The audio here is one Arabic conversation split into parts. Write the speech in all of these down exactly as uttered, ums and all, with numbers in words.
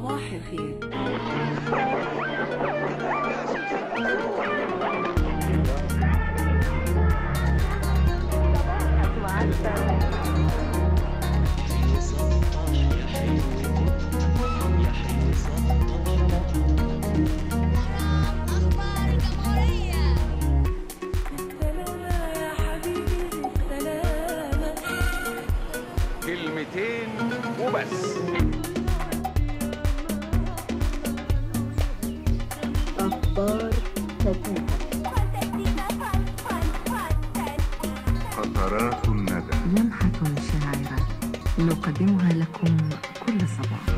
صباح الخير. كلمتين وبس. أخبار فتاة. قطرات الندى. لمحة شاعرة نقدمها لكم كل صباح.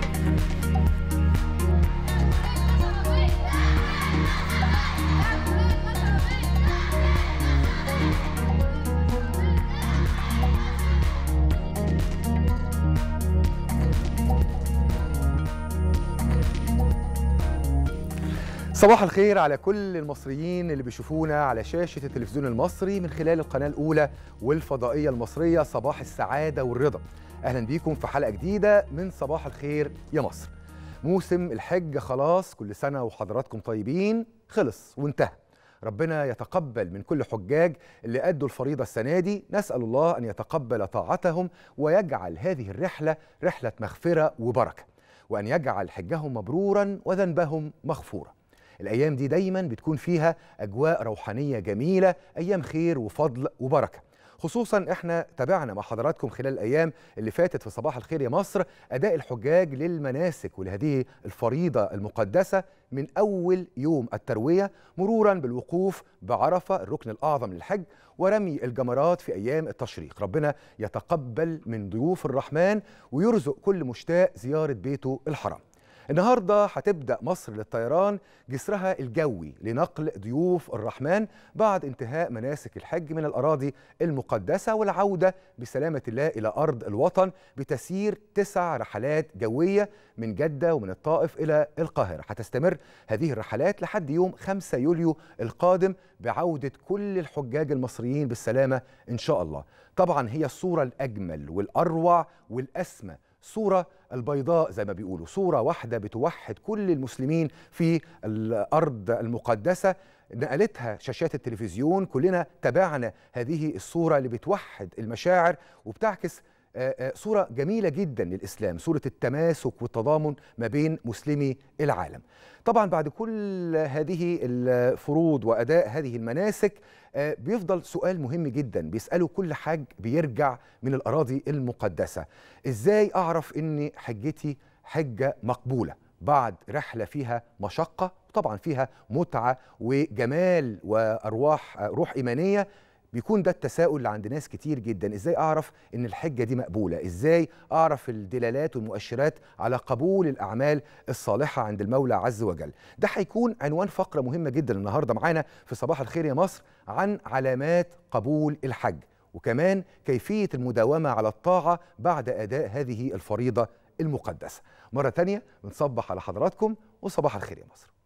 صباح الخير على كل المصريين اللي بيشوفونا على شاشة التلفزيون المصري من خلال القناة الأولى والفضائية المصرية. صباح السعادة والرضا. أهلا بيكم في حلقة جديدة من صباح الخير يا مصر. موسم الحج خلاص، كل سنة وحضراتكم طيبين، خلص وانتهى. ربنا يتقبل من كل حجاج اللي أدوا الفريضة السنة دي. نسأل الله أن يتقبل طاعتهم ويجعل هذه الرحلة رحلة مغفرة وبركة، وأن يجعل حجهم مبرورا وذنبهم مغفورا. الأيام دي دايما بتكون فيها أجواء روحانية جميلة، أيام خير وفضل وبركة. خصوصا احنا تابعنا مع حضراتكم خلال الأيام اللي فاتت في صباح الخير يا مصر أداء الحجاج للمناسك ولهذه الفريضة المقدسة من أول يوم التروية مرورا بالوقوف بعرفة الركن الأعظم للحج ورمي الجمرات في أيام التشريق. ربنا يتقبل من ضيوف الرحمن ويرزق كل مشتاق زيارة بيته الحرام. النهاردة هتبدأ مصر للطيران جسرها الجوي لنقل ضيوف الرحمن بعد انتهاء مناسك الحج من الأراضي المقدسة والعودة بسلامة الله إلى أرض الوطن بتسيير تسع رحلات جوية من جدة ومن الطائف إلى القاهرة. هتستمر هذه الرحلات لحد يوم خمسة يوليو القادم بعودة كل الحجاج المصريين بالسلامة إن شاء الله. طبعا هي الصورة الأجمل والأروع والأسمى، صورة البيضاء زي ما بيقولوا، صورة واحدة بتوحد كل المسلمين في الأرض المقدسة. نقلتها شاشات التلفزيون، كلنا تابعنا هذه الصورة اللي بتوحد المشاعر وبتعكس صورة جميلة جدا للإسلام، صورة التماسك والتضامن ما بين مسلمي العالم. طبعا بعد كل هذه الفروض وأداء هذه المناسك بيفضل سؤال مهم جدا بيسأله كل حاج بيرجع من الأراضي المقدسة: إزاي أعرف إن حجتي حجة مقبولة بعد رحلة فيها مشقة، طبعا فيها متعة وجمال وأرواح روح إيمانية؟ بيكون ده التساؤل اللي عند ناس كتير جدا. ازاي اعرف ان الحجة دي مقبولة؟ ازاي اعرف الدلالات والمؤشرات على قبول الاعمال الصالحة عند المولى عز وجل؟ ده هيكون عنوان فقرة مهمة جدا النهاردة معانا في صباح الخير يا مصر عن علامات قبول الحج، وكمان كيفية المداومة على الطاعة بعد اداء هذه الفريضة المقدسة. مرة تانية بنصبح على حضراتكم وصباح الخير يا مصر.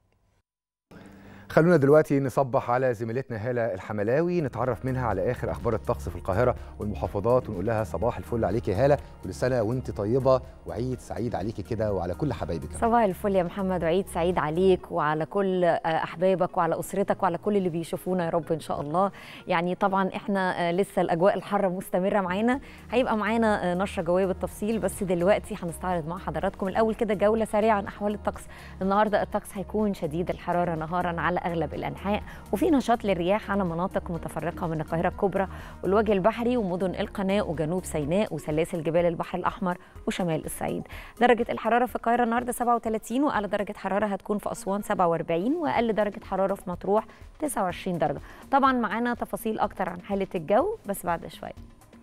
خلونا دلوقتي نصبح على زميلتنا هالة الحملاوي نتعرف منها على آخر أخبار الطقس في القاهرة والمحافظات ونقول لها صباح الفل عليك يا هالة، كل سنة وانت طيبة وعيد سعيد عليكي كده وعلى كل حبايبك. صباح الفل يا محمد وعيد سعيد عليك وعلى كل أحبابك وعلى أسرتك وعلى كل اللي بيشوفونا يا رب إن شاء الله. يعني طبعا احنا لسه الأجواء الحارة مستمرة معانا، هيبقى معانا نشرة جوية بالتفصيل، بس دلوقتي هنستعرض مع حضراتكم الأول كده جولة سريعة عن أحوال الطقس. النهاردة الطقس هيكون شديد الحرارة نهارا على أغلب الأنحاء، وفي نشاط للرياح على مناطق متفرقة من القاهرة الكبرى والوجه البحري ومدن القناة وجنوب سيناء وسلاسل جبال البحر الأحمر وشمال الصعيد. درجة الحرارة في القاهرة النهاردة سبعة وثلاثين، وأعلى درجة حرارة هتكون في أسوان سبعة وأربعين، وأقل درجة حرارة في مطروح تسعة وعشرين درجة. طبعا معانا تفاصيل أكتر عن حالة الجو بس بعد شوية.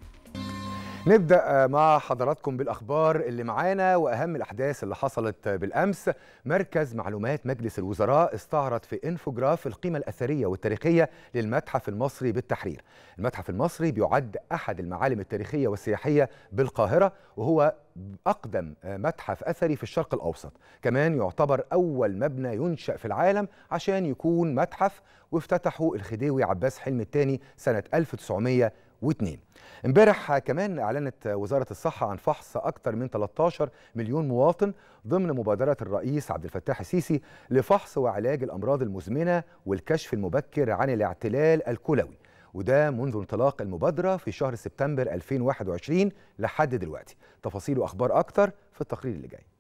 نبدأ مع حضراتكم بالأخبار اللي معانا وأهم الأحداث اللي حصلت بالأمس. مركز معلومات مجلس الوزراء استعرض في انفوجراف القيمة الأثرية والتاريخية للمتحف المصري بالتحرير. المتحف المصري بيعد أحد المعالم التاريخية والسياحية بالقاهرة، وهو أقدم متحف أثري في الشرق الأوسط. كمان يعتبر أول مبنى ينشأ في العالم عشان يكون متحف، وافتتحه الخديوي عباس حلمي الثاني سنة ألف وتسعمائة واثنين. امبارح كمان أعلنت وزارة الصحة عن فحص أكثر من ثلاثة عشر مليون مواطن ضمن مبادرة الرئيس عبد الفتاح السيسي لفحص وعلاج الأمراض المزمنة والكشف المبكر عن الاعتلال الكلوي، وده منذ انطلاق المبادرة في شهر سبتمبر ألفين وواحد وعشرين لحد دلوقتي. تفاصيل وأخبار أكتر في التقرير اللي جاي.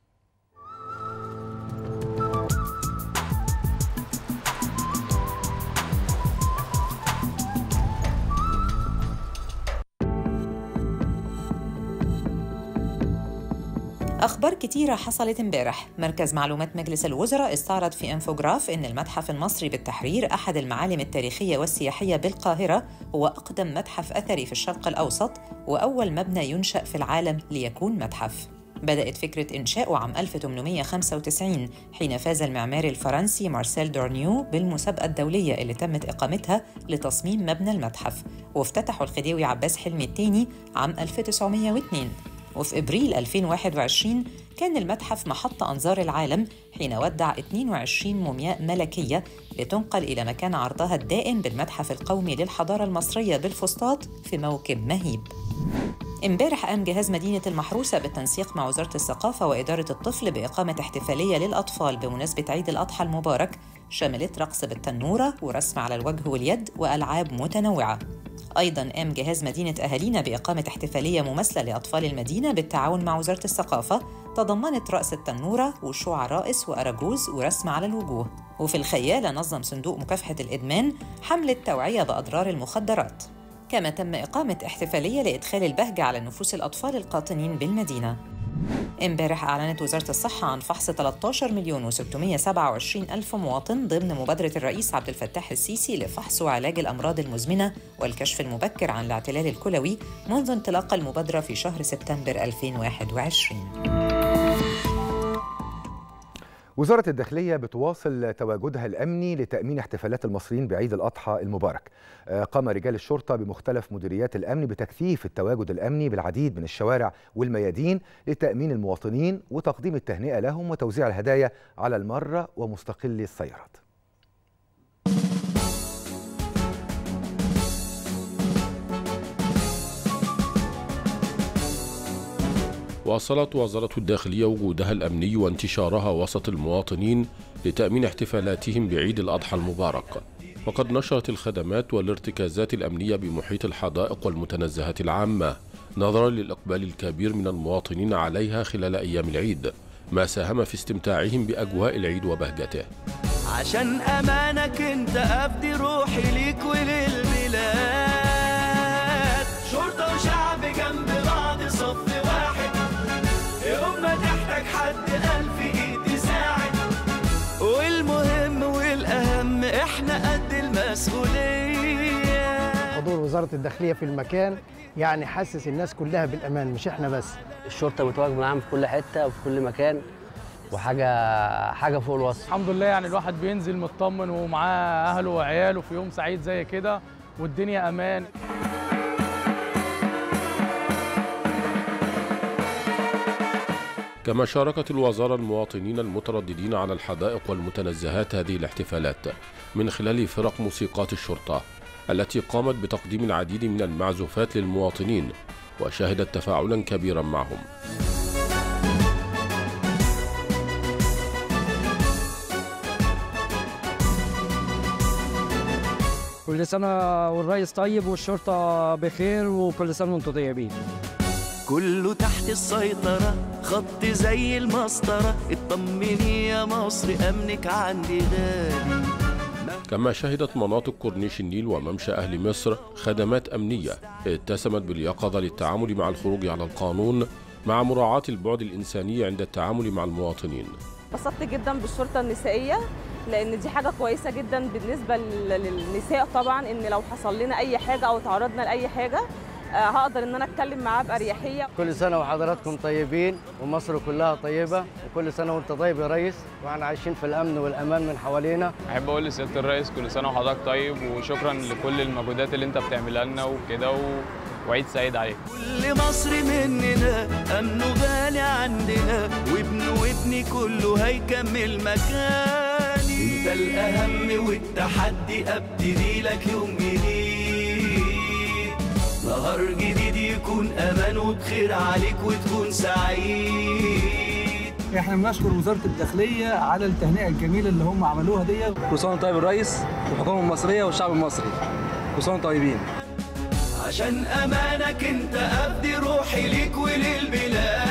أخبار كتيرة حصلت امبارح. مركز معلومات مجلس الوزراء استعرض في انفوجراف إن المتحف المصري بالتحرير أحد المعالم التاريخية والسياحية بالقاهرة، هو أقدم متحف أثري في الشرق الأوسط وأول مبنى ينشأ في العالم ليكون متحف. بدأت فكرة إنشاؤه عام ألف وثمانمائة وخمسة وتسعين حين فاز المعماري الفرنسي مارسيل دورنيو بالمسابقة الدولية اللي تمت إقامتها لتصميم مبنى المتحف، وافتتحوا الخديوي عباس حلمي الثاني عام ألف وتسعمائة واثنين. وفي إبريل ألفين وواحد وعشرين كان المتحف محط أنظار العالم حين ودع اثنين وعشرين مومياء ملكية لتنقل إلى مكان عرضها الدائم بالمتحف القومي للحضارة المصرية بالفسطاط في موكب مهيب. امبارح قام جهاز مدينة المحروسة بالتنسيق مع وزارة الثقافة وإدارة الطفل بإقامة احتفالية للأطفال بمناسبة عيد الأضحى المبارك، شملت رقص بالتنورة ورسم على الوجه واليد وألعاب متنوعة. أيضاً قام جهاز مدينة أهالينا بإقامة احتفالية مماثلة لأطفال المدينة بالتعاون مع وزارة الثقافة، تضمنت رقص التنورة وشوع رائس وأراجوز ورسم على الوجوه. وفي الخيالة نظم صندوق مكافحة الإدمان حملة توعية بأضرار المخدرات. كما تم إقامة احتفالية لإدخال البهجة على نفوس الأطفال القاطنين بالمدينة. امبارح أعلنت وزارة الصحة عن فحص ثلاثة عشر مليون وستمائة وسبعة وعشرين ألف مواطن ضمن مبادرة الرئيس عبد الفتاح السيسي لفحص وعلاج الأمراض المزمنة والكشف المبكر عن الاعتلال الكلوي منذ انطلاق المبادرة في شهر سبتمبر ألفين وواحد وعشرين. وزارة الداخلية بتواصل تواجدها الأمني لتأمين احتفالات المصريين بعيد الأضحى المبارك. قام رجال الشرطة بمختلف مديريات الأمن بتكثيف التواجد الأمني بالعديد من الشوارع والميادين لتأمين المواطنين وتقديم التهنئة لهم وتوزيع الهدايا على المرة ومستقلي السيارات. واصلت وزارة الداخلية وجودها الأمني وانتشارها وسط المواطنين لتأمين احتفالاتهم بعيد الأضحى المبارك، وقد نشرت الخدمات والارتكازات الأمنية بمحيط الحدائق والمتنزهات العامة نظرا للإقبال الكبير من المواطنين عليها خلال أيام العيد، ما ساهم في استمتاعهم بأجواء العيد وبهجته. عشان أمانك أنت أفدي روحي ليك وللبلاد، شرطة وشعب جنب بعض صف واحد، يوم ما تحتاج حد ألف إيد يساعد، والمهم والأهم إحنا قد المسؤولية. حضور وزارة الداخلية في المكان يعني حسس الناس كلها بالأمان، مش إحنا بس. الشرطة متواجد معاهم في كل حتة وفي كل مكان، وحاجة حاجة فوق الوصف. الحمد لله، يعني الواحد بينزل مطمن ومعاه أهله وعياله في يوم سعيد زي كده والدنيا أمان. كما شاركت الوزارة المواطنين المترددين على الحدائق والمتنزهات هذه الاحتفالات من خلال فرق موسيقات الشرطة التي قامت بتقديم العديد من المعزوفات للمواطنين وشهدت تفاعلا كبيرا معهم. كل سنة والرئيس طيب والشرطة بخير وكل سنة وانتم طيبين. كله تحت السيطرة، خط زي المسطرة، اطمني يا مصر أمنك عندي غالي. كما شهدت مناطق كورنيش النيل وممشى أهل مصر خدمات أمنية اتسمت باليقظة للتعامل مع الخروج على القانون مع مراعاة البعد الإنساني عند التعامل مع المواطنين. انبسطت جدا بالشرطة النسائية لأن دي حاجة كويسة جدا بالنسبة للنساء، طبعا إن لو حصل لنا أي حاجة أو تعرضنا لأي حاجة هقدر ان انا اتكلم معاه باريحيه. كل سنه وحضراتكم طيبين ومصر كلها طيبه، وكل سنه وانت طيب يا ريس، واحنا عايشين في الامن والامان من حوالينا. احب اقول لسياده الرئيس كل سنه وحضرتك طيب، وشكرا لكل المجهودات اللي انت بتعملها لنا وكده، وعيد سعيد عليك. كل مصر مننا امنه غالي عندنا، وابنه وابني كله هيكمل مكاني. انت الاهم والتحدي ابتدي لك يوم جديد، نهار جديد يكون امان وبخير عليك وتكون سعيد. احنا بنشكر وزاره الداخليه على التهنئه الجميله اللي هم عملوها دي. كل سنه طيب الرئيس والحكومه المصريه والشعب المصري، كل سنه طيبين. عشان امانك انت ابدي روحي ليك وللبلاد.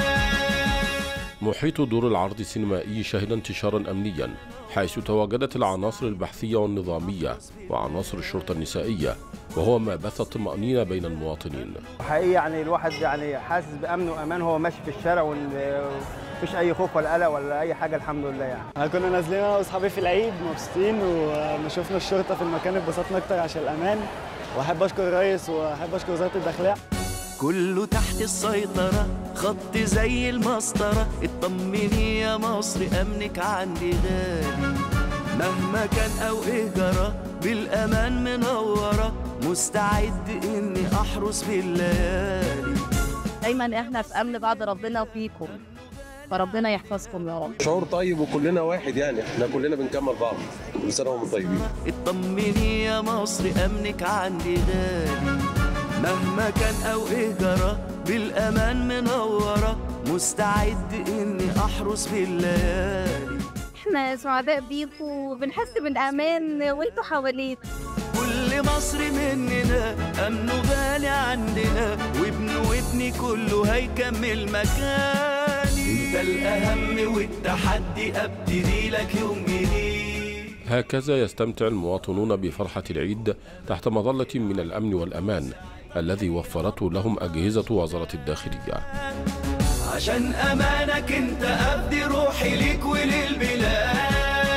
محيط دور العرض السينمائي شهد انتشارا أمنيا، حيث تواجدت العناصر البحثية والنظامية وعناصر الشرطة النسائية، وهو ما بث الطمأنينة بين المواطنين. حقيقي يعني الواحد يعني حاسس بأمن وأمان وهو ماشي في الشارع، ومفيش أي خوف ولا قلق ولا أي حاجة، الحمد لله. يعني كنا نازلين أنا وأصحابي في العيد مبسوطين، وما شفنا الشرطة في المكان اتبسطنا أكتر عشان الأمان، وأحب أشكر الرئيس وأحب أشكر وزارة الداخلية. كله تحت السيطرة، خط زي المسطرة، اطمني يا مصر أمنك عندي غالي. مهما كان أو إيه جرى بالأمان منورة، مستعد إني أحرس بالليالي. دايما إحنا في أمن بعد ربنا فيكم، فربنا يحفظكم يا رب. شعور طيب وكلنا واحد، يعني احنا كلنا بنكمل بعض. كل سنة وانتم طيبين. اطمني يا مصر أمنك عندي غالي. مهما كان أو إيه جرى بالأمان منورة، مستعد إني أحرس بالليالي. إحنا سعداء بيكم وبنحس بالأمان وإنتوا حوالينا. كل مصر مننا أمنه غالي عندنا، وابن وابني كله هيكمل مكاني. أنت الأهم والتحدي أبتدي لك يوم جديد. هكذا يستمتع المواطنون بفرحة العيد تحت مظلة من الأمن والأمان الذي وفرته لهم أجهزة وزارة الداخلية. عشان أمانك أنت أبدي روحي ليك وللبلاد.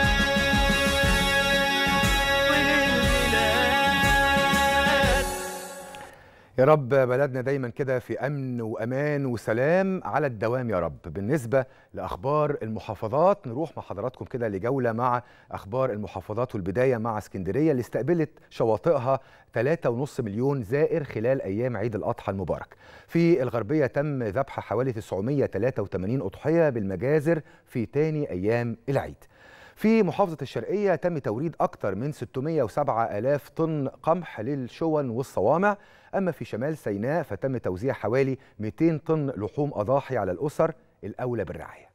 يا رب بلدنا دايما كده في أمن وأمان وسلام على الدوام يا رب. بالنسبة لأخبار المحافظات، نروح مع حضراتكم كده لجولة مع أخبار المحافظات، والبداية مع اسكندرية اللي استقبلت شواطئها ثلاثة ونص مليون زائر خلال أيام عيد الأضحى المبارك. في الغربية تم ذبح حوالي تسعمائة وثلاثة وثمانين أضحية بالمجازر في تاني أيام العيد. في محافظة الشرقية تم توريد أكثر من ستمائة وسبعة آلاف طن قمح للشون والصوامع. أما في شمال سيناء فتم توزيع حوالي مئتين طن لحوم أضاحي على الأسر الأولى بالرعاية.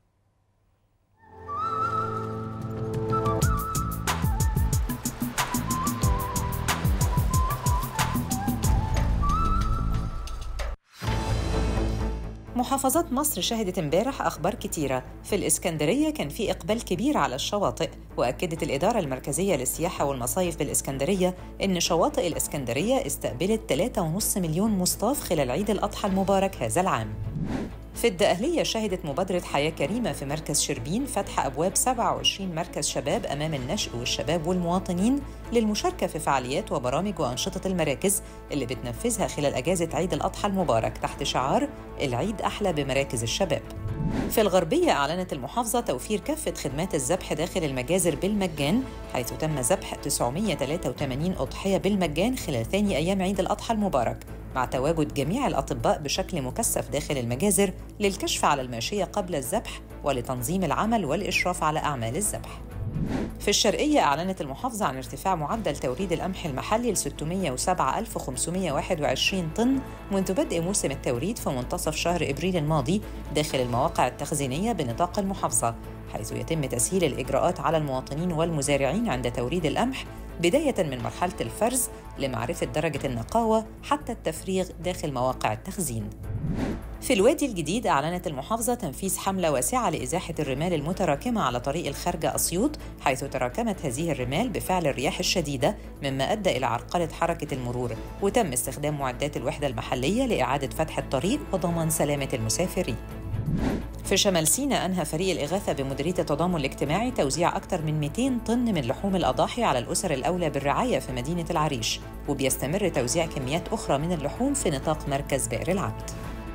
محافظات مصر شهدت امبارح أخبار كتيرة. في الإسكندرية كان في إقبال كبير على الشواطئ، وأكدت الإدارة المركزية للسياحة والمصايف بالإسكندرية إن شواطئ الإسكندرية استقبلت ثلاثة ونص مليون مصطاف خلال عيد الأضحى المبارك هذا العام. في الدقهلية شهدت مبادرة حياة كريمة في مركز شربين فتح أبواب سبعة وعشرين مركز شباب أمام النشء والشباب والمواطنين للمشاركة في فعاليات وبرامج وأنشطة المراكز اللي بتنفذها خلال أجازة عيد الأضحى المبارك تحت شعار العيد أحلى بمراكز الشباب. في الغربية أعلنت المحافظة توفير كافة خدمات الذبح داخل المجازر بالمجان، حيث تم ذبح تسعمائة وثلاثة وثمانين أضحية بالمجان خلال ثاني أيام عيد الأضحى المبارك، مع تواجد جميع الأطباء بشكل مكثف داخل المجازر للكشف على الماشية قبل الذبح ولتنظيم العمل والإشراف على أعمال الذبح. في الشرقية أعلنت المحافظة عن ارتفاع معدل توريد القمح المحلي ل ستمائة وسبعة آلاف وخمسمائة وواحد وعشرين طن منذ بدء موسم التوريد في منتصف شهر إبريل الماضي داخل المواقع التخزينية بنطاق المحافظة، حيث يتم تسهيل الإجراءات على المواطنين والمزارعين عند توريد القمح بداية من مرحلة الفرز لمعرفة درجة النقاوة حتى التفريغ داخل مواقع التخزين. في الوادي الجديد أعلنت المحافظة تنفيذ حملة واسعة لإزاحة الرمال المتراكمة على طريق الخارجة أسيوط، حيث تراكمت هذه الرمال بفعل الرياح الشديدة مما أدى إلى عرقلة حركة المرور، وتم استخدام معدات الوحدة المحلية لإعادة فتح الطريق وضمان سلامة المسافرين. في شمال سيناء أنهى فريق الإغاثة بمديرية التضامن الاجتماعي توزيع أكثر من مئتين طن من لحوم الأضاحي على الأسر الأولى بالرعاية في مدينة العريش، وبيستمر توزيع كميات أخرى من اللحوم في نطاق مركز بئر العبد.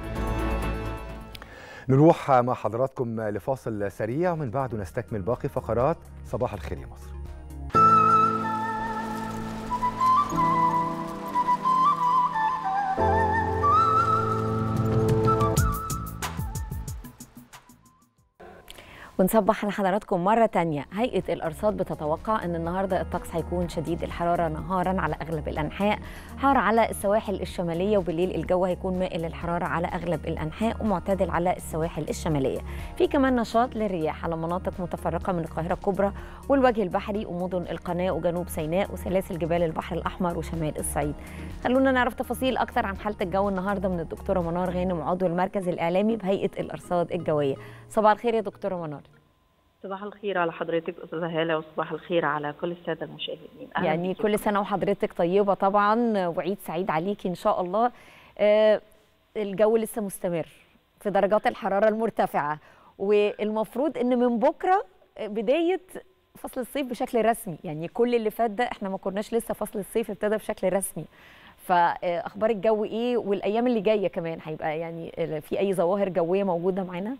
نروح مع حضراتكم لفاصل سريع ومن بعده نستكمل باقي فقرات صباح الخير يا مصر. ونصبح لحضراتكم مرة تانية. هيئة الأرصاد بتتوقع أن النهاردة الطقس هيكون شديد الحرارة نهارا على أغلب الأنحاء، حار على السواحل الشمالية، وبالليل الجو هيكون مائل للحرارة على أغلب الأنحاء ومعتدل على السواحل الشمالية. في كمان نشاط للرياح على مناطق متفرقة من القاهرة الكبرى والوجه البحري ومدن القناة وجنوب سيناء وسلاسل جبال البحر الأحمر وشمال الصعيد. خلونا نعرف تفاصيل أكتر عن حالة الجو النهاردة من الدكتورة منار غانم، عضو المركز الإعلامي بهيئة الأرصاد الجوية. صباح الخير يا دكتورة منار. صباح الخير على حضرتك أستاذة هالة، وصباح الخير على كل السادة المشاهدين. يعني بيكي. كل سنة وحضرتك طيبة طبعا، وعيد سعيد عليكي إن شاء الله. آه الجو لسه مستمر في درجات الحرارة المرتفعة، والمفروض إن من بكرة بداية فصل الصيف بشكل رسمي. يعني كل اللي فات ده احنا ما كناش لسه فصل الصيف ابتدى بشكل رسمي. فأخبار الجو إيه؟ والأيام اللي جاية كمان هيبقى يعني في أي ظواهر جوية موجودة معانا؟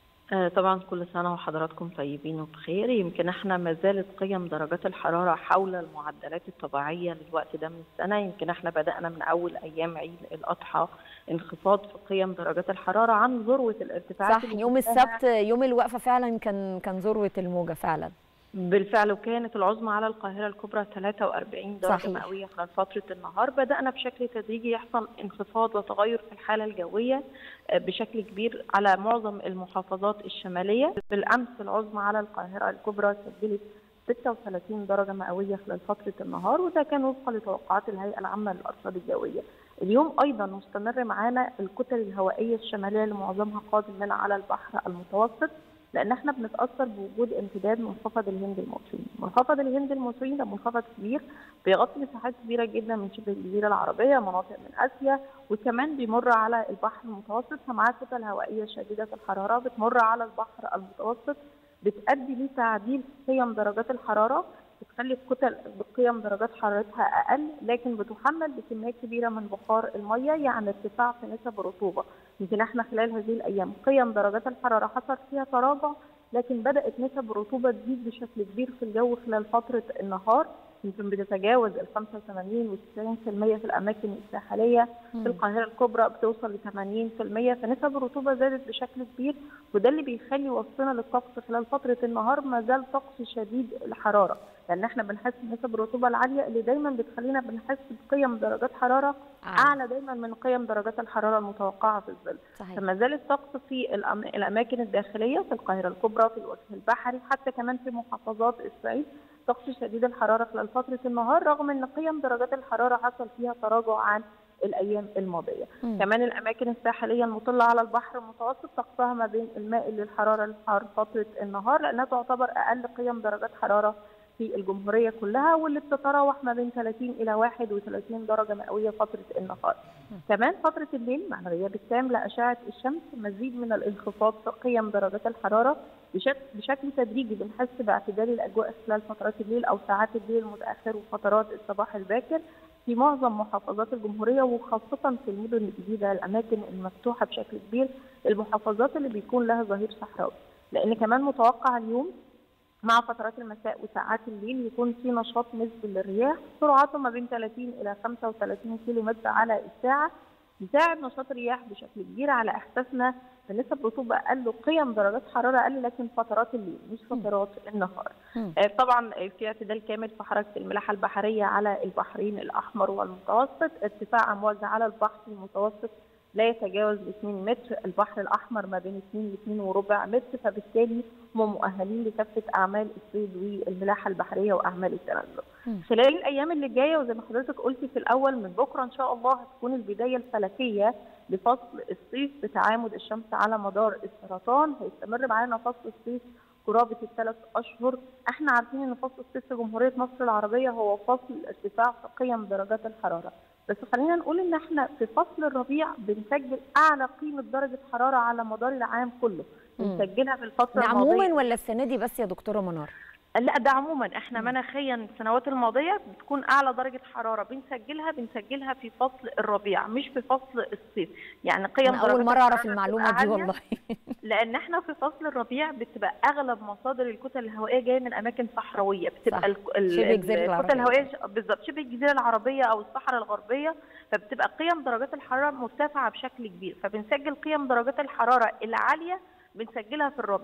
طبعا كل سنة وحضراتكم طيبين وبخير. يمكن احنا ما زالت قيم درجات الحرارة حول المعدلات الطبيعية للوقت ده من السنة. يمكن احنا بدأنا من أول أيام عيد الأضحى انخفاض في قيم درجات الحرارة عن ذروة الارتفاعات. صح، يوم السبت يوم الوقفة فعلا كان كان ذروة الموجة فعلا بالفعل، وكانت العظمى على القاهرة الكبرى ثلاثة وأربعين درجة صحيح. مئوية خلال فترة النهار. بدأنا بشكل تدريجي يحصل انخفاض وتغير في الحالة الجوية بشكل كبير على معظم المحافظات الشمالية. بالأمس العظمى على القاهرة الكبرى سجلت ستة وثلاثين درجة مئوية خلال فترة النهار، وده كان وفقا لتوقعات الهيئة العامة للأرصاد الجوية. اليوم أيضا مستمر معانا الكتل الهوائية الشمالية اللي معظمها قادم من على البحر المتوسط، لأن احنا بنتأثر بوجود امتداد منخفض الهند المصري. منخفض الهند المصري ده منخفض كبير بيغطي مساحات كبيرة جدا من شبه الجزيرة العربية، مناطق من آسيا، وكمان بيمر على البحر المتوسط، فمعاه كتل هوائية شديدة الحرارة بتمر على البحر المتوسط بتؤدي لتعديل قيم درجات الحرارة، بتخلي الكتل بقيم درجات حرارتها أقل، لكن بتحمل بكميات كبيرة من بخار المية، يعني ارتفاع في نسب الرطوبة. يمكن احنا خلال هذه الأيام قيم درجات الحرارة حصل فيها تراجع، لكن بدأت نسب الرطوبة تزيد بشكل كبير في الجو خلال فترة النهار. يمكن بتتجاوز ال خمسة وثمانين وتسعين بالمئة في الأماكن الساحلية. في القاهرة الكبرى بتوصل ل ثمانين بالمئة، فنسب الرطوبة زادت بشكل كبير، وده اللي بيخلي وصلنا للطقس خلال فترة النهار ما زال طقس شديد الحرارة، لأن احنا بنحس بنسب الرطوبة العالية اللي دايما بتخلينا بنحس بقيم درجات حرارة أعلى دايما من قيم درجات الحرارة المتوقعة في الظل. فما زال الطقس في الأماكن الداخلية في القاهرة الكبرى، في الوجه البحري، حتى كمان في محافظات الصعيد طقس شديد الحرارة خلال فترة النهار، رغم أن قيم درجات الحرارة حصل فيها تراجع عن الأيام الماضية. م. كمان الأماكن الساحلية المطلة على البحر المتوسط طقسها ما بين المائل للحرارة الحار فترة النهار، لأنها تعتبر أقل قيم درجات حرارة في الجمهورية كلها، واللي بتتراوح ما بين ثلاثين إلى واحد وثلاثين درجة مئوية فترة النهار. م. كمان فترة الليل مع الغياب التام لأشعة الشمس مزيد من الانخفاض في قيم درجات الحرارة بشكل بشكل تدريجي. بنحس باعتدال الأجواء خلال فترات الليل أو ساعات الليل المتأخر وفترات الصباح الباكر في معظم محافظات الجمهورية، وخاصة في المدن الجديدة، الأماكن المفتوحة بشكل كبير، المحافظات اللي بيكون لها ظهير صحراوي. لأن كمان متوقع اليوم مع فترات المساء وساعات الليل يكون في نشاط نسبي للرياح سرعته ما بين ثلاثين إلى خمسة وثلاثين كيلو متر على الساعة، يساعد نشاط الرياح بشكل كبير على إحساسنا بنسب رطوبة أقل وقيم درجات حرارة أقل، لكن فترات الليل مش فترات النهار. آه طبعا في اعتدال كامل في حركة الملاحة البحرية على البحرين الأحمر والمتوسط، ارتفاع أمواج على البحر المتوسط لا يتجاوز اثنين متر، البحر الأحمر ما بين اثنين لاثنين وربع متر، فبالتالي هم مؤهلين لكافة أعمال الصيد والملاحة البحرية وأعمال التنزل. خلال الأيام اللي جاية وزي ما حضرتك قلتي في الأول، من بكرة إن شاء الله هتكون البداية الفلكية لفصل الصيف بتعامد الشمس على مدار السرطان. هيستمر معانا فصل الصيف قرابة الثلاث أشهر. احنا عارفين إن فصل الصيف في جمهورية مصر العربية هو فصل ارتفاع في قيم درجات الحرارة، بس خلينا نقول إن احنا في فصل الربيع بنسجل أعلى قيمة درجة حرارة على مدار العام كله، بنسجلها في الفترة الماضية. عموما ولا السنة دي بس يا دكتورة منار؟ لا ده عموما، احنا مناخيا السنوات الماضيه بتكون اعلى درجه حراره بنسجلها بنسجلها في فصل الربيع مش في فصل الصيف. يعني قيم درجات اول مره اعرف المعلومه دي والله. لان احنا في فصل الربيع بتبقى اغلب مصادر الكتل الهوائيه جايه من اماكن صحراويه، بتبقى الكتل الهوائيه بالظبط شبه الجزيره العربيه او الصحراء الغربيه، فبتبقى قيم درجات الحراره مرتفعه بشكل كبير، فبنسجل قيم درجات الحراره العاليه بنسجلها في الربيع.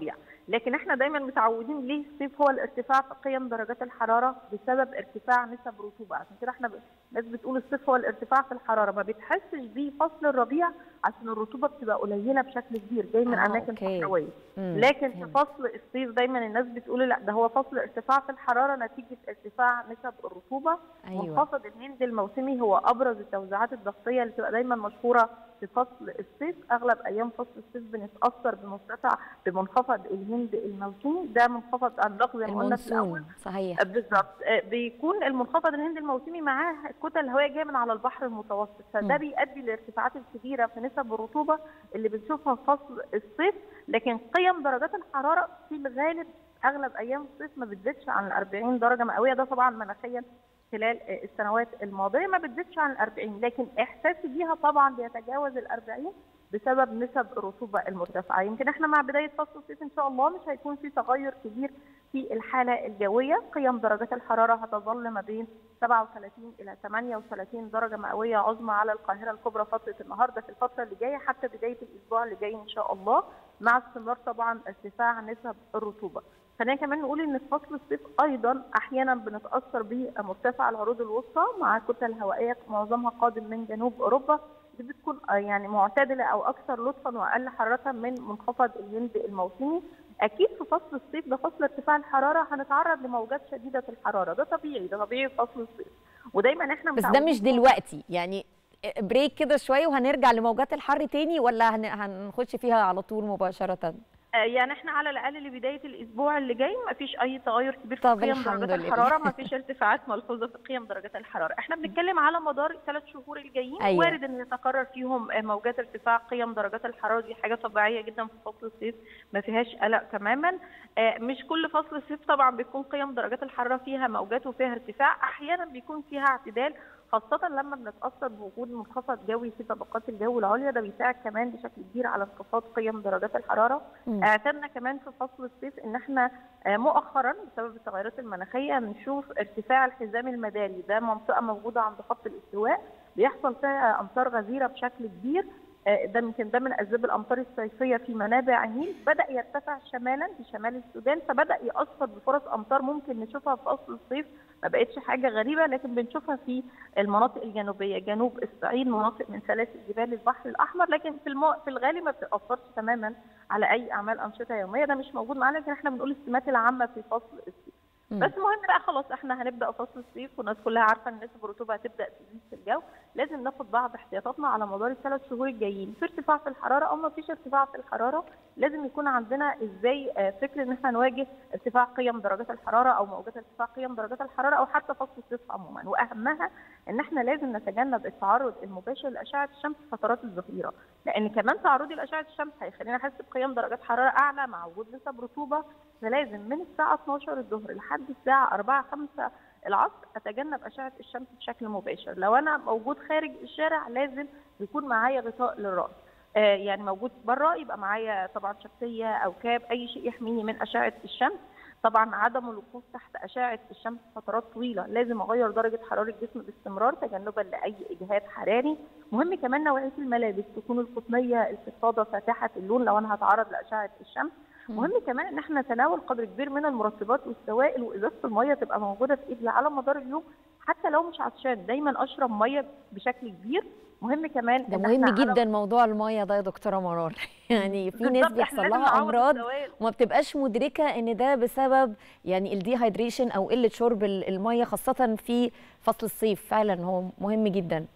لكن احنا دايما متعودين ليه الصيف هو الارتفاع في قيم درجات الحراره بسبب ارتفاع نسب رطوبه، عشان كده احنا الناس بتقول الصيف هو الارتفاع في الحراره، ما بتحسش بيه فصل الربيع عشان الرطوبه بتبقى قليله بشكل كبير جاي من آه، اماكن أوكي. صحراويه. مم، لكن في فهمت. فصل الصيف دايما الناس بتقول لا ده هو فصل ارتفاع في الحراره نتيجه ارتفاع نسب الرطوبه. أيوة. منخفض الهند الموسمي هو ابرز التوزيعات الضغطيه اللي بتبقى دايما مشهوره في فصل الصيف. اغلب ايام فصل الصيف بنتاثر بمرتفع بمنخفض الهند الموسمي، ده منخفض عملاق زي ما قلنا في الاول. المونسون صحيح. بالظبط، بيكون المنخفض الهندي الموسمي معاه الكتل الهوائيه جايه من على البحر المتوسط، فده مم. بيؤدي للارتفاعات الكبيره في نسب الرطوبه اللي بنشوفها في فصل الصيف. لكن قيم درجات الحراره في الغالب اغلب ايام الصيف ما بتزيدش عن أربعين درجه مئويه، ده طبعا مناخيا خلال السنوات الماضيه ما بتزيدش عن أربعين، لكن احساسي بيها طبعا بيتجاوز ال أربعين بسبب نسب الرطوبه المرتفعه. يمكن احنا مع بدايه فصل الصيف ان شاء الله مش هيكون في تغير كبير في الحاله الجويه، قيم درجات الحراره هتظل ما بين سبعة وثلاثين الى ثمانية وثلاثين درجه مئويه عظمى على القاهره الكبرى فتره النهارده في الفتره اللي جايه حتى بدايه الاسبوع اللي جاي ان شاء الله، مع استمرار طبعا ارتفاع نسب الرطوبه. خلينا كمان نقول ان في فصل الصيف ايضا احيانا بنتاثر بمرتفع العروض الوسطى مع كتل هوائيه معظمها قادم من جنوب اوروبا، دي بتكون يعني معتدله او اكثر لطفا واقل حراره من منخفض الهند الموسمي. اكيد في فصل الصيف ده فصل ارتفاع الحراره هنتعرض لموجات شديده الحراره، ده طبيعي، ده طبيعي في فصل الصيف، ودايما احنا بس ده مش دلوقتي يعني، بريك كده شويه وهنرجع لموجات الحر تاني ولا هن- هنخش فيها على طول مباشره؟ يعني احنا على الاقل لبدايه الاسبوع اللي جاي ما فيش اي تغير كبير في طب قيم الحمد درجات لله. الحراره، ما فيش ارتفاعات ملحوظه في قيم درجات الحراره. احنا بنتكلم على مدار الثلاث شهور الجايين. أيوة. وارد ان يتكرر فيهم موجات ارتفاع قيم درجات الحراره، دي حاجه طبيعيه جدا في فصل الصيف ما فيهاش قلق تماما. آه، مش كل فصل الصيف طبعا بيكون قيم درجات الحراره فيها موجات وفيها ارتفاع، احيانا بيكون فيها اعتدال، خاصة لما بنتأثر بوجود منخفض جوي في طبقات الجو العليا، ده بيساعد كمان بشكل كبير على انخفاض قيم درجات الحرارة. مم. اعتدنا كمان في فصل الصيف ان احنا آه، مؤخرا بسبب التغيرات المناخية نشوف ارتفاع الحزام المداري، ده منطقة موجودة عند خط الاستواء بيحصل فيها امطار غزيرة بشكل كبير. آه، ده يمكن ده من اسباب الامطار الصيفيه في منابع النيل، بدا يرتفع شمالا في شمال السودان، فبدا ياثر بفرص امطار ممكن نشوفها في فصل الصيف، ما بقتش حاجه غريبه، لكن بنشوفها في المناطق الجنوبيه، جنوب الصعيد، مناطق من سلاسل جبال البحر الاحمر، لكن في المو... في الغالب ما بتاثرش تماما على اي اعمال انشطه يوميه، ده مش موجود معانا، لكن احنا بنقول السمات العامه في فصل الصيف. مم. بس مهم بقى خلاص احنا هنبدا فصل الصيف والناس كلها عارفه ان نسب الرطوبه هتبدا تزيد في الجو، لازم ناخد بعض احتياطاتنا على مدار الثلاث شهور الجايين، في ارتفاع في الحراره او ما فيش ارتفاع في الحراره، لازم يكون عندنا ازاي آه، فكر ان احنا نواجه ارتفاع قيم درجات الحراره او موجات ارتفاع قيم درجات الحراره او حتى فصل الصيف عموما، واهمها ان احنا لازم نتجنب التعرض المباشر لاشعه الشمس في فترات الظهيره، لان كمان تعرضي لاشعه الشمس هيخلينا نحس بقيم درجات حراره اعلى مع وجود نسب رطوبه، فلازم من الساعه اتناشر الظهر لحد الساعه أربعة خمسة العصر اتجنب اشعه الشمس بشكل مباشر. لو انا موجود خارج الشارع لازم يكون معايا غطاء للراس، آه يعني موجود بره يبقى معايا طبعا شمسيه او كاب، اي شيء يحميني من اشعه الشمس. طبعا عدم الوقوف تحت اشعه الشمس فترات طويله، لازم اغير درجه حراره الجسم باستمرار تجنبا لاي اجهاد حراري. مهم كمان نوعيه الملابس تكون القطنيه الفضفاضه فاتحه اللون لو انا هتعرض لاشعه الشمس. مهم كمان ان احنا نتناول قدر كبير من المرطبات والسوائل، وازازه الميه تبقى موجوده في ايدي على مدار اليوم، حتى لو مش عطشان دايما اشرب ميه بشكل كبير. مهم كمان ده إن مهم إحنا على- جدا موضوع الميه ده يا دكتوره منار. يعني في ناس بالظبط، إحنا بيحصل لازم لها نعوض امراض السوائل. وما بتبقاش مدركه ان ده بسبب يعني الديهايدريشن او قله شرب ال- الميه، خاصه في فصل الصيف، فعلا هو مهم جدا.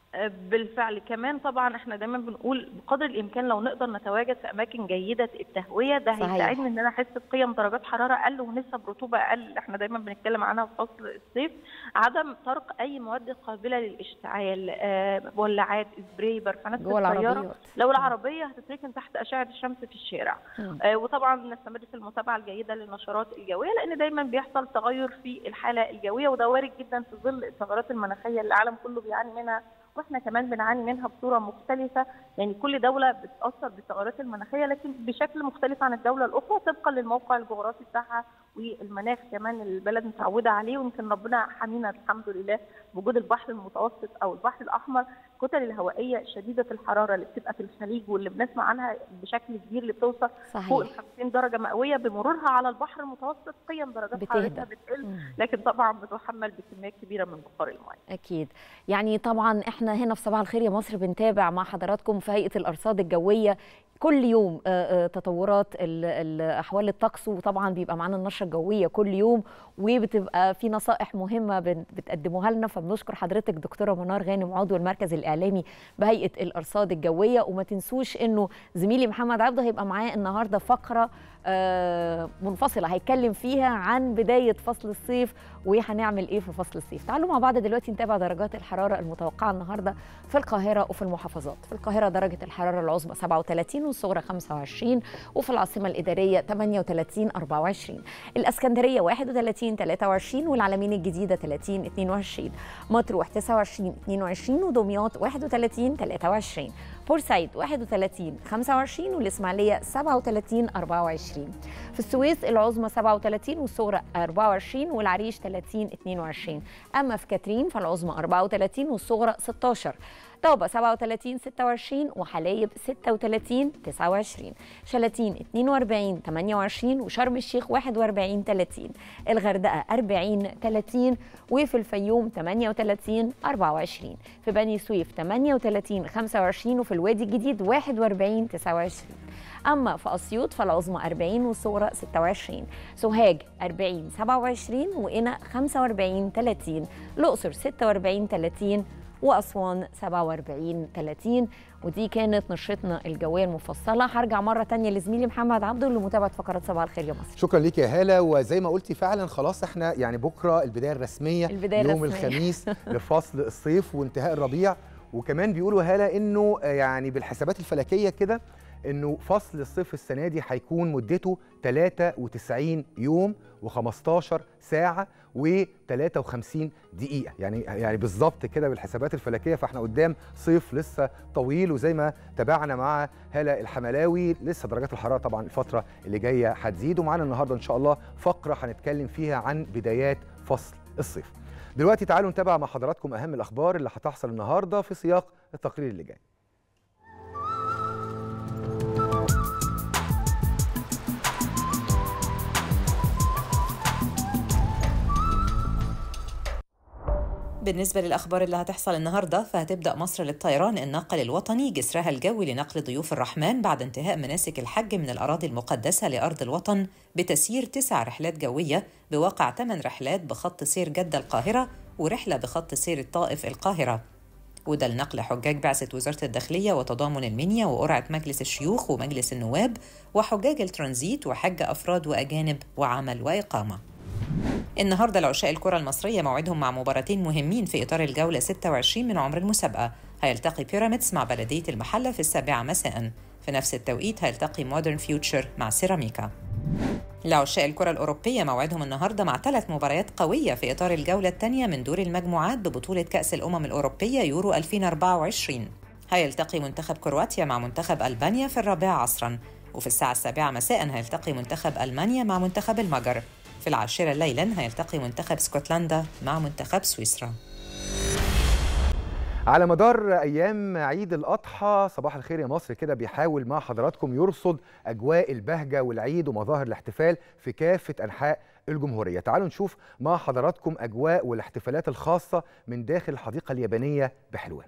بالفعل كمان طبعا احنا دايما بنقول بقدر الامكان لو نقدر نتواجد في اماكن جيده التهويه، ده صحيح. هيساعدني ان انا احس بقيم درجات حراره اقل ونسب رطوبه اقل، احنا دايما بنتكلم عنها في فصل الصيف. عدم طرق اي مواد قابله للاشتعال، آه ولاعات، سبراي، برفانات جوه السياره، العربيات. لو العربيه هتتركن تحت اشعه الشمس في الشارع. مم. آه وطبعا نستمر في المتابعه الجيده للنشرات الجويه، لان دايما بيحصل تغير في الحاله الجويه، وده وارد جدا في ظل التغيرات المناخيه اللي العالم كله بيعاني منها، واحنا كمان بنعاني منها بصوره مختلفه، يعني كل دوله بتتاثر بالتغيرات المناخيه لكن بشكل مختلف عن الدوله الاخرى طبقا للموقع الجغرافي بتاعها والمناخ كمان اللي البلد متعوده عليه. ويمكن ربنا حمينا الحمد لله بوجود البحر المتوسط او البحر الاحمر، الكتل الهوائيه شديده الحراره اللي بتبقى في الخليج واللي بنسمع عنها بشكل كبير اللي بتوصل صحيح. فوق ال خمسين درجه مئويه، بمرورها على البحر المتوسط قيم درجات حرارتها بتقل، لكن طبعا بتحمل بكميات كبيره من بخار الماء. اكيد. يعني طبعا احنا هنا في صباح الخير يا مصر بنتابع مع حضراتكم في هيئه الارصاد الجويه كل يوم تطورات احوال الطقس، وطبعا بيبقى معانا النشره الجويه كل يوم، وبتبقى في نصائح مهمه بتقدموها لنا. فبنشكر حضرتك دكتوره منار غانم عضو المركز الاعلامي بهيئه الارصاد الجويه. وما تنسوش انه زميلي محمد عبده هيبقى معاه النهارده فقره منفصله هيتكلم فيها عن بدايه فصل الصيف وهنعمل ايه في فصل الصيف. تعالوا مع بعض دلوقتي نتابع درجات الحراره المتوقعه النهارده في القاهره وفي المحافظات. في القاهره درجه الحراره العظمى سبعة وثلاثين والصغرى خمسة وعشرين، وفي العاصمه الاداريه ثمانية وثلاثين أربعة وعشرين، الاسكندريه واحد وثلاثين ثلاثة وعشرين، والعلمين الجديده ثلاثين اثنين وعشرين، مطروح تسعة وعشرين اثنين وعشرين، ودمياط واحد وثلاثين ثلاثة وعشرين، بورسعيد واحد وثلاثين خمسة وعشرين، والاسماعيليه سبعة وثلاثين أربعة وعشرين. في السويس العظمى سبعة وثلاثين والصغرى أربعة وعشرين، والعريش ثلاثين اثنين وعشرين. اما في كاترين فالعظمى أربعة وثلاثين والصغرى ستة عشر، طابة سبعة وثلاثين ستة وعشرين، وحلايب ستة وثلاثين تسعة وعشرين، شلاتين اثنين وأربعين ثمانية وعشرين، وشرم الشيخ واحد وأربعين ثلاثين، الغردقة أربعين ثلاثين، وفي الفيوم ثمانية وثلاثين أربعة وعشرين، في بني سويف ثمانية وثلاثين خمسة وعشرين، وفي الوادي الجديد واحد وأربعين تسعة وعشرين. أما في أسيوط فالعظمى أربعين والصغرى ستة وعشرين، سوهاج أربعين سبعة وعشرين، وقنا خمسة وأربعين ثلاثين، الأقصر ستة وأربعين ثلاثين، وأسوان سبعة وأربعين ثلاثين. ودي كانت نشرتنا الجويه المفصله. هرجع مره تانية لزميلي محمد عبده لمتابعه فقرات صباح الخير يا مصر. شكرا ليك يا هاله، وزي ما قلتي فعلا خلاص احنا يعني بكره البدايه الرسميه البداية يوم الرسمية. الخميس لفصل الصيف وانتهاء الربيع. وكمان بيقولوا هاله انه يعني بالحسابات الفلكيه كده انه فصل الصيف السنه دي هيكون مدته ثلاثة وتسعين يوم وخمستاشر ساعه وثلاثة وخمسين دقيقه، يعني يعني بالظبط كده بالحسابات الفلكيه. فاحنا قدام صيف لسه طويل، وزي ما تابعنا مع هاله الحملاوي لسه درجات الحراره طبعا الفتره اللي جايه هتزيد. ومعانا النهارده ان شاء الله فقره هنتكلم فيها عن بدايات فصل الصيف. دلوقتي تعالوا نتابع مع حضراتكم اهم الاخبار اللي هتحصل النهارده في سياق التقرير اللي جاي. بالنسبة للأخبار اللي هتحصل النهاردة، فهتبدأ مصر للطيران الناقل الوطني جسرها الجوي لنقل ضيوف الرحمن بعد انتهاء مناسك الحج من الأراضي المقدسة لأرض الوطن بتسيير تسع رحلات جوية بواقع ثمان رحلات بخط سير جدة القاهرة ورحلة بخط سير الطائف القاهرة. وده لنقل حجاج بعثة وزارة الداخلية وتضامن المنيا وقرعة مجلس الشيوخ ومجلس النواب وحجاج الترانزيت وحج أفراد وأجانب وعمل وإقامة. النهارده لعشاق الكرة المصرية موعدهم مع مباراتين مهمين في إطار الجولة ستة وعشرين من عمر المسابقة. هيلتقي بيراميدز مع بلدية المحلة في السابعة مساءً. في نفس التوقيت هيلتقي مودرن فيوتشر مع سيراميكا. لعشاق الكرة الأوروبية موعدهم النهارده مع ثلاث مباريات قوية في إطار الجولة الثانية من دور المجموعات ببطولة كأس الأمم الأوروبية يورو ألفين وأربعة وعشرين. هيلتقي منتخب كرواتيا مع منتخب ألبانيا في الرابعة عصراً، وفي الساعة السابعة مساءً هيلتقي منتخب ألمانيا مع منتخب المجر. في العاشرة ليلاً هيلتقي منتخب اسكتلندا مع منتخب سويسرا. على مدار أيام عيد الأضحى صباح الخير يا مصر كده بيحاول مع حضراتكم يرصد أجواء البهجة والعيد ومظاهر الاحتفال في كافة أنحاء الجمهورية. تعالوا نشوف مع حضراتكم أجواء والاحتفالات الخاصة من داخل الحديقة اليابانية بحلوان.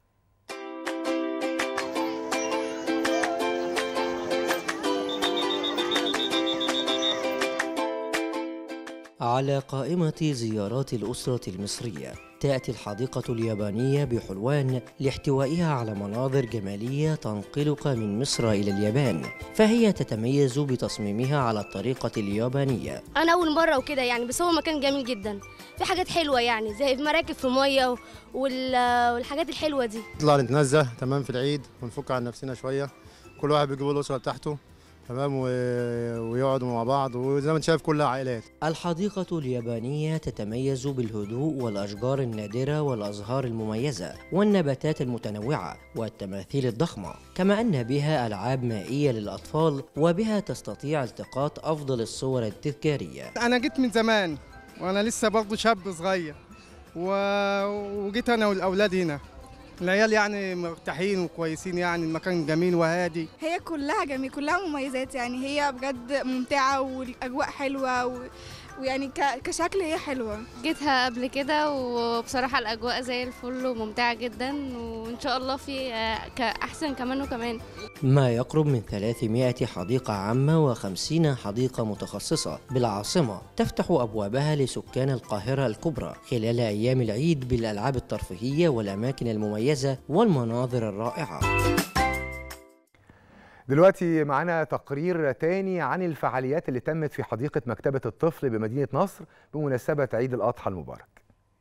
على قائمة زيارات الأسرة المصرية تأتي الحديقة اليابانية بحلوان لاحتوائها على مناظر جمالية تنقلك من مصر إلى اليابان، فهي تتميز بتصميمها على الطريقة اليابانية. أنا أول مرة وكده يعني، بس هو مكان جميل جدا، في حاجات حلوة يعني زي مراكب في مية والحاجات الحلوة دي. نطلع نتنزه تمام في العيد ونفك عن نفسنا شوية، كل واحد بيجيب الأسرة بتاعته تمام ويقعدوا مع بعض، وزي ما انت شايف كلها عائلات. الحديقة اليابانية تتميز بالهدوء والأشجار النادرة والأزهار المميزة والنباتات المتنوعة والتماثيل الضخمة، كما أن بها ألعاب مائية للأطفال وبها تستطيع التقاط أفضل الصور التذكارية. أنا جيت من زمان وأنا لسه برضه شاب صغير، وجيت أنا والأولاد هنا العيال يعني مرتاحين وكويسين، يعني المكان جميل وهادي. هي كلها جميل، كلها مميزات، يعني هي بجد ممتعة والأجواء حلوة و... ويعني كشكل هي حلوة. جيتها قبل كده وبصراحة الأجواء زي الفل وممتعة جدا، وإن شاء الله في أحسن كمان وكمان. ما يقرب من ثلاثمائة حديقة عامة وخمسين حديقة متخصصة بالعاصمة تفتح أبوابها لسكان القاهرة الكبرى خلال أيام العيد بالألعاب الترفيهية والأماكن المميزة والمناظر الرائعة. دلوقتي معانا تقرير تاني عن الفعاليات اللي تمت في حديقة مكتبة الطفل بمدينة نصر بمناسبة عيد الأضحى المبارك.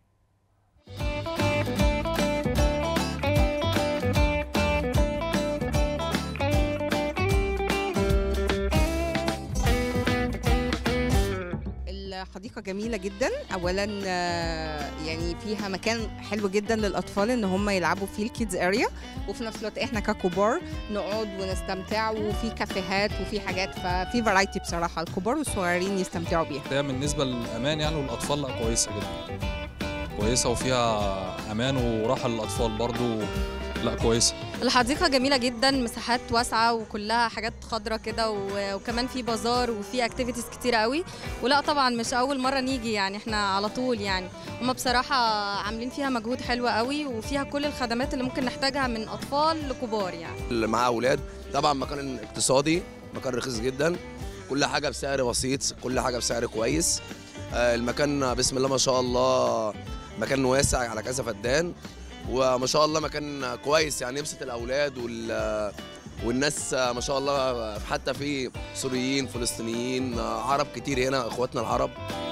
الحديقة جميلة جدا. أولا يعني فيها مكان حلو جدا للأطفال إن هم يلعبوا فيه الكيدز اريا، وفي نفس الوقت إحنا ككبار نقعد ونستمتع، وفي كافيهات وفي حاجات، ففي فرايتي بصراحة الكبار والصغيرين يستمتعوا بيها. هي بالنسبة للأمان يعني والأطفال لا كويسة جدا، كويسة وفيها أمان وراحة للأطفال برضو لا كويسة. الحديقة جميلة جدا، مساحات واسعة وكلها حاجات خضرة كده، وكمان في بازار وفي اكتيفيتيز كتيرة قوي. ولا طبعا مش أول مرة نيجي، يعني احنا على طول، يعني هم بصراحة عاملين فيها مجهود حلو قوي، وفيها كل الخدمات اللي ممكن نحتاجها من أطفال لكبار. يعني اللي معاه أولاد طبعا مكان اقتصادي، مكان رخيص جدا، كل حاجة بسعر بسيط، كل حاجة بسعر كويس. المكان بسم الله ما شاء الله مكان واسع على كذا فدان، وما شاء الله مكان كويس يعني يبسط الاولاد وال والناس ما شاء الله، حتى في سوريين فلسطينيين عرب كتير هنا، اخواتنا العرب.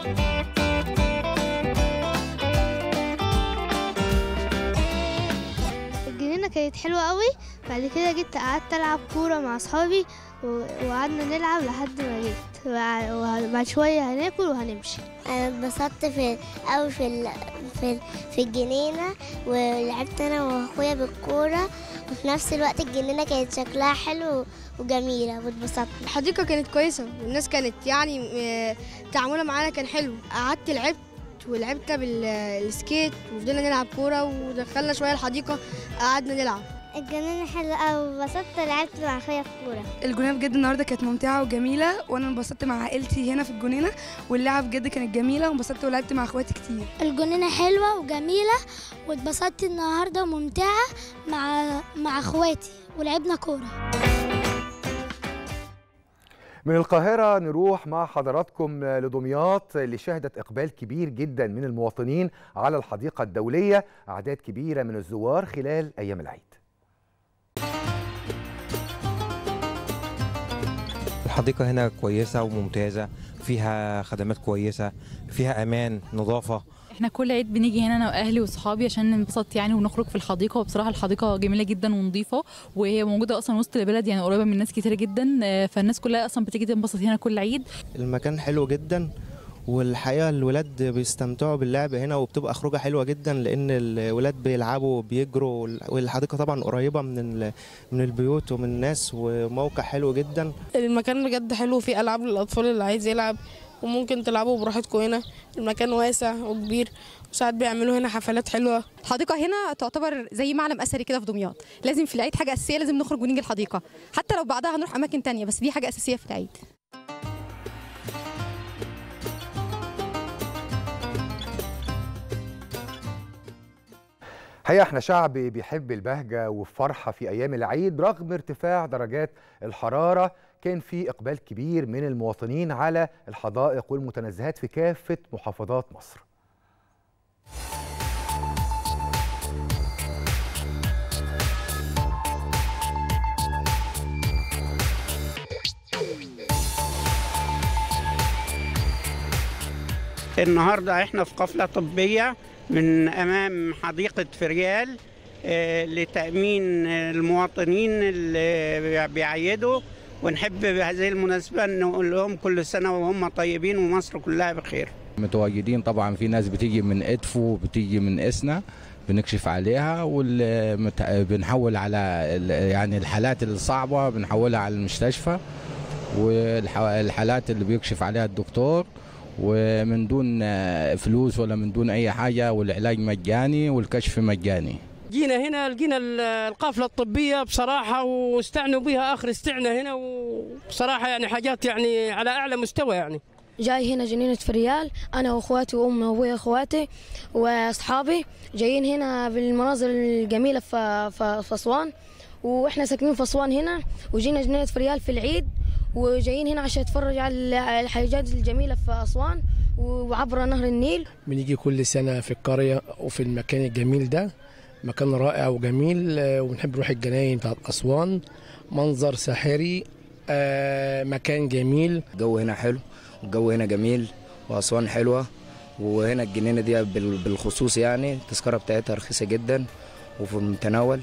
الجنينه كانت حلوه قوي. بعد كده جيت قعدت العب كوره مع اصحابي وقعدنا نلعب لحد ما جيت، وبعد شويه هناكل وهنمشي. انا اتبسطت في قوي في في في الجنينه، ولعبت انا واخويا بالكوره، وفي نفس الوقت الجنينه كانت شكلها حلو وجميله واتبسطت. الحديقه كانت كويسه والناس كانت يعني تعاملها معانا كان حلو. قعدت لعبت ولعبت بالسكيت وفضلنا نلعب كوره، ودخلنا شويه الحديقه قعدنا نلعب. الجنينه حلوه قوي واتبسطت، لعبت مع اخويا في الكوره. الجنينه بجد النهارده كانت ممتعه وجميله، وانا انبسطت مع عائلتي هنا في الجنينه، واللعب بجد كانت جميله، وانبسطت ولعبت مع اخواتي كتير. الجنينه حلوه وجميله، واتبسطت النهارده وممتعه مع مع اخواتي ولعبنا كوره. من القاهرة نروح مع حضراتكم لدمياط اللي شهدت إقبال كبير جدا من المواطنين على الحديقة الدولية، أعداد كبيرة من الزوار خلال أيام العيد. الحديقة هنا كويسة وممتازة، فيها خدمات كويسة، فيها أمان، نظافة. احنا كل عيد بنيجي هنا انا واهلي واصحابي عشان ننبسط يعني ونخرج في الحديقه، وبصراحه الحديقه جميله جدا ونظيفه، وهي موجوده اصلا وسط البلد يعني قريبه من ناس كتيره جدا، فالناس كلها اصلا بتيجي تنبسط هنا كل عيد. المكان حلو جدا، والحقيقه الولاد بيستمتعوا باللعب هنا، وبتبقى خروجه حلوه جدا لان الولاد بيلعبوا وبيجروا، والحديقه طبعا قريبه من من البيوت ومن الناس، وموقع حلو جدا. المكان بجد حلو، فيه العاب للاطفال اللي عايز يلعب، وممكن تلعبوا براحتكم هنا. المكان واسع وكبير، وساعات بيعملوا هنا حفلات حلوه. الحديقه هنا تعتبر زي معلم اثري كده في دمياط، لازم في العيد حاجه اساسيه، لازم نخرج ونيجي الحديقه، حتى لو بعدها هنروح اماكن تانية، بس دي حاجه اساسيه في العيد. حقيقة احنا شعب بيحب البهجة والفرحة في أيام العيد. رغم ارتفاع درجات الحرارة كان في إقبال كبير من المواطنين على الحدائق والمتنزهات في كافة محافظات مصر. النهارده احنا في قافلة طبية من أمام حديقة فريال لتأمين المواطنين اللي بيعيدوا، ونحب بهذه المناسبة نقول لهم كل سنة وهم طيبين ومصر كلها بخير. متواجدين طبعا، في ناس بتيجي من إدفو، بتيجي من إسنا، بنكشف عليها، وبنحول على يعني الحالات الصعبة بنحولها على المستشفى، والحالات اللي بيكشف عليها الدكتور ومن دون فلوس ولا من دون أي حاجة، والعلاج مجاني والكشف مجاني. جينا هنا لقينا القافله الطبيه بصراحه واستعنوا بها اخر استعنى هنا، وبصراحه يعني حاجات يعني على اعلى مستوى. يعني جاي هنا جنينة فريال، أنا وأخواتي وأمي وأبوي وأخواتي وأصحابي جايين هنا بالمناظر الجميلة في في أسوان، وإحنا ساكنين في أسوان هنا، وجينا جنينة فريال في العيد، وجايين هنا عشان نتفرج على الحاجات الجميلة في أسوان وعبر نهر النيل. بنيجي كل سنة في القرية وفي المكان الجميل ده، مكان رائع وجميل، ونحب نروح الجناين بتاعت أسوان، منظر ساحري، مكان جميل. الجو هنا حلو والجو هنا جميل وأسوان حلوة، وهنا الجنينة دي بالخصوص يعني التذكرة بتاعتها رخيصة جدا وفي المتناول.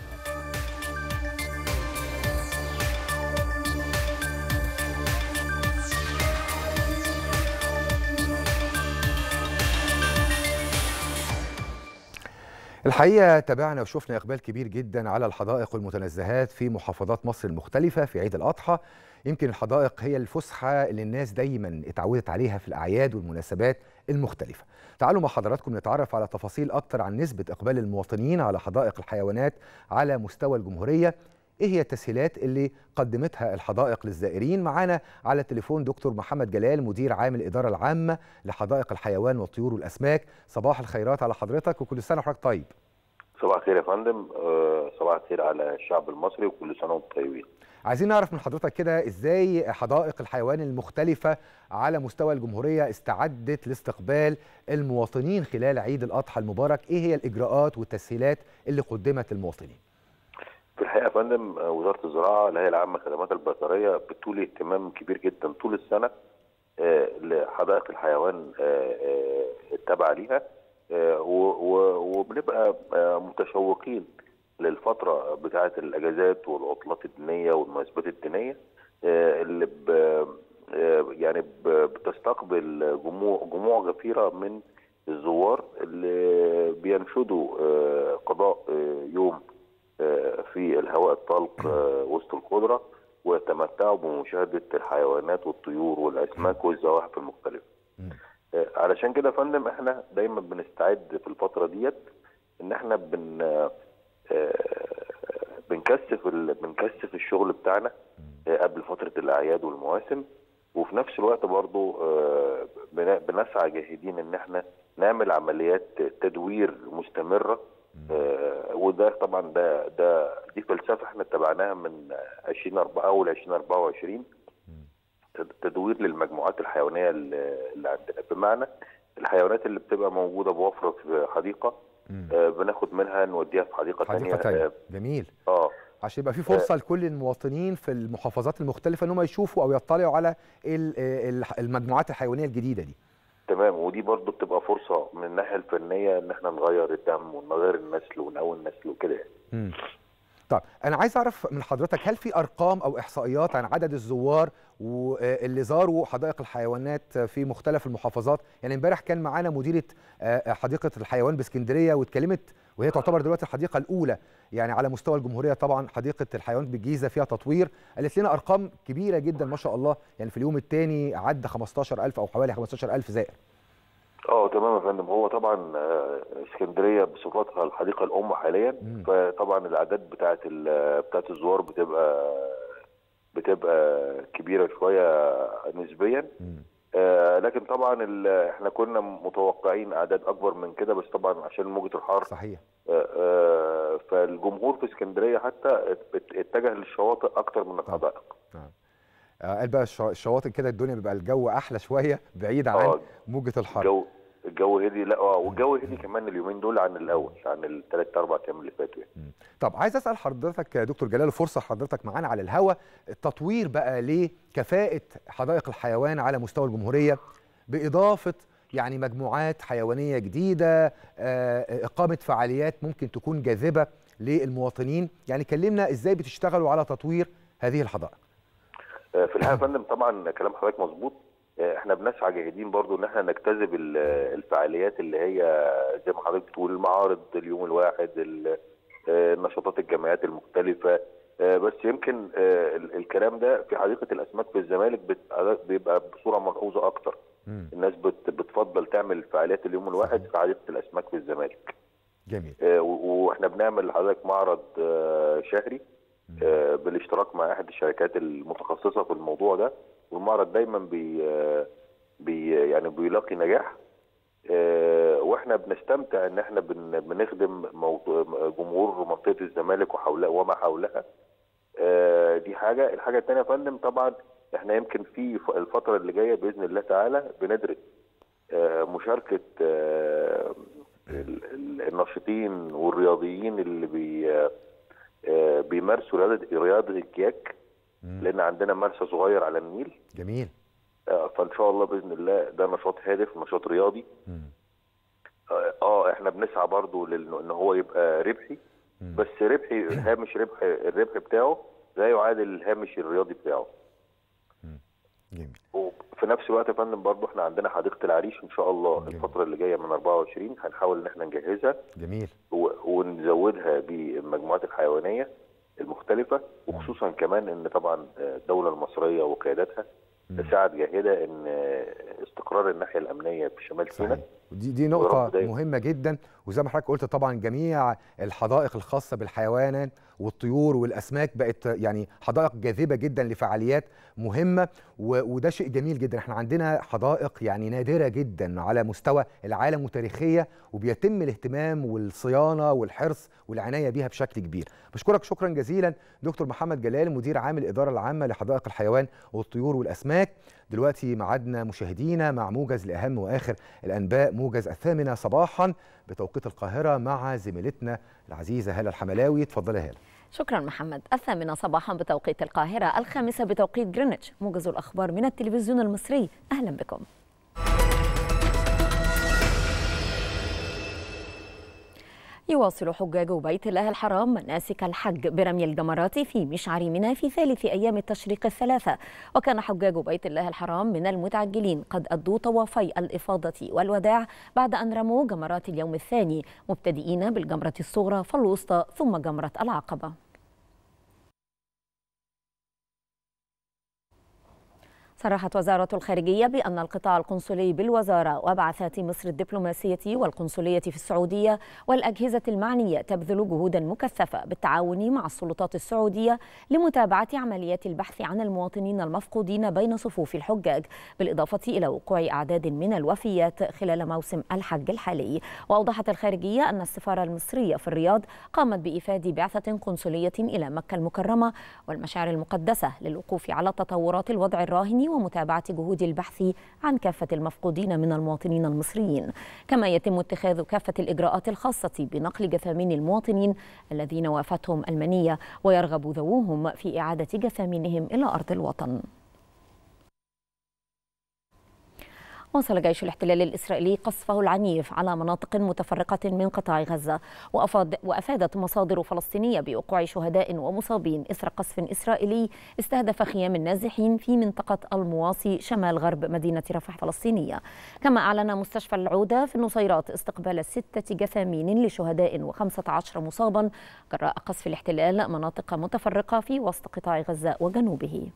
الحقيقة تابعنا وشفنا إقبال كبير جدا على الحدائق والمتنزهات في محافظات مصر المختلفة في عيد الأضحى. يمكن الحدائق هي الفسحة اللي الناس دايما اتعودت عليها في الأعياد والمناسبات المختلفة. تعالوا مع حضراتكم نتعرف على تفاصيل أكتر عن نسبة إقبال المواطنين على حدائق الحيوانات على مستوى الجمهورية. إيه هي التسهيلات اللي قدمتها الحدائق للزائرين؟ معانا على التليفون دكتور محمد جلال، مدير عام الإدارة العامة لحدائق الحيوان والطيور والأسماك. صباح الخيرات على حضرتك وكل سنة وحضرتك طيب. صباح الخير يا فندم، صباح الخير على الشعب المصري وكل سنة وانتم طيبين. عايزين نعرف من حضرتك كده ازاي حدائق الحيوان المختلفة على مستوى الجمهورية استعدت لاستقبال المواطنين خلال عيد الأضحى المبارك. ايه هي الإجراءات والتسهيلات اللي قدمت للمواطنين؟ في الحقيقة يا فندم وزارة الزراعة الهيئة العامة للخدمات البيطرية بتولي اهتمام كبير جدا طول السنة لحدائق الحيوان التابعة ليها، وبنبقى متشوقين للفترة بتاعة الأجازات والعطلات الدينية والمناسبات الدينية اللي ب يعني بتستقبل جموع جموع غفيرة من الزوار اللي بينشدوا قضاء يوم في الهواء الطلق وسط الخضرة ويتمتعوا بمشاهدة الحيوانات والطيور والأسماك والزواحف المختلفة. علشان كده يا فندم احنا دايما بنستعد في الفترة ديت ان احنا بن بنكثف بنكثف الشغل بتاعنا قبل فترة الأعياد والمواسم، وفي نفس الوقت برضو بنسعى جاهدين ان احنا نعمل عمليات تدوير مستمرة، وده طبعا ده ده دي فلسفة احنا اتبعناها من ألفين وأربعة ألفين وأربعة وعشرين، تدوير للمجموعات الحيوانية اللي عندنا، بمعنى الحيوانات اللي بتبقى موجودة بوفرة في حديقة آه بناخد منها نوديها في حديقة, حديقة تانية. تانية. جميل. اه عشان يبقى في فرصة آه. لكل المواطنين في المحافظات المختلفة ان هم يشوفوا او يطلعوا على المجموعات الحيوانية الجديدة دي. تمام، ودي برضو بتبقى فرصة من الناحية الفنية ان احنا نغير الدم ونغير النسل ونقوي النسل وكده يعني. طيب انا عايز اعرف من حضرتك، هل في ارقام او احصائيات عن عدد الزوار واللي زاروا حدائق الحيوانات في مختلف المحافظات؟ يعني امبارح كان معانا مديرة حديقة الحيوان باسكندرية واتكلمت، وهي تعتبر دلوقتي الحديقة الأولى يعني على مستوى الجمهورية. طبعا حديقة الحيوان بالجيزة فيها تطوير، قالت لنا أرقام كبيرة جدا ما شاء الله، يعني في اليوم الثاني عدى خمستاشر ألف أو حوالي خمستاشر ألف زائر. اه تمام يا فندم، هو طبعا اسكندريه بصفتها الحديقه الام حاليا، مم. فطبعا الاعداد بتاعه بتاعه الزوار بتبقى بتبقى كبيره شويه نسبيا، آه لكن طبعا احنا كنا متوقعين اعداد اكبر من كده، بس طبعا عشان موجه الحر صحيح آه آه فالجمهور في اسكندريه حتى اتجه للشواطئ اكتر من الحدائق. قال بقى الشواطئ كده الدنيا بيبقى الجو احلى شويه بعيد عن آه موجه الحر. الجو الجو هدي، لا اه والجو هدي كمان اليومين دول عن الاول، عن الثلاث اربع ايام اللي فاتوا يعني. طب عايز اسال حضرتك يا دكتور جلال، فرصه حضرتك معانا على الهوا، التطوير بقى لكفاءه حدائق الحيوان على مستوى الجمهوريه باضافه يعني مجموعات حيوانيه جديده، اقامه فعاليات ممكن تكون جاذبه للمواطنين، يعني كلمنا ازاي بتشتغلوا على تطوير هذه الحدائق. في الحقيقه يا فندم طبعا كلام حضرتك مظبوط، احنا بنسعى جاهدين برضو ان احنا نجتذب الفعاليات اللي هي زي ما حضرتك بتقول، المعارض اليوم الواحد، النشاطات الجمعيات المختلفه، بس يمكن الكلام ده في حديقه الاسماك في الزمالك بيبقى بصوره ملحوظه اكتر. الناس بتفضل تعمل فعاليات اليوم الواحد في حديقه الاسماك في الزمالك. جميل. آه، واحنا بنعمل لحضرتك معرض آه، شهري آه، بالاشتراك مع احد الشركات المتخصصه في الموضوع ده، والمعرض دايما بي آه، بي يعني بيلاقي نجاح، آه، واحنا بنستمتع ان احنا بن- بنخدم موضوع جمهور منطقه الزمالك وحولها وما حولها. آه، دي حاجه. الحاجه الثانيه يا فندم، طبعا احنا يمكن في ف- الفتره اللي جايه باذن الله تعالى بندرس آه، مشاركه آه، ال- ال- الناشطين والرياضيين اللي بي آه، بيمارسوا رياضه رياضه الكياك، لان عندنا مرسى صغير على النيل. جميل. آه، فان شاء الله باذن الله ده نشاط هادف، نشاط رياضي. اه آه، احنا بنسعى برضو لانه ان هو يبقى ربحي، بس ربحي هامش ربح الربح بتاعه لا يعادل الهامش الرياضي بتاعه. جميل. وفي نفس الوقت يا فندم برضو احنا عندنا حديقه العريش ان شاء الله جميل. الفتره اللي جايه من أربعة وعشرين هنحاول ان احنا نجهزها. جميل. و- ونزودها بالمجموعات الحيوانيه المختلفه، وخصوصا كمان ان طبعا الدوله المصريه وقيادتها تساعد جاهده ان استقرار الناحيه الامنيه في شمال سيناء. دي دي نقطة مهمة جدا، وزي ما حضرتك قلت طبعا جميع الحدائق الخاصة بالحيوانات والطيور والأسماك بقت يعني حدائق جاذبة جدا لفعاليات مهمة، وده شيء جميل جدا. احنا عندنا حدائق يعني نادرة جدا على مستوى العالم وتاريخية، وبيتم الاهتمام والصيانة والحرص والعناية بيها بشكل كبير. بشكرك شكرا جزيلا دكتور محمد جلال، مدير عام الإدارة العامة لحدائق الحيوان والطيور والأسماك. دلوقتي معادنا مشاهدينا مع موجز لأهم وآخر الأنباء، موجز الثامنة صباحا بتوقيت القاهرة مع زميلتنا العزيزة هالة الحملاوي. اتفضلي يا هالة. شكرا محمد. الثامنة صباحا بتوقيت القاهرة، الخامسة بتوقيت جرينتش، موجز الأخبار من التلفزيون المصري. أهلا بكم. يواصل حجاج بيت الله الحرام مناسك الحج برمي الجمرات في مشعر منى في ثالث أيام التشريق الثلاثة، وكان حجاج بيت الله الحرام من المتعجلين قد أدوا طوافي الإفاضة والوداع بعد أن رموا جمرات اليوم الثاني، مبتدئين بالجمرة الصغرى فالوسطى ثم جمرة العقبة. صرحت وزارة الخارجية بأن القطاع القنصلي بالوزارة وبعثات مصر الدبلوماسية والقنصلية في السعودية والأجهزة المعنية تبذل جهودا مكثفة بالتعاون مع السلطات السعودية لمتابعة عمليات البحث عن المواطنين المفقودين بين صفوف الحجاج، بالإضافة إلى وقوع أعداد من الوفيات خلال موسم الحج الحالي. وأوضحت الخارجية أن السفارة المصرية في الرياض قامت بإيفاد بعثة قنصلية إلى مكة المكرمة والمشاعر المقدسة للوقوف على تطورات الوضع الراهن ومتابعة جهود البحث عن كافة المفقودين من المواطنين المصريين، كما يتم اتخاذ كافة الإجراءات الخاصة بنقل جثامين المواطنين الذين وافتهم المنية ويرغب ذووهم في إعادة جثامينهم إلى أرض الوطن. واصل جيش الاحتلال الإسرائيلي قصفه العنيف على مناطق متفرقة من قطاع غزة، وأفاد وأفادت مصادر فلسطينية بوقوع شهداء ومصابين إثر قصف إسرائيلي استهدف خيام النازحين في منطقة المواصي شمال غرب مدينة رفح الفلسطينية. كما أعلن مستشفى العودة في النصيرات استقبال ستة جثامين لشهداء وخمسة عشر مصابا جراء قصف الاحتلال مناطق متفرقة في وسط قطاع غزة وجنوبه.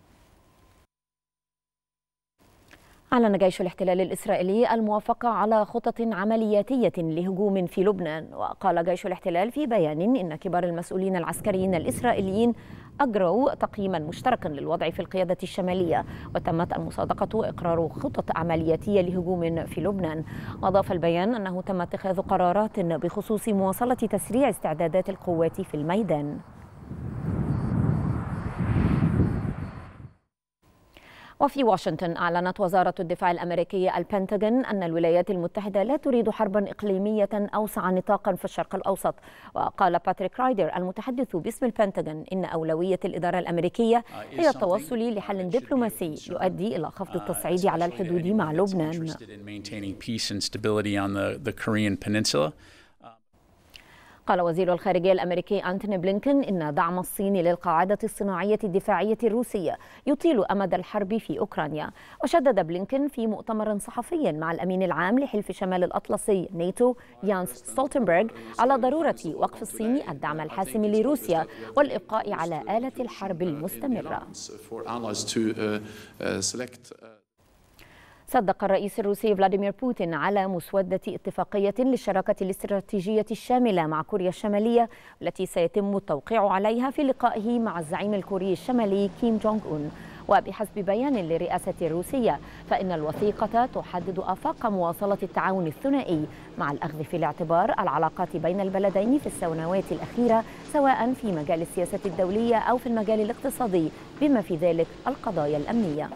أعلن جيش الاحتلال الإسرائيلي الموافقة على خطط عملياتية لهجوم في لبنان. وقال جيش الاحتلال في بيان إن كبار المسؤولين العسكريين الإسرائيليين أجروا تقييما مشتركا للوضع في القيادة الشمالية، وتمت المصادقة وإقرار خطط عملياتية لهجوم في لبنان. وأضاف البيان أنه تم اتخاذ قرارات بخصوص مواصلة تسريع استعدادات القوات في الميدان. وفي واشنطن أعلنت وزارة الدفاع الأمريكية البنتاغون أن الولايات المتحدة لا تريد حربا إقليمية أوسع نطاقا في الشرق الأوسط. وقال باتريك رايدر المتحدث باسم البنتاغون إن أولوية الإدارة الأمريكية هي التوصل لحل دبلوماسي يؤدي إلى خفض التصعيد على الحدود مع لبنان. قال وزير الخارجية الأمريكي أنتوني بلينكن إن دعم الصين للقاعدة الصناعية الدفاعية الروسية يطيل أمد الحرب في أوكرانيا. وشدد بلينكن في مؤتمر صحفي مع الأمين العام لحلف شمال الأطلسي ناتو يانس ستولتنبرغ على ضرورة وقف الصين الدعم الحاسم لروسيا والإبقاء على آلة الحرب المستمرة. صدق الرئيس الروسي فلاديمير بوتين على مسودة اتفاقية للشراكة الاستراتيجية الشاملة مع كوريا الشمالية التي سيتم التوقيع عليها في لقائه مع الزعيم الكوري الشمالي كيم جونغ أون. وبحسب بيان للرئاسة الروسية فإن الوثيقة تحدد آفاق مواصلة التعاون الثنائي مع الأخذ في الاعتبار العلاقات بين البلدين في السنوات الأخيرة سواء في مجال السياسة الدولية أو في المجال الاقتصادي بما في ذلك القضايا الأمنية.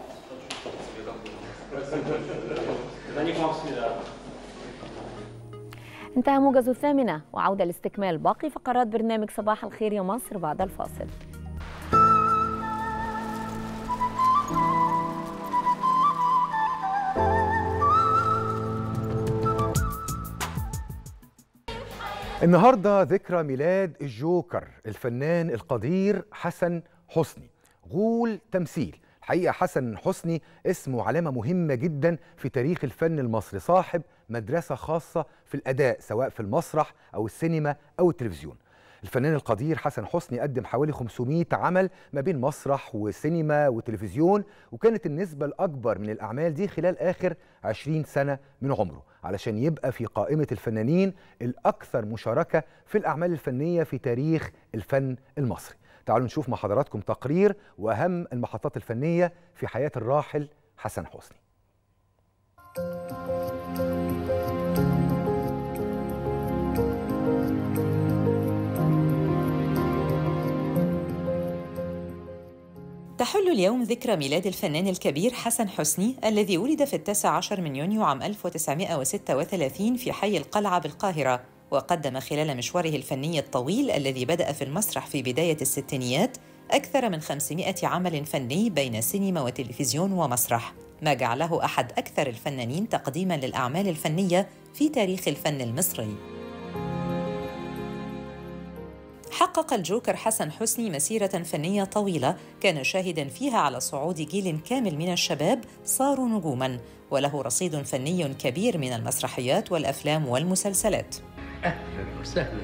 انتهى موجز الثامنة، وعودة لاستكمال باقي فقرات برنامج صباح الخير يا مصر بعد الفاصل. النهارده ذكرى ميلاد الجوكر الفنان القدير حسن حسني، غول تمثيل. حقيقة حسن حسني اسمه علامة مهمة جدا في تاريخ الفن المصري، صاحب مدرسة خاصة في الأداء سواء في المسرح أو السينما أو التلفزيون. الفنان القدير حسن حسني قدم حوالي خمسمائة عمل ما بين مسرح وسينما وتلفزيون، وكانت النسبة الأكبر من الأعمال دي خلال آخر عشرين سنة من عمره علشان يبقى في قائمة الفنانين الأكثر مشاركة في الأعمال الفنية في تاريخ الفن المصري. تعالوا نشوف مع حضراتكم تقرير وأهم المحطات الفنية في حياة الراحل حسن حسني. تحل اليوم ذكرى ميلاد الفنان الكبير حسن حسني الذي ولد في التاسع عشر من يونيو عام ألف وتسعمائة وستة وثلاثين في حي القلعة بالقاهرة، وقدم خلال مشواره الفني الطويل الذي بدأ في المسرح في بداية الستينيات أكثر من خمسمائة عمل فني بين سينما وتلفزيون ومسرح، ما جعله أحد أكثر الفنانين تقديماً للأعمال الفنية في تاريخ الفن المصري. حقق الجوكر حسن حسني مسيرة فنية طويلة كان شاهداً فيها على صعود جيل كامل من الشباب صاروا نجوماً، وله رصيد فني كبير من المسرحيات والأفلام والمسلسلات. أهلاً وسهلاً.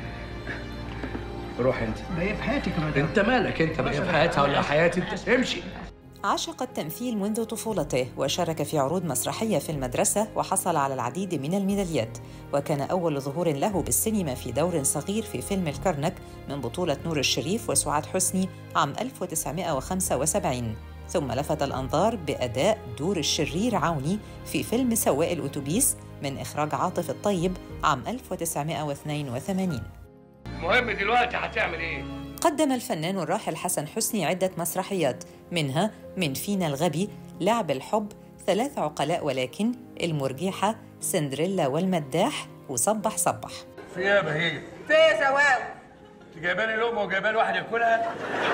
روح أنت. بقى في حياتك مدام. أنت مالك أنت بقى في حياتها ولا حياتي أنت؟ امشي. عشق التمثيل منذ طفولته وشارك في عروض مسرحية في المدرسة وحصل على العديد من الميداليات، وكان أول ظهور له بالسينما في دور صغير في فيلم الكرنك من بطولة نور الشريف وسعاد حسني عام ألف وتسعمائة وخمسة وسبعين، ثم لفت الأنظار بأداء دور الشرير عوني في فيلم سواق الأتوبيس من إخراج عاطف الطيب عام ألف وتسعمائة واثنين وثمانين. المهم دلوقتي هتعمل إيه؟ قدم الفنان الراحل حسن حسني عدة مسرحيات، منها من فينا الغبي، لعب الحب، ثلاث عقلاء ولكن، المرجحة، سندريلا والمداح، وصبح صبح. في ايه يا بهية؟ في ايه يا سواق؟ انت جايباني لقمة وجايباني واحد ياكلها؟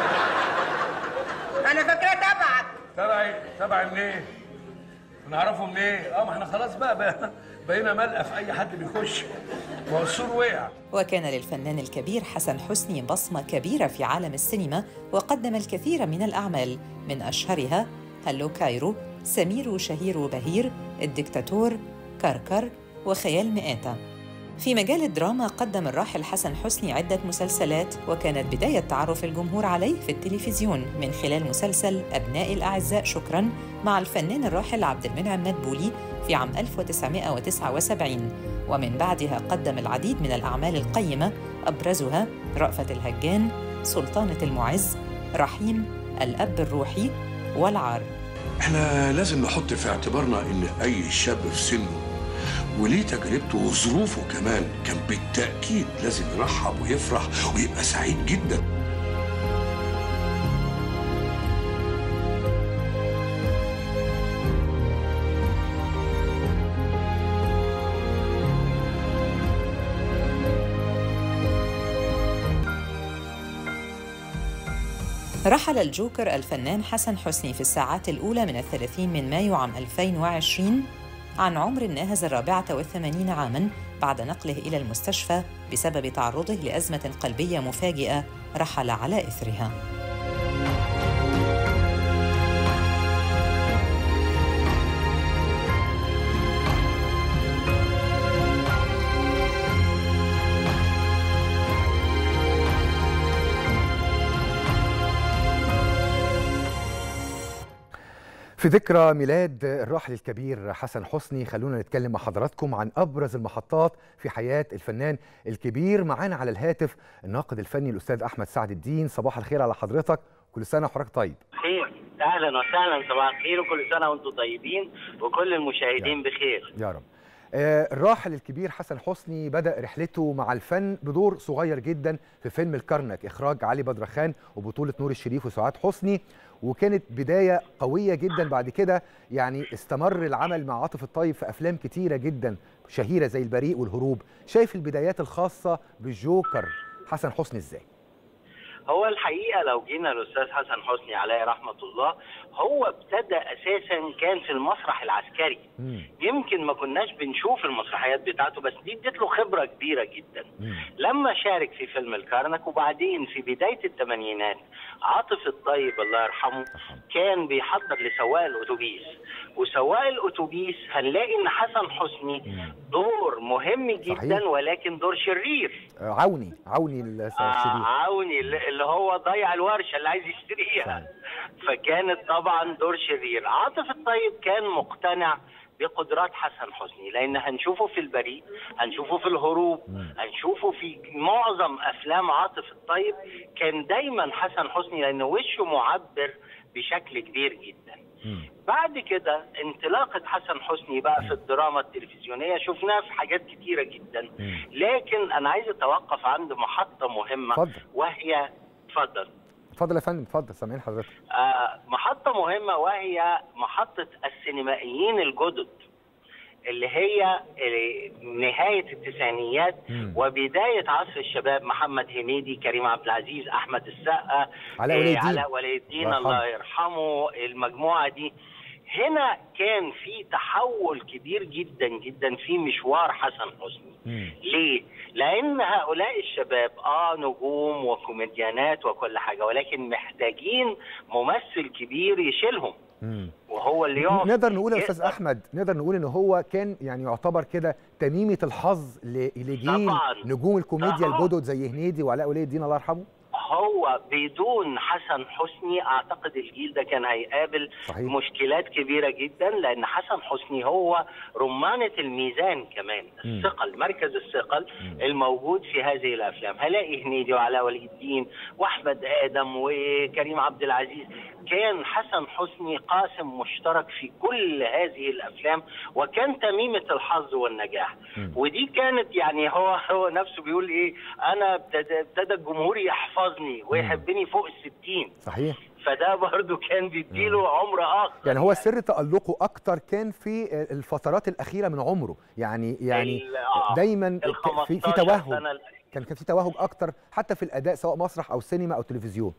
أنا فاكرة تبعك. تبعي؟ تبعي منين؟ نعرفه منين؟ اه ما احنا خلاص بقى, بقى بقينا ملقى في أي حد بيخش، ما السور وقع. وكان للفنان الكبير حسن حسني بصمة كبيرة في عالم السينما، وقدم الكثير من الأعمال من أشهرها هلو كايرو، سمير وشهير وبهير، الدكتاتور، كركر، وخيال مئاتة. في مجال الدراما قدم الراحل حسن حسني عدة مسلسلات، وكانت بداية تعرف الجمهور عليه في التلفزيون من خلال مسلسل أبناء الأعزاء شكراً مع الفنان الراحل عبد المنعم مدبولي في عام ألف وتسعمائة وتسعة وسبعين، ومن بعدها قدم العديد من الأعمال القيمة أبرزها رأفت الهجان، سلطانة المعز، رحيم، الأب الروحي، والعار. احنا لازم نحط في اعتبارنا ان اي شاب في سنه وليه تجربته وظروفه كمان كان بالتأكيد لازم يرحب ويفرح ويبقى سعيد جدا. رحل الجوكر الفنان حسن حسني في الساعات الأولى من الثلاثين من مايو عام ألفين وعشرين عن عمر ناهز الرابعة والثمانين عاماً بعد نقله إلى المستشفى بسبب تعرضه لأزمة قلبية مفاجئة رحل على إثرها. في ذكرى ميلاد الراحل الكبير حسن حسني خلونا نتكلم مع حضراتكم عن أبرز المحطات في حياة الفنان الكبير. معانا على الهاتف الناقد الفني الأستاذ أحمد سعد الدين. صباح الخير على حضرتك، كل سنة وحضرتك طيب. خير، أهلا وسهلا، صباح الخير وكل سنة وأنتم طيبين وكل المشاهدين يا بخير يا رب. آه الراحل الكبير حسن حسني بدأ رحلته مع الفن بدور صغير جدا في فيلم الكرنك، إخراج علي بدرخان وبطولة نور الشريف وسعاد حسني، وكانت بداية قوية جدا. بعد كده يعني استمر العمل مع عاطف الطيب في أفلام كتيرة جدا شهيرة زي البريء والهروب. شايف البدايات الخاصة بالجوكر حسن حسني إزاي؟ هو الحقيقة لو جينا للأستاذ حسن حسني عليه رحمة الله، هو ابتدى أساسا كان في المسرح العسكري. مم. يمكن ما كناش بنشوف المسرحيات بتاعته، بس دي ادت له خبرة كبيرة جدا. مم. لما شارك في فيلم الكرنك، وبعدين في بداية الثمانينات عاطف الطيب الله يرحمه كان بيحضر لسواق الأتوبيس، وسواق الأتوبيس هنلاقي إن حسن حسني دور مهم جدا. صحيح. ولكن دور شرير، عوني عوني الشرير، آه عوني اللي هو ضيع الورشه اللي عايز يشتريها. فكانت طبعا دور شرير. عاطف الطيب كان مقتنع بقدرات حسن حسني، لان هنشوفه في البريء، هنشوفه في الهروب، هنشوفه في معظم افلام عاطف الطيب. كان دايما حسن حسني لان وشه معبر بشكل كبير جدا. بعد كده انطلاقة حسن حسني بقى في الدراما التلفزيونية شفناها في حاجات كتيرة جدا، لكن أنا عايز أتوقف عند محطة مهمة. فضل. وهي اتفضل اتفضل يا فندم، اتفضل سامعين حضرتك. آه محطة مهمة وهي محطة السينمائيين الجدد، اللي هي نهاية التسعينيات وبداية عصر الشباب. محمد هنيدي، كريم عبد العزيز، أحمد السقا، علاء ولي الدين, علاء ولي الدين الله يرحمه. المجموعة دي هنا كان في تحول كبير جدا جدا في مشوار حسن حسني. مم. ليه؟ لأن هؤلاء الشباب آه نجوم وكوميديانات وكل حاجة، ولكن محتاجين ممثل كبير يشيلهم. مم. وهو اللي يقف. نقدر نقول يا استاذ احمد، نقدر نقول ان هو كان يعني يعتبر كده تميمه الحظ لجيل نجوم الكوميديا الجدد زي هنيدي وعلاء ولي الدين الله يرحمه. هو بدون حسن حسني اعتقد الجيل ده كان هيقابل صحيح. مشكلات كبيره جدا، لان حسن حسني هو رمانه الميزان كمان، الثقل، مركز الثقل الموجود في هذه الافلام. هلاقي هنيدي وعلاء ولي الدين واحمد ادم وكريم عبد العزيز. كان حسن حسني قاسم مشترك في كل هذه الافلام، وكان تميمه الحظ والنجاح. م. ودي كانت يعني هو هو نفسه بيقول ايه، انا ابتدى الجمهور يحفظني ويحبني فوق الستين. صحيح. فده برضو كان بيديله عمر اخر. يعني هو سر تألقه اكتر كان في الفترات الاخيره من عمره، يعني يعني دايما في في توهج، كان كان في توهج اكتر حتى في الاداء سواء مسرح او سينما او تلفزيون.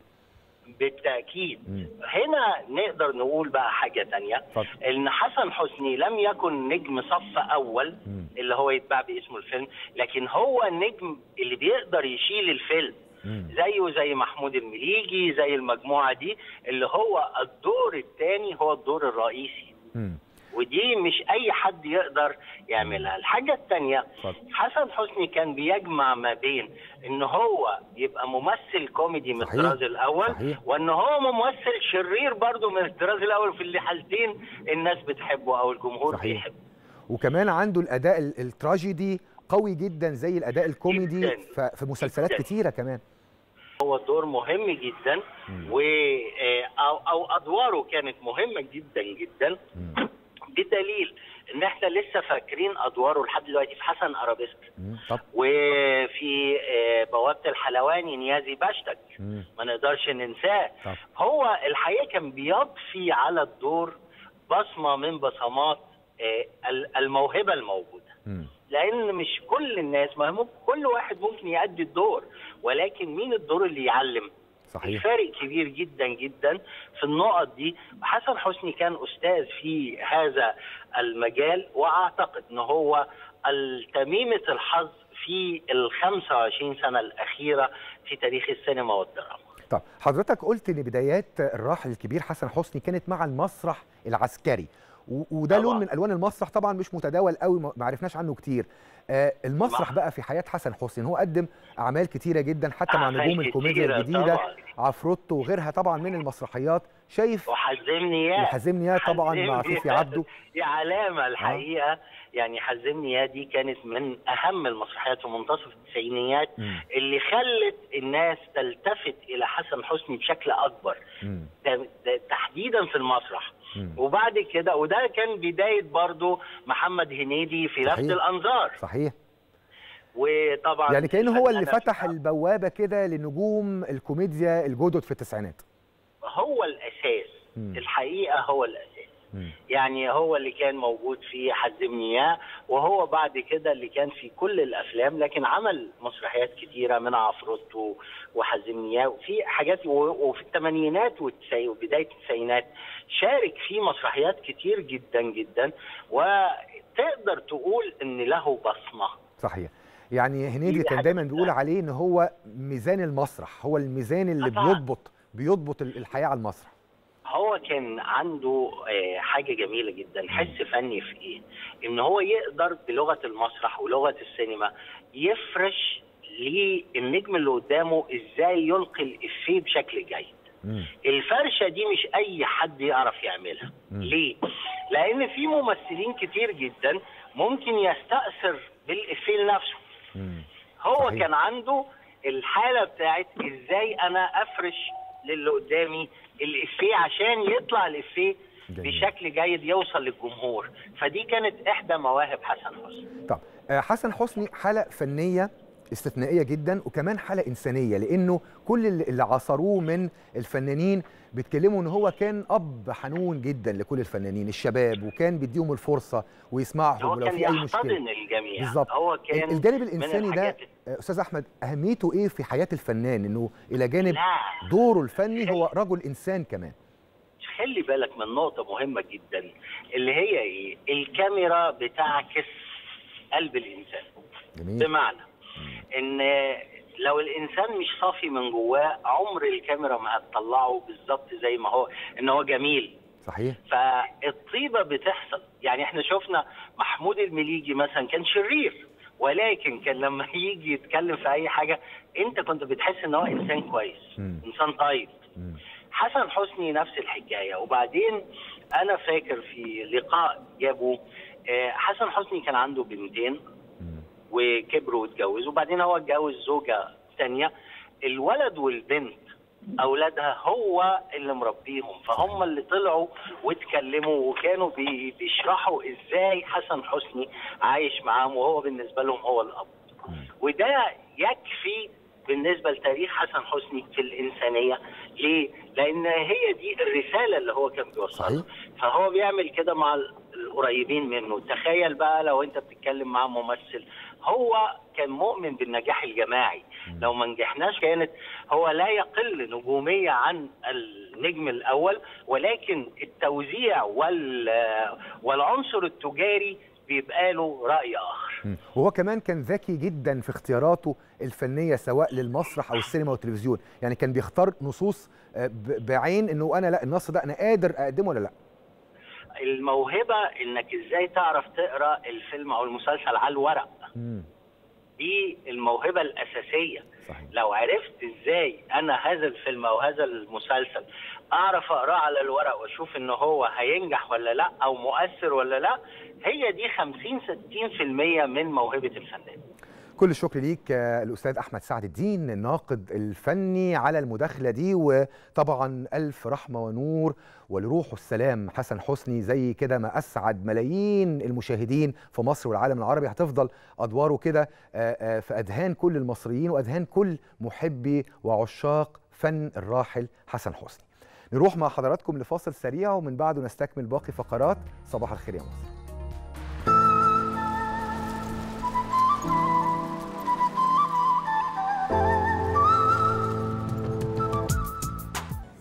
بالتأكيد. مم. هنا نقدر نقول بقى حاجة تانية. فضل. ان حسن حسني لم يكن نجم صف اول مم. اللي هو يتباع باسمه الفيلم، لكن هو النجم اللي بيقدر يشيل الفيلم. مم. زيه زي محمود المليجي، زي المجموعة دي، اللي هو الدور الثاني هو الدور الرئيسي. مم. ودي مش اي حد يقدر يعملها. الحاجة التانية، حسن حسني كان بيجمع ما بين ان هو يبقى ممثل كوميدي من الطراز الاول، صحيح. وان هو ممثل شرير برضه من الطراز الاول. في الحالتين الناس بتحبه او الجمهور صحيح. بيحبه. وكمان عنده الاداء التراجيدي قوي جدا زي الاداء الكوميدي جداً. في مسلسلات جداً. كتيرة كمان. هو دور مهم جدا، و او او ادواره كانت مهمة جدا جدا. مم. بدليل ان احنا لسه فاكرين ادواره لحد دلوقتي في حسن ارابيسك، وفي بوابه الحلواني نيازي باشتك، ما نقدرش ننساه. طب. هو الحقيقه كان بيضفي على الدور بصمه من بصمات الموهبه الموجوده. م. لان مش كل الناس، ما كل واحد ممكن يؤدي الدور، ولكن مين الدور اللي يعلم؟ صحيح. الفارق كبير جدا جدا في النقط دي. وحسن حسني كان أستاذ في هذا المجال، وأعتقد أنه هو تميمة الحظ في ال خمسة وعشرين سنة الأخيرة في تاريخ السينما والدراما. طب حضرتك قلت ان بدايات الراحل الكبير حسن حسني كانت مع المسرح العسكري، وده لون من الوان المسرح طبعا مش متداول قوي، ما عرفناش عنه كتير. آه المسرح بقى في حياه حسن حسني، هو قدم اعمال كتيره جدا حتى مع نجوم الكوميديا الجديده، عفروتو وغيرها طبعا من المسرحيات. شايف وحزمني يا وحزمني يا طبعا مع فيفي عبده، دي علامه الحقيقه. آه. يعني حزمني يا دي كانت من اهم المسرحيات في منتصف التسعينيات م. اللي خلت الناس تلتفت الى حسن حسني بشكل اكبر م. تحديدا في المسرح. م. وبعد كده وده كان بدايه برضو محمد هنيدي في لفت الانظار. صحيح. وطبعا يعني كأنه هو اللي فتح البوابه كده لنجوم الكوميديا الجدد في التسعينات. هو الاساس م. الحقيقه هو الاساس. يعني هو اللي كان موجود في حزمني يا، وهو بعد كده اللي كان في كل الافلام، لكن عمل مسرحيات كتيره من عفروتو وحزمني يا، وفي حاجات وفي الثمانينات وبدايه التسعينات شارك في مسرحيات كتير جدا جدا، وتقدر تقول ان له بصمه. صحيح. يعني هنيدي كان دايما بيقول عليه ان هو ميزان المسرح، هو الميزان اللي بيضبط بيضبط الحياه على المسرح. هو كان عنده حاجة جميلة جدا، حس فني في ايه؟ ان هو يقدر بلغة المسرح ولغة السينما يفرش للنجم اللي قدامه ازاي يلقي الافيه بشكل جيد. مم. الفرشة دي مش اي حد يعرف يعملها. مم. ليه؟ لان في ممثلين كتير جدا ممكن يستأثر بالافيه لنفسه. مم. هو صحيح. كان عنده الحالة بتاعت ازاي انا افرش للي قدامي الإفيه عشان يطلع الإفيه بشكل جيد يوصل للجمهور، فدي كانت إحدى مواهب حسن حسني. طب حسن حسني حالة فنية استثنائية جدا وكمان حالة إنسانية، لأنه كل اللي عاصروه من الفنانين بيتكلموا ان هو كان اب حنون جدا لكل الفنانين الشباب، وكان بيديهم الفرصه ويسمعهم ولو في اي مشكله. الجميع. بالظبط. هو كان الجانب الانساني ده استاذ احمد اهميته ايه في حياه الفنان، انه الى جانب لا. دوره الفني هو رجل انسان كمان؟ خلي بالك من نقطه مهمه جدا اللي هي ايه؟ الكاميرا بتعكس قلب الانسان. جميل. بمعنى ان لو الانسان مش صافي من جواه عمر الكاميرا ما هتطلعه بالظبط زي ما هو، ان هو جميل. صحيح. فالطيبه بتحصل. يعني احنا شفنا محمود المليجي مثلا كان شرير، ولكن كان لما يجي يتكلم في اي حاجه انت كنت بتحس ان هو انسان كويس. م. انسان طيب. م. حسن حسني نفس الحكايه. وبعدين انا فاكر في لقاء جابوا حسن حسني كان عنده بنتين وكبروا واتجوزوا، وبعدين هو اتجوز زوجة ثانية. الولد والبنت أولادها هو اللي مربيهم، فهم اللي طلعوا واتكلموا وكانوا بيشرحوا إزاي حسن حسني عايش معاهم وهو بالنسبة لهم هو الأب. وده يكفي بالنسبة لتاريخ حسن حسني في الإنسانية. ليه؟ لأن هي دي الرسالة اللي هو كان بيوصلها. فهو بيعمل كده مع القريبين منه. تخيل بقى لو أنت بتتكلم مع ممثل هو كان مؤمن بالنجاح الجماعي، لو ما نجحناش كانت هو لا يقل نجومية عن النجم الأول، ولكن التوزيع وال والعنصر التجاري بيبقى له رأي آخر. وهو كمان كان ذكي جدا في اختياراته الفنية سواء للمسرح أو السينما والتلفزيون، يعني كان بيختار نصوص بعين إنه أنا لا النص ده أنا قادر أقدمه ولا لا. الموهبة إنك إزاي تعرف تقرأ الفيلم أو المسلسل على الورق. مم. دي الموهبة الأساسية. صحيح. لو عرفت إزاي أنا هذا الفيلم أو هذا المسلسل أعرف أقرأ على الورق وأشوف إن هو هينجح ولا لا أو مؤثر ولا لا، هي دي خمسين ستين في المية من موهبة الفنان. كل الشكر ليك الأستاذ أحمد سعد الدين الناقد الفني على المداخلة دي، وطبعا ألف رحمة ونور ولروحه السلام حسن حسني، زي كده ما أسعد ملايين المشاهدين في مصر والعالم العربي. هتفضل أدواره كده في أذهان كل المصريين وأذهان كل محبي وعشاق فن الراحل حسن حسني. نروح مع حضراتكم لفاصل سريع ومن بعده نستكمل باقي فقرات صباح الخير يا مصر.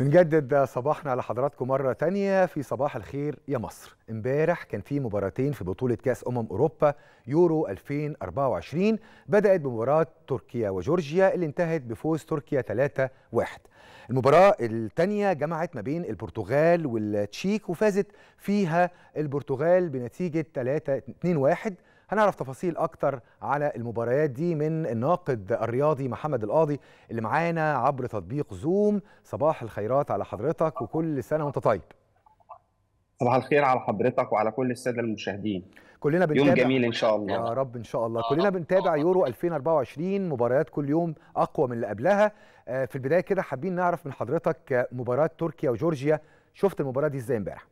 بنجدد صباحنا على حضراتكم مرة تانية في صباح الخير يا مصر. امبارح كان في مباراتين في بطولة كأس أمم أوروبا يورو ألفين وأربعة وعشرين، بدأت بمباراة تركيا وجورجيا اللي انتهت بفوز تركيا ثلاثة واحد. المباراة الثانية جمعت ما بين البرتغال والتشيك وفازت فيها البرتغال بنتيجة ثلاثة اتنين واحد. هنعرف تفاصيل أكتر على المباريات دي من الناقد الرياضي محمد القاضي اللي معانا عبر تطبيق زوم. صباح الخيرات على حضرتك وكل سنة وانت طيب. صباح الخير على حضرتك وعلى كل السادة المشاهدين. كلنا بنتابع يوم جميل إن شاء الله. يا رب إن شاء الله. كلنا بنتابع يورو ألفين وأربعة وعشرين، مباريات كل يوم أقوى من اللي قبلها. في البداية كده حابين نعرف من حضرتك مباراة تركيا وجورجيا، شفت المباراة دي إزاي امبارح؟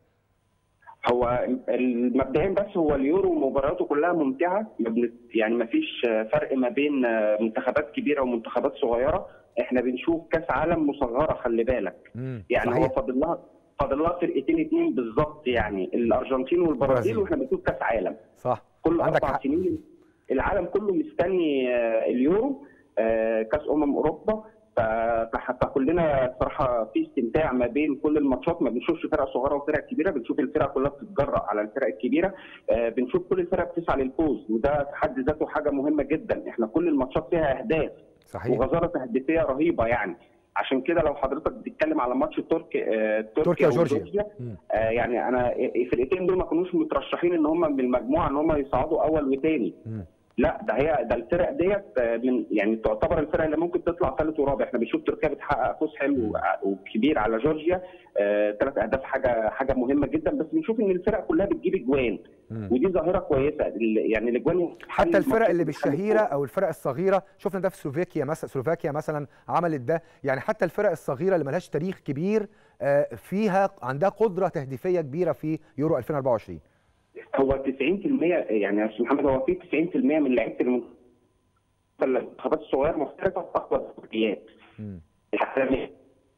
هو مبدئيا بس هو اليورو مباراته كلها ممتعه، يعني ما فيش فرق ما بين منتخبات كبيره ومنتخبات صغيره. احنا بنشوف كاس عالم مصغره، خلي بالك. يعني صحيح. هو فاضل لها فاضل لها فرقتين اتنين بالظبط، يعني الارجنتين والبرازيل، واحنا بنشوف كاس عالم. صح. كل اربع سنين العالم كله مستني اليورو، كاس امم اوروبا. فحتى كلنا صراحه في استمتاع ما بين كل الماتشات، ما بنشوفش فرق صغيره وفرق كبيره، بنشوف الفرق كلها بتتجرأ على الفرق الكبيره، بنشوف كل الفرق بتسعى للفوز، وده في حد ذاته حاجه مهمه جدا. احنا كل الماتشات فيها اهداف صحيح، وغزاره تهديفيه رهيبه يعني. عشان كده لو حضرتك بتتكلم على ماتش تركي تركيا وجورجيا، آه يعني انا الفرقتين دول ما كانوش مترشحين ان هم من المجموعه ان هم يصعدوا اول وثاني. لا، ده هي ده الفرق ديت من يعني تعتبر الفرق اللي ممكن تطلع ثالث ورابع. احنا بنشوف تركيا بتحقق فوز حلو وكبير على جورجيا، ثلاث آه اهداف، حاجه حاجه مهمه جدا. بس بنشوف ان الفرق كلها بتجيب اجوان، ودي ظاهره كويسه. يعني الاجوان حتى الفرق اللي بالشهيره او الفرق الصغيره، شفنا ده في سلوفاكيا مثلا، سلوفاكيا مثلا عملت ده. يعني حتى الفرق الصغيره اللي ملهاش تاريخ كبير آه فيها عندها قدره تهديفيه كبيره في يورو ألفين وأربعة وعشرين. هو تسعين في المية يعني يا استاذ محمد، هو في تسعين في المية من لعيبه المنتخبات الصغيره محترفه في اقوى الدوريات العالميه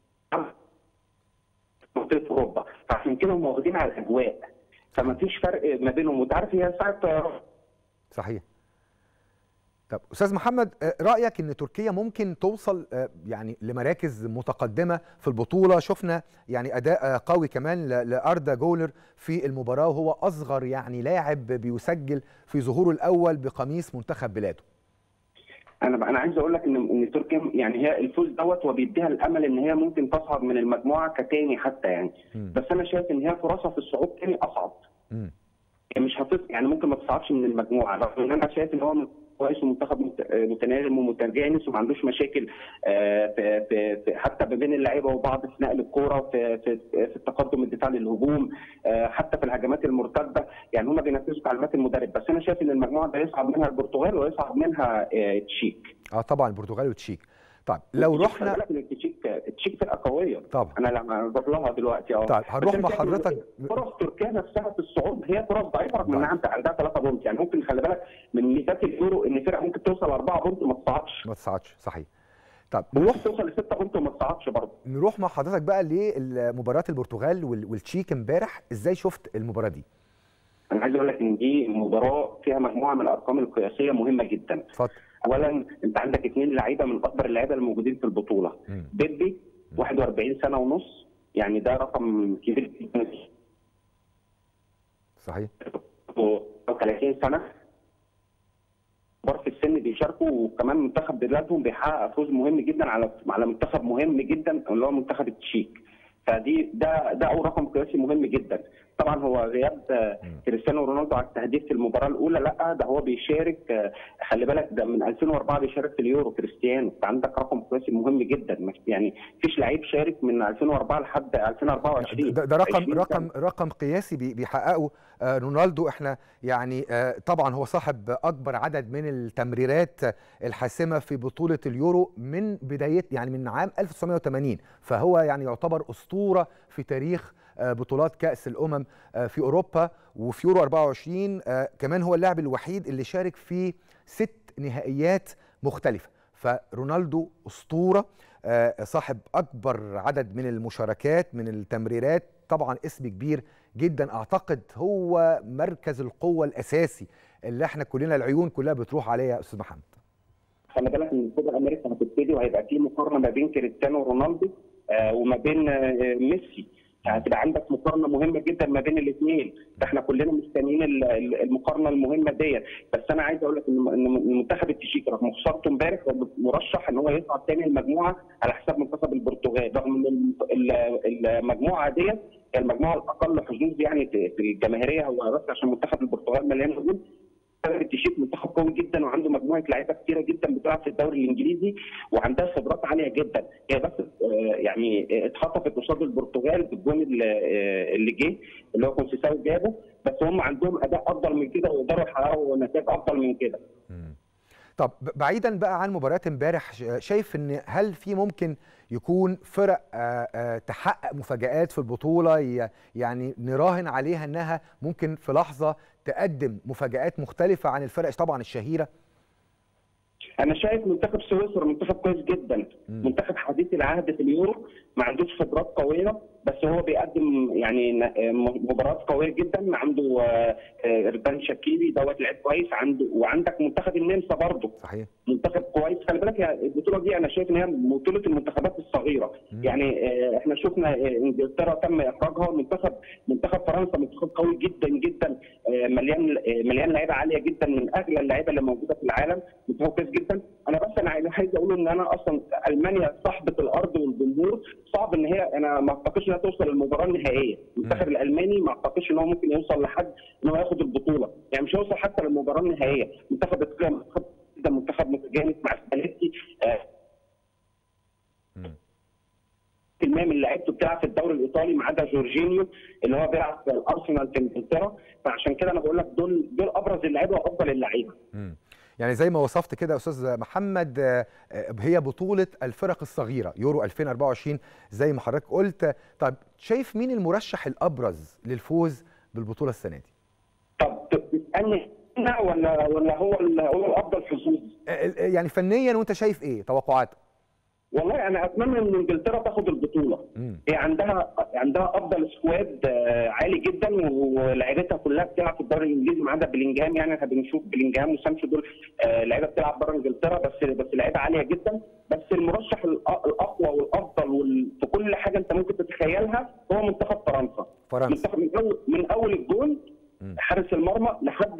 منطقه اوروبا، فعشان كده هم واخدين على الاجواء، فما فيش فرق ما بينهم. وانت عارف هي ساعه طيران. صحيح. طب استاذ محمد، رايك ان تركيا ممكن توصل يعني لمراكز متقدمه في البطوله؟ شفنا يعني اداء قوي كمان لاردا جولر في المباراه، وهو اصغر يعني لاعب بيسجل في ظهوره الاول بقميص منتخب بلاده. انا انا عايز اقول لك ان ان تركيا يعني هي الفوز دوت وبيديها الامل ان هي ممكن تصعد من المجموعه كتاني حتى يعني. م. بس انا شايف ان هي فرصها في الصعود تاني اصعب. م. مش هتص يعني ممكن ما تصعدش من المجموعه، رغم ان انا شايف ان هو كويس ومنتخب متناغم ومتجانس وما عندوش مشاكل في في حتى ما بين اللعيبه وبعض في نقل الكوره، في في في التقدم الدفاعي للهجوم، حتى في الهجمات المرتده. يعني هم بينفذوا تعليمات المدرب. بس انا شايف ان المجموعه ده يصعد منها البرتغال ويصعد منها تشيك. اه طبعا البرتغال وتشيك. طيب لو رحنا التشيك، التشيك فرقه قويه طبعا، انا لما اروح لها دلوقتي اه طيب هنروح مع حضرتك. فرص تركيا نفسها في الصعود هي فرص ضعيفه، رغم انها عندها ثلاثة بونت. يعني ممكن خلي بالك من ميزات اليورو ان فرقه ممكن توصل أربعة بونت وما تصعدش. ما تصعدش صحيح. طب نروح توصل ل ستة بونت وما تصعدش برضه. نروح مع حضرتك بقى لمباراه البرتغال والتشيك امبارح، ازاي شفت المباراه دي؟ انا عايز اقول لك ان دي مباراه فيها مجموعه من الارقام القياسيه مهمه جدا. اتفضل. اولا انت عندك اثنين لعيبه من اكبر اللعيبه الموجودين في البطوله. بيبي واحد وأربعين سنه ونص، يعني ده رقم كبير جدا. صحيح. ثلاثين سنه كبار في السن بيشاركوا، وكمان منتخب بلادهم بيحقق فوز مهم جدا على على منتخب مهم جدا اللي هو منتخب التشيك. فدي ده ده اول رقم قياسي مهم جدا. طبعا هو غياب كريستيانو رونالدو على التهديف في المباراه الاولى، لا ده هو بيشارك. خلي بالك ده من ألفين وأربعة بيشارك في اليورو كريستيانو، فعندك رقم قياسي مهم جدا. يعني مفيش لعيب شارك من ألفين وأربعة لحد ألفين وأربعة وعشرين. ده, ده رقم رقم رقم قياسي بيحققه رونالدو. احنا يعني طبعا هو صاحب اكبر عدد من التمريرات الحاسمه في بطوله اليورو من بدايه يعني من عام ألف وتسعمائة وثمانين، فهو يعني يعتبر اسطوره في تاريخ بطولات كأس الأمم في أوروبا. وفي يورو أربعة وعشرين كمان هو اللاعب الوحيد اللي شارك في ست نهائيات مختلفة. فرونالدو أسطورة، صاحب أكبر عدد من المشاركات من التمريرات، طبعا اسم كبير جدا. أعتقد هو مركز القوة الأساسي اللي احنا كلنا العيون كلها بتروح عليه يا أستاذ محمد. خلي بالك ان كوبا امريكا هتبتدي وهيبقى في مقارنه ما بين كريستيانو ورونالدو وما بين ميسي، هتبقى عندك مقارنه مهمه جدا ما بين الاثنين. فاحنا كلنا مستنيين المقارنه المهمه ديت. بس انا عايز اقول لك ان المنتخب التشيكي رغم خسارته امبارح هو مرشح ان هو يصعد ثاني المجموعه على حساب منتخب البرتغال، رغم ان المجموعه ديت المجموعه الاقل حظوظ يعني في الجماهيريه، هو بس عشان منتخب البرتغال مليان حظوظ. التشيك منتخب قوي جدا وعنده مجموعه لعيبه كثيره جدا بتلعب في الدوري الانجليزي وعندها خبرات عاليه جدا. هي بس يعني اتخطفت قصاد البرتغال بالجون اللي جه اللي هو كونسيساو جابه، بس هم عندهم اداء افضل من كده ويقدروا يحققوا نتائج افضل من كده. طب بعيدا بقى عن مباريات امبارح، شايف ان هل في ممكن يكون فرق تحقق مفاجآت في البطوله يعني نراهن عليها انها ممكن في لحظه تقدم مفاجآت مختلفه عن الفرق طبعا الشهيره؟ انا شايف منتخب سويسرا منتخب كويس جدا، م. منتخب حديث العهد في اليورو، ما عندوش خبرات قويه بس هو بيقدم يعني مباريات قويه جدا. عنده ربان شاكيري دوت لعيب كويس، عنده وعندك منتخب النمسا برضه صحيح منتخب كويس. خلي بالك البطوله دي انا شايف ان هي بطوله المنتخبات الصغيره، م. يعني احنا شفنا انجلترا تم اخراجها، منتخب منتخب فرنسا منتخب قوي جدا جدا، مليان مليان لعيبه عاليه جدا من اغلى اللعيبه اللي موجوده في العالم، منتخب كويس جدا. انا بس انا عايز اقول ان انا اصلا المانيا صاحبه الارض والجمهور، صعب ان هي انا ما اعتقدش انها توصل للمباراه النهائيه. المنتخب الالماني ما اعتقدش ان هو ممكن يوصل لحد ان هو ياخد البطوله، يعني مش هيوصل حتى للمباراه النهائيه. منتخب ايطاليا منتخب جدا، منتخب متجانس مع سباليتي، المية من لعيبته بتلعب في الدوري الايطالي ما عدا جورجينيو اللي هو بيلعب في الارسنال في انجلترا، فعشان كده انا بقول لك دول دول ابرز اللعيبه وافضل اللعيبه. يعني زي ما وصفت كده يا استاذ محمد، هي بطوله الفرق الصغيره يورو ألفين وأربعة وعشرين زي ما حضرتك قلت. طيب شايف مين المرشح الابرز للفوز بالبطوله السنه دي؟ طب تسالني انا ولا ولا هو هو الافضل حظوظ؟ يعني فنيا وانت شايف ايه توقعاتك؟ والله انا اتمنى ان انجلترا تاخد البطوله. مم. هي عندها عندها افضل سكواد عالي جدا ولاعيبتها كلها بتلعب في الدوري الانجليزي ما عدا بلينجهام، يعني احنا بنشوف بلينجهام وسانشو دول لعيبه بتلعب بره انجلترا بس بس لعيبه عاليه جدا. بس المرشح الاقوى والافضل في كل حاجه انت ممكن تتخيلها هو منتخب فرنسا. فرنسا منتخب من اول من اول الجون حارس المرمى لحد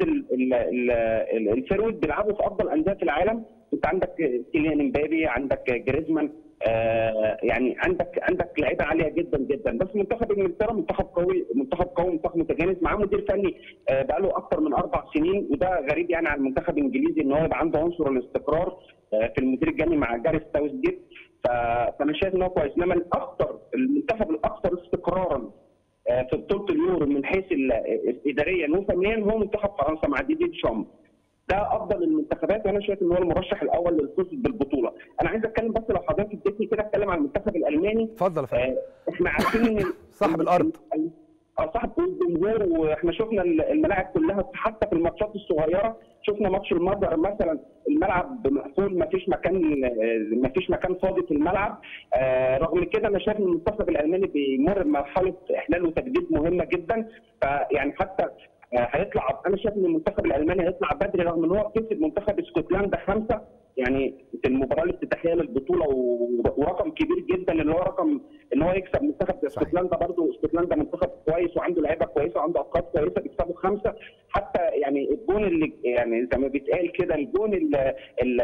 الفيرود بيلعبوا في افضل انديه في العالم. انت عندك كيليان امبابي، عندك جريزمان، آه يعني عندك عندك لعيبه عاليه جدا جدا. بس منتخب انجلترا منتخب قوي منتخب قوي منتخب متجانس، معاه مدير فني آه بقاله اكثر من اربع سنين، وده غريب يعني على المنتخب الانجليزي ان هو يبقى عنده عنصر الاستقرار آه في المدير الجاني مع جاريث ساوثجيت. فانا شايف ان هو كويس. انما الاكثر المنتخب الاكثر استقرارا في بطوله اليورو من حيث اداريا وفنيا هو منتخب فرنسا مع ديدي ديشامب. ده افضل المنتخبات وانا شايف ان هو المرشح الاول للفوز بالبطوله. انا عايز اتكلم بس لو حضرتك اديتني كده اتكلم عن المنتخب الالماني. اتفضل يا فندم. احنا عارفين ان صاحب الارض اه صاحب الجمهور، واحنا شفنا الملاعب كلها حتى في الماتشات الصغيره. شفنا ماتش المجر مثلا الملعب مقفول، ما فيش مكان ما فيش مكان فاضي في الملعب. آه رغم كده انا شايف ان المنتخب الالماني بيمر بمرحله احلال وتجديد مهمه جدا. فيعني حتى هيطلع انا شايف ان المنتخب الالماني هيطلع بدري رغم ان هو كسب منتخب اسكتلندا خمسه يعني في المباراه الافتتاحيه للبطوله، ورقم كبير جدا اللي هو رقم ان هو يكسب منتخب اسكتلندا. برضه اسكتلندا منتخب كويس وعنده لعيبه كويسه وعنده افكار كويسه، بيكسبوا خمسه. حتى يعني الجون اللي يعني زي ما بيتقال كده الجون اللي,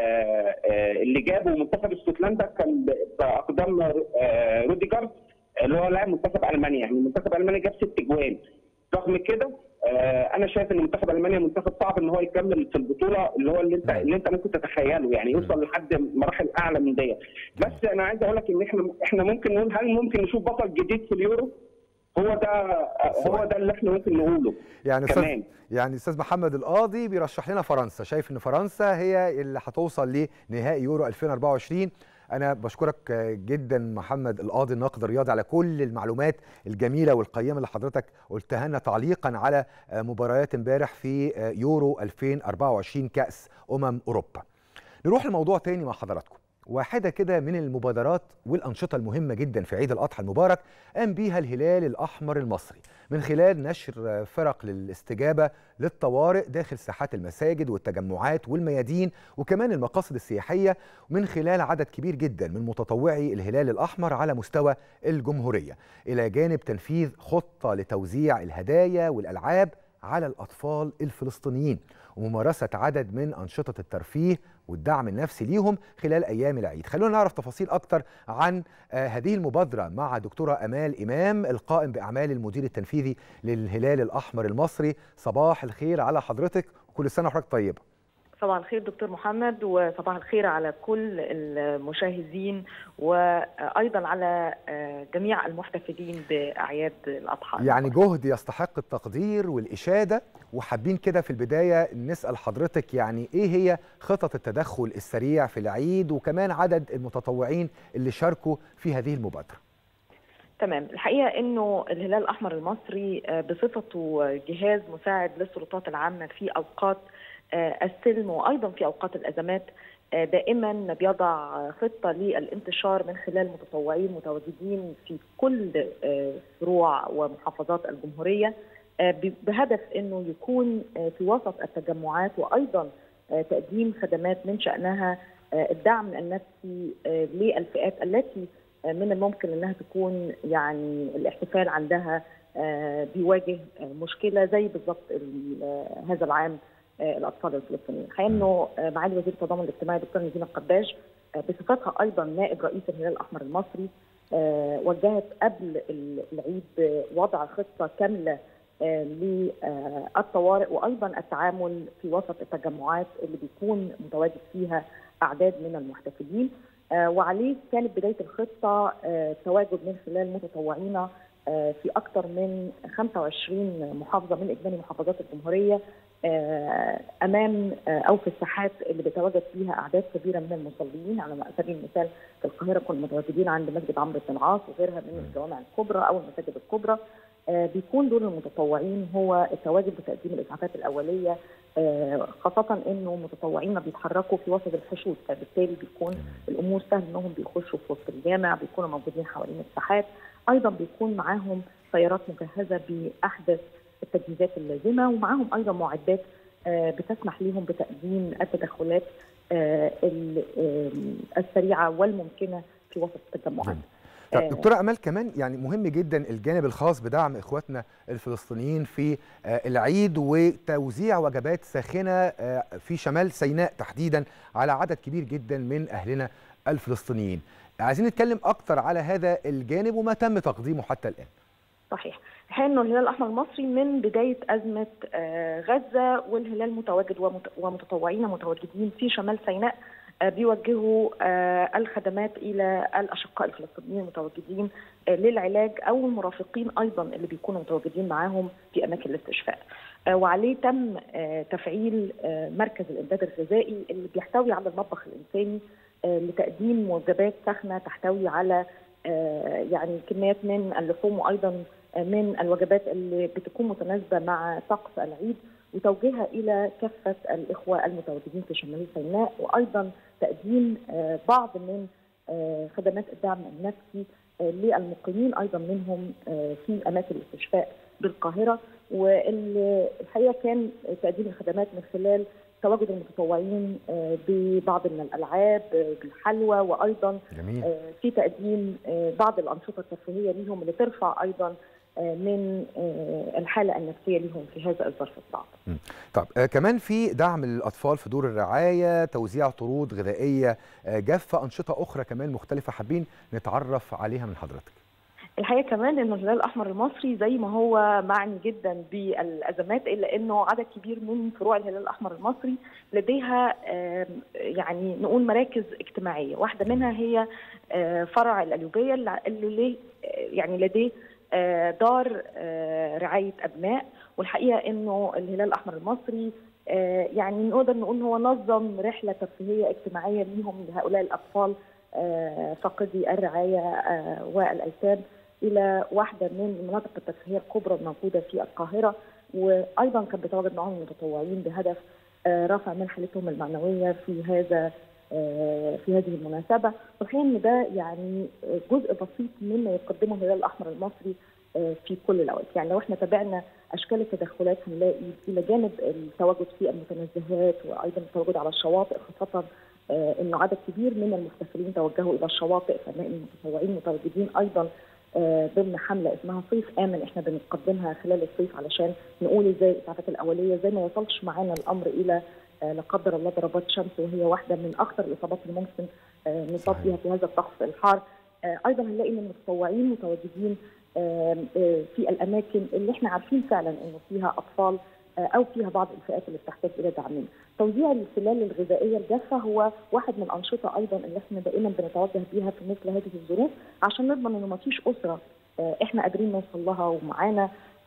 اللي جابه منتخب اسكتلندا كان باقدام روديجر اللي هو لاعب منتخب المانيا. يعني منتخب المانيا جاب ست جوان. رغم كده انا شايف ان منتخب المانيا منتخب صعب ان هو يكمل في البطوله اللي هو اللي انت اللي انت ممكن تتخيله، يعني يوصل لحد مراحل اعلى من ديت. بس انا عايز اقول لك ان احنا احنا ممكن نقول هل ممكن نشوف بطل جديد في اليورو؟ هو ده هو ده اللي احنا ممكن نقوله. يعني كمان يعني استاذ محمد القاضي بيرشح لنا فرنسا، شايف ان فرنسا هي اللي هتوصل لنهائي يورو ألفين وأربعة وعشرين. أنا بشكرك جدا محمد القاضي الناقد الرياضي على كل المعلومات الجميلة والقيمة اللي حضرتك قلتها لنا تعليقا على مباريات امبارح في يورو ألفين وأربعة وعشرين كأس أمم أوروبا. نروح لموضوع تاني مع حضراتكم، واحدة كده من المبادرات والأنشطة المهمة جدا في عيد الأضحى المبارك قام بيها الهلال الأحمر المصري من خلال نشر فرق للاستجابة للطوارئ داخل ساحات المساجد والتجمعات والميادين وكمان المقاصد السياحية، من خلال عدد كبير جدا من متطوعي الهلال الأحمر على مستوى الجمهورية، إلى جانب تنفيذ خطة لتوزيع الهدايا والألعاب على الأطفال الفلسطينيين وممارسة عدد من أنشطة الترفيه والدعم النفسي ليهم خلال أيام العيد. خلونا نعرف تفاصيل أكتر عن آه هذه المبادرة مع دكتورة أمال إمام القائم بأعمال المدير التنفيذي للهلال الأحمر المصري. صباح الخير على حضرتك وكل سنة وحضرتك طيبة. صباح الخير دكتور محمد، وصباح الخير على كل المشاهدين وأيضا على جميع المحتفلين بأعياد الأضحى. يعني جهد يستحق التقدير والإشادة، وحابين كده في البداية نسأل حضرتك يعني إيه هي خطط التدخل السريع في العيد وكمان عدد المتطوعين اللي شاركوا في هذه المبادرة. تمام، الحقيقة أنه الهلال الأحمر المصري بصفته جهاز مساعد للسلطات العامة في أوقات السلم وأيضا في أوقات الأزمات دائما بيضع خطة للانتشار من خلال متطوعين متواجدين في كل فروع ومحافظات الجمهورية بهدف أنه يكون في وسط التجمعات وأيضا تقديم خدمات من شأنها الدعم النفسي للفئات التي من الممكن أنها تكون يعني الاحتفال عندها بيواجه مشكلة زي بالضبط هذا العام الأطفال الفلسطينيين. الحقيقة أنه معالي وزير التضامن الاجتماعي دكتور نزين القباش بصفتها أيضا نائب رئيس الهلال الأحمر المصري وجهت قبل العيد وضع خطة كاملة للطوارئ وأيضا التعامل في وسط التجمعات اللي بيكون متواجد فيها أعداد من المحتفلين، وعليه كانت بداية الخطة تواجد من خلال متطوعين في أكثر من خمسة وعشرين محافظة من إجمالي محافظات الجمهورية امام او في الساحات اللي بيتواجد فيها اعداد كبيره من المصلين. على سبيل المثال في القاهره كنا متواجدين عند مسجد عمرو بن العاص وغيرها من الجوامع الكبرى او المساجد الكبرى. بيكون دور المتطوعين هو التواجد بتقديم الاسعافات الاوليه، خاصه انه متطوعين بيتحركوا في وسط الحشود، فبالتالي بيكون الامور سهل انهم بيخشوا في وسط الجامع، بيكونوا موجودين حوالين الساحات. ايضا بيكون معاهم سيارات مجهزه باحدث التجهيزات اللازمه، ومعاهم ايضا معدات بتسمح لهم بتقديم التدخلات السريعه والممكنه في وسط التجمعات. طب دكتوره امال، كمان يعني مهم جدا الجانب الخاص بدعم اخواتنا الفلسطينيين في العيد وتوزيع وجبات ساخنه في شمال سيناء تحديدا على عدد كبير جدا من اهلنا الفلسطينيين. عايزين نتكلم اكتر على هذا الجانب وما تم تقديمه حتى الان. صحيح، الحقيقه انه الهلال الاحمر المصري من بدايه ازمه غزه والهلال متواجد ومتطوعين متواجدين في شمال سيناء بيوجهوا الخدمات الى الاشقاء الفلسطينيين المتواجدين للعلاج او المرافقين ايضا اللي بيكونوا متواجدين معاهم في اماكن الاستشفاء. وعليه تم تفعيل مركز الامداد الغذائي اللي بيحتوي على المطبخ الانساني لتقديم وجبات ساخنه تحتوي على يعني كميات من اللحوم وايضا من الوجبات اللي بتكون متناسبه مع طقس العيد، وتوجيهها الى كافه الاخوه المتواجدين في شمال سيناء، وايضا تقديم بعض من خدمات الدعم النفسي للمقيمين ايضا منهم في اماكن الاستشفاء بالقاهره. والحقيقه كان تقديم الخدمات من خلال تواجد المتطوعين ببعض من الالعاب بالحلوى، وايضا جميل. في تقديم بعض الانشطه الترفيهيه ليهم اللي ترفع ايضا من الحاله النفسيه لهم في هذا الظرف الصعب. طب كمان في دعم الاطفال في دور الرعايه، توزيع طرود غذائيه جافه، انشطه اخرى كمان مختلفه حابين نتعرف عليها من حضرتك. الحقيقه كمان انه الهلال الاحمر المصري زي ما هو معني جدا بالازمات، الا انه عدد كبير من فروع الهلال الاحمر المصري لديها يعني نقول مراكز اجتماعيه، واحده منها هي فرع القليوبيه اللي يعني لديه دار رعايه ابناء. والحقيقه انه الهلال الاحمر المصري يعني نقدر نقول هو نظم رحله ترفيهيه اجتماعيه ليهم لهؤلاء الاطفال فاقدي الرعايه والايتام الى واحده من المناطق الترفيهيه الكبرى الموجوده في القاهره، وايضا كان بيتواجد معهم المتطوعين بهدف رفع من حالتهم المعنويه في هذا في هذه المناسبة. والحقيقة إن ده يعني جزء بسيط مما يقدمه الهلال الأحمر المصري في كل الأوقات. يعني لو احنا تابعنا أشكال التدخلات هنلاقي إلى جانب التواجد في المتنزهات وأيضا التواجد على الشواطئ، خاصة إنه عدد كبير من المحتفلين توجهوا إلى الشواطئ، فنلاقي المتطوعين متواجدين أيضا ضمن حملة اسمها صيف آمن احنا بنقدمها خلال الصيف علشان نقول ازاي الإسعافات الأولية، زي ما يوصلش معانا الأمر إلى لا قدر الله ضربات شمس، وهي واحدة من أخطر الإصابات اللي ممكن نصاب بها في هذا الطقس الحار. أيضا هنلاقي إن المتطوعين متواجدين في الأماكن اللي احنا عارفين فعلا إنه فيها أطفال أو فيها بعض الفئات اللي بتحتاج إلى دعمنا. توزيع السلال الغذائية الجافة هو واحد من الأنشطة أيضا اللي احنا دائما بنتوجه بيها في مثل هذه الظروف، عشان نضمن إنه ما فيش أسرة احنا قادرين نوصل لها ومعانا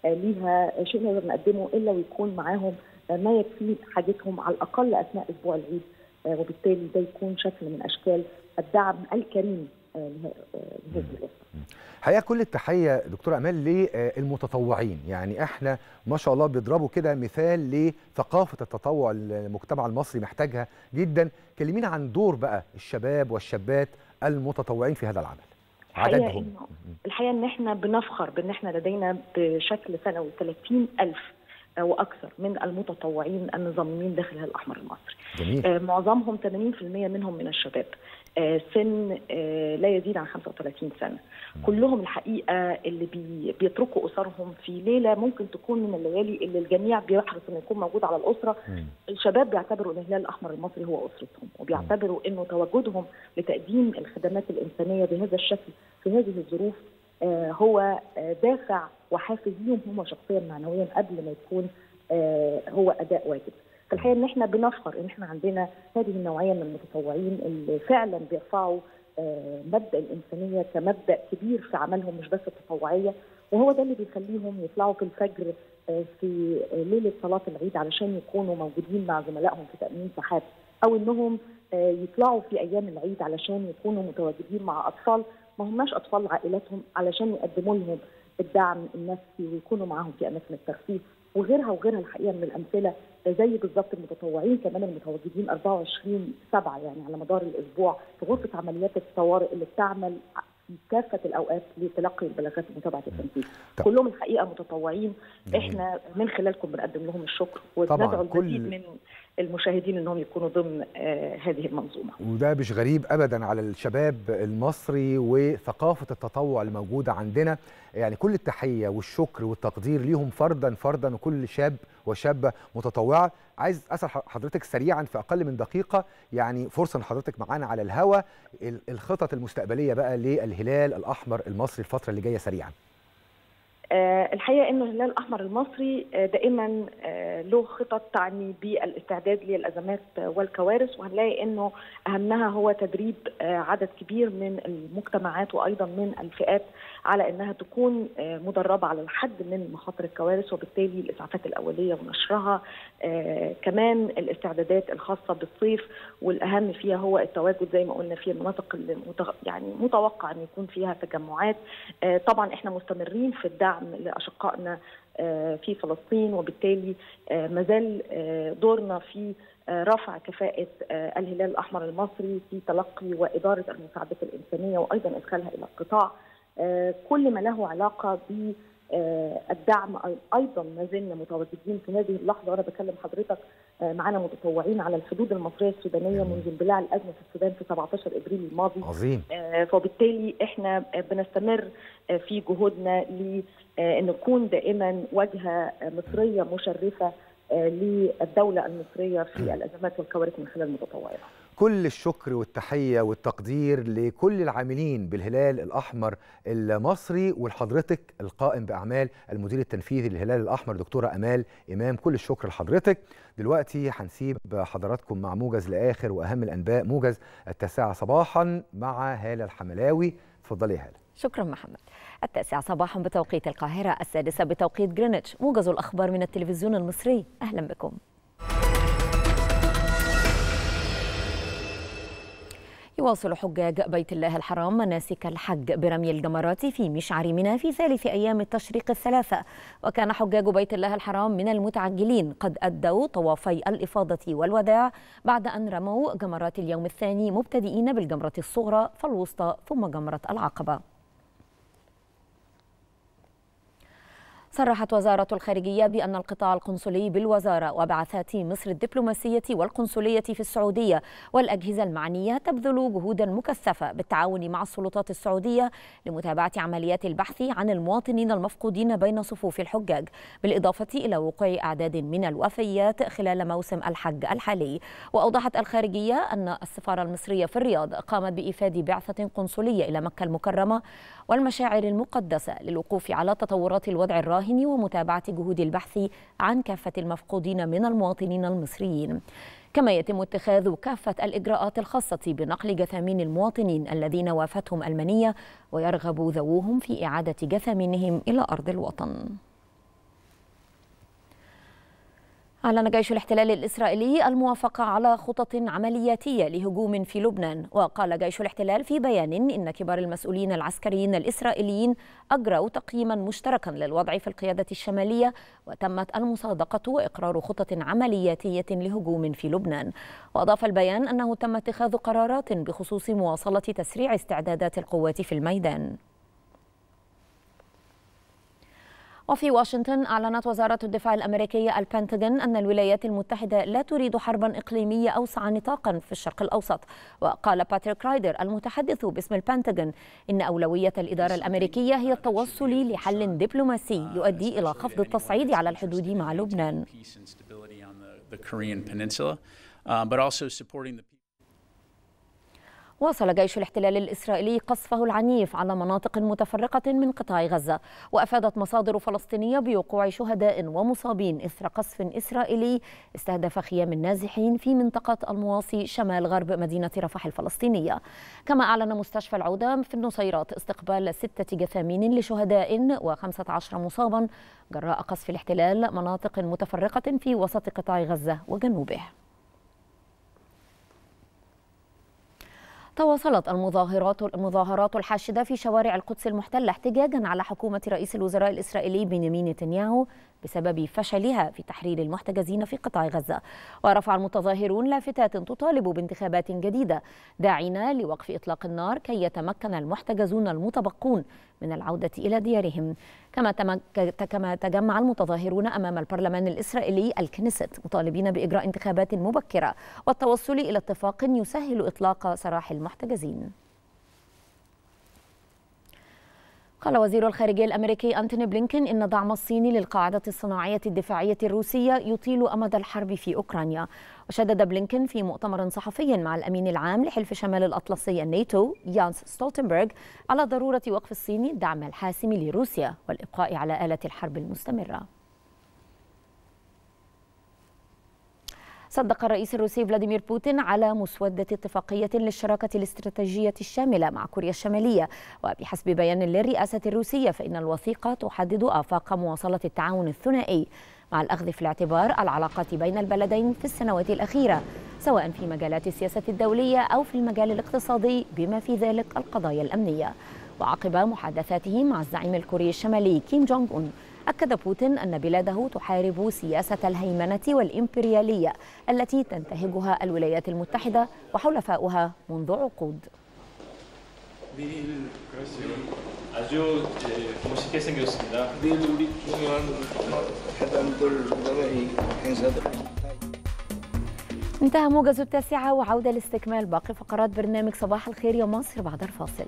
ليها شيء نقدر نقدمه إلا ويكون معاهم ما يكفي حاجتهم على الأقل أثناء أسبوع العيد، وبالتالي ده يكون شكل من أشكال الدعم الكريم لهذه الأسرة. حقيقة كل التحية دكتورة أمال للمتطوعين، يعني احنا ما شاء الله بيضربوا كده مثال لثقافة التطوع المجتمع المصري محتاجها جدا. كلمينا عن دور بقى الشباب والشابات المتطوعين في هذا العمل، عددهم. الحقيقة ان احنا بنفخر بان احنا لدينا بشكل سنوي ثلاثين ألف واكثر من المتطوعين النظاميين داخل الهلال الاحمر المصري. جميل. آه معظمهم ثمانين بالمئة منهم من الشباب، آه سن آه لا يزيد عن خمسة وثلاثين سنة. كلهم الحقيقه اللي بي بيتركوا اسرهم في ليله ممكن تكون من الليالي اللي الجميع بيحرص انه يكون موجود على الاسره. م. الشباب بيعتبروا ان الهلال الاحمر المصري هو اسرتهم، وبيعتبروا انه تواجدهم لتقديم الخدمات الانسانيه بهذا الشكل في هذه الظروف آه هو آه دافع وحافز ليهم هم شخصيا معنويا قبل ما يكون آه هو اداء واجب. فالحقيقه ان احنا بنفخر ان احنا عندنا هذه النوعيه من المتطوعين اللي فعلا بيرفعوا آه مبدا الانسانيه كمبدا كبير في عملهم، مش بس التطوعيه، وهو ده اللي بيخليهم يطلعوا في الفجر آه في ليله صلاه العيد علشان يكونوا موجودين مع زملائهم في تامين سحاب، او انهم آه يطلعوا في ايام العيد علشان يكونوا متواجدين مع اطفال ما هماش اطفال عائلاتهم علشان يقدموا لهم الدعم النفسي ويكونوا معاهم في اماكن الترفيه وغيرها وغيرها. الحقيقه من الامثله زي بالظبط المتطوعين كمان المتواجدين أربعة وعشرين سبعة يعني على مدار الاسبوع في غرفه عمليات الطوارئ اللي بتعمل في كافه الاوقات لتلقي البلاغات ومتابعه التنفيذ. كلهم الحقيقه متطوعين. احنا من خلالكم بنقدم لهم الشكر وندعو المزيد من المشاهدين انهم يكونوا ضمن آه هذه المنظومه. وده مش غريب ابدا على الشباب المصري وثقافه التطوع الموجوده عندنا، يعني كل التحيه والشكر والتقدير ليهم فردا فردا وكل شاب وشابه متطوعه. عايز اسال حضرتك سريعا في اقل من دقيقه، يعني فرصه ان حضرتك معانا على الهوا، الخطط المستقبليه بقى للهلال الاحمر المصري الفتره اللي جايه سريعا. آه الحقيقه انه الهلال الاحمر المصري آه دائما آه له خطط تعني بالاستعداد للازمات والكوارث، وهنلاقي انه اهمها هو تدريب آه عدد كبير من المجتمعات وايضا من الفئات على انها تكون آه مدربه على الحد من مخاطر الكوارث، وبالتالي الاسعافات الاوليه ونشرها. آه كمان الاستعدادات الخاصه بالصيف والأهم فيها هو التواجد زي ما قلنا في المناطق اللي يعني متوقع أن يكون فيها تجمعات. طبعا احنا مستمرين في الدعم لأشقائنا في فلسطين، وبالتالي مازال دورنا في رفع كفاءة الهلال الأحمر المصري في تلقي وإدارة المساعدات الإنسانية وأيضا إدخالها إلى القطاع. كل ما له علاقة ب الدعم أيضا ما زلنا متواجدين في هذه اللحظة، وأنا بكلم حضرتك معنا متطوعين على الحدود المصرية السودانية منذ اندلاع الأزمة في السودان في سبعة عشر إبريل الماضي. عظيم. فبالتالي احنا بنستمر في جهودنا لأن نكون دائما واجهة مصرية مشرفة للدولة المصرية في الأزمات والكوارث من خلال المتطوعين. كل الشكر والتحية والتقدير لكل العاملين بالهلال الأحمر المصري، ولحضرتك القائم بأعمال المدير التنفيذي للهلال الأحمر دكتورة أمال إمام. كل الشكر لحضرتك. دلوقتي هنسيب حضراتكم مع موجز لآخر وأهم الأنباء، موجز التاسعة صباحا مع هالة الحملاوي. اتفضلي يا هالة. شكرا محمد. التاسعة صباحا بتوقيت القاهرة، السادسة بتوقيت جرينتش، موجز الأخبار من التلفزيون المصري. أهلا بكم. يواصل حجاج بيت الله الحرام مناسك الحج برمي الجمرات في مشعر منى في ثالث أيام التشريق الثلاثة. وكان حجاج بيت الله الحرام من المتعجلين قد أدوا طوافي الإفاضة والوداع بعد أن رموا جمرات اليوم الثاني مبتدئين بالجمرة الصغرى فالوسطى ثم جمرة العقبة. صرحت وزارة الخارجية بأن القطاع القنصلي بالوزارة وبعثات مصر الدبلوماسية والقنصلية في السعودية والأجهزة المعنية تبذل جهودا مكثفة بالتعاون مع السلطات السعودية لمتابعة عمليات البحث عن المواطنين المفقودين بين صفوف الحجاج، بالإضافة إلى وقوع أعداد من الوفيات خلال موسم الحج الحالي. وأوضحت الخارجية أن السفارة المصرية في الرياض قامت بإيفاد بعثة قنصلية إلى مكة المكرمة والمشاعر المقدسة للوقوف على تطورات الوضع الراهن ومتابعة جهود البحث عن كافة المفقودين من المواطنين المصريين. كما يتم اتخاذ كافة الإجراءات الخاصة بنقل جثامين المواطنين الذين وافتهم المنية ويرغب ذووهم في إعادة جثامينهم إلى أرض الوطن. أعلن جيش الاحتلال الإسرائيلي الموافقة على خطط عملياتية لهجوم في لبنان. وقال جيش الاحتلال في بيان إن كبار المسؤولين العسكريين الإسرائيليين أجروا تقييما مشتركا للوضع في القيادة الشمالية وتمت المصادقة وإقرار خطط عملياتية لهجوم في لبنان. وأضاف البيان أنه تم اتخاذ قرارات بخصوص مواصلة تسريع استعدادات القوات في الميدان. وفي واشنطن أعلنت وزارة الدفاع الأمريكية البنتاغون أن الولايات المتحدة لا تريد حربا إقليمية أوسع نطاقا في الشرق الأوسط. وقال باتريك رايدر المتحدث باسم البنتاغون إن أولوية الإدارة الأمريكية هي التوصل لحل دبلوماسي يؤدي إلى خفض التصعيد على الحدود مع لبنان. واصل جيش الاحتلال الإسرائيلي قصفه العنيف على مناطق متفرقة من قطاع غزة. وأفادت مصادر فلسطينية بوقوع شهداء ومصابين إثر قصف إسرائيلي استهدف خيام النازحين في منطقة المواصي شمال غرب مدينة رفح الفلسطينية. كما أعلن مستشفى العودة في النصيرات استقبال ستة جثامين لشهداء وخمسة عشر مصابا جراء قصف الاحتلال مناطق متفرقة في وسط قطاع غزة وجنوبه. تواصلت المظاهرات المظاهرات الحاشدة في شوارع القدس المحتلة احتجاجا على حكومة رئيس الوزراء الإسرائيلي بنيامين نتنياهو بسبب فشلها في تحرير المحتجزين في قطاع غزة. ورفع المتظاهرون لافتات تطالب بانتخابات جديدة داعين لوقف إطلاق النار كي يتمكن المحتجزون المتبقون من العودة إلى ديارهم. كما كما تجمع المتظاهرون أمام البرلمان الإسرائيلي الكنيست مطالبين بإجراء انتخابات مبكرة والتوصل إلى اتفاق يسهل إطلاق سراح المحتجزين. قال وزير الخارجية الأمريكي أنتوني بلينكين إن دعم الصين للقاعدة الصناعية الدفاعية الروسية يطيل أمد الحرب في أوكرانيا. وشدد بلينكين في مؤتمر صحفي مع الأمين العام لحلف شمال الأطلسي الناتو يانس ستولتنبرغ على ضرورة وقف الصين الدعم الحاسم لروسيا والإبقاء على آلة الحرب المستمرة. صدق الرئيس الروسي فلاديمير بوتين على مسودة اتفاقية للشراكة الاستراتيجية الشاملة مع كوريا الشمالية. وبحسب بيان للرئاسة الروسية فإن الوثيقة تحدد آفاق مواصلة التعاون الثنائي مع الأخذ في الاعتبار العلاقات بين البلدين في السنوات الأخيرة سواء في مجالات السياسة الدولية أو في المجال الاقتصادي بما في ذلك القضايا الأمنية. وعقب محادثاته مع الزعيم الكوري الشمالي كيم جونغ أون أكد بوتين أن بلاده تحارب سياسة الهيمنة والإمبريالية التي تنتهجها الولايات المتحدة وحلفاؤها منذ عقود. انتهى موجز التاسعة وعودة لاستكمال باقي فقرات برنامج صباح الخير يا مصر بعد الفاصل.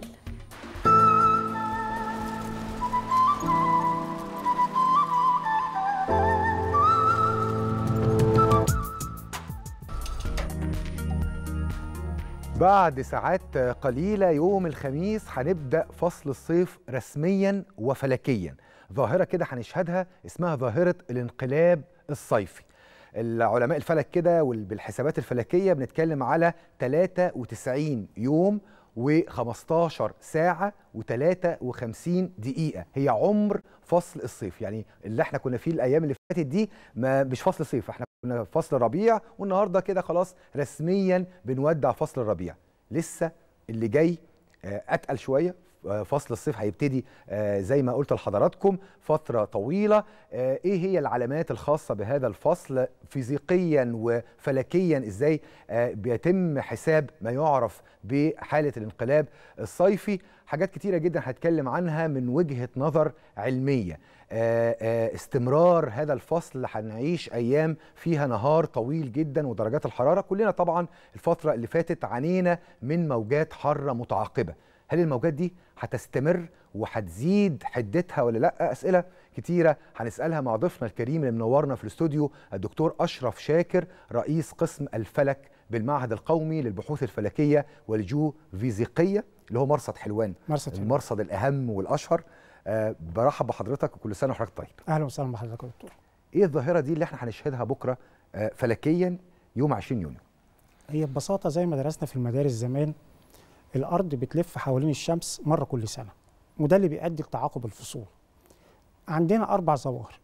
بعد ساعات قليلة يوم الخميس هنبدأ فصل الصيف رسميا وفلكيا. ظاهرة كده هنشهدها اسمها ظاهرة الانقلاب الصيفي. العلماء الفلك كده بالحسابات الفلكية بنتكلم على ثلاثة وتسعين يوم وخمستاشر ساعة وثلاثة وخمسين دقيقة هي عمر فصل الصيف. يعني اللي احنا كنا فيه الأيام اللي فاتت دي ما مش فصل الصيف، احنا كنا في فصل الربيع والنهاردة كده خلاص رسميا بنودع فصل الربيع. لسه اللي جاي اتقل شويه. فصل الصيف هيبتدي زي ما قلت لحضراتكم فتره طويله. ايه هي العلامات الخاصه بهذا الفصل فيزيقيا وفلكيا؟ ازاي بيتم حساب ما يعرف بحاله الانقلاب الصيفي؟ حاجات كتيره جدا هتكلم عنها من وجهه نظر علميه. استمرار هذا الفصل هنعيش ايام فيها نهار طويل جدا ودرجات الحراره، كلنا طبعا الفتره اللي فاتت عانينا من موجات حاره متعاقبه. هل الموجات دي هتستمر وهتزيد حدتها ولا لا؟ اسئله كتيره هنسالها مع ضيفنا الكريم اللي منورنا في الاستوديو الدكتور اشرف شاكر، رئيس قسم الفلك بالمعهد القومي للبحوث الفلكيه والجيوفيزيقيه اللي هو مرصد حلوان، مرصد المرصد الاهم والاشهر. أه برحب بحضرتك وكل سنه وحضرتك طيب. اهلا وسهلا بحضرتك يا دكتور. ايه الظاهره دي اللي احنا هنشهدها بكره أه فلكيا يوم عشرين يونيو؟ هي ببساطه زي ما درسنا في المدارس زمان، الارض بتلف حوالين الشمس مره كل سنه، وده اللي بيؤدي لتعاقب الفصول. عندنا اربع ظواهر.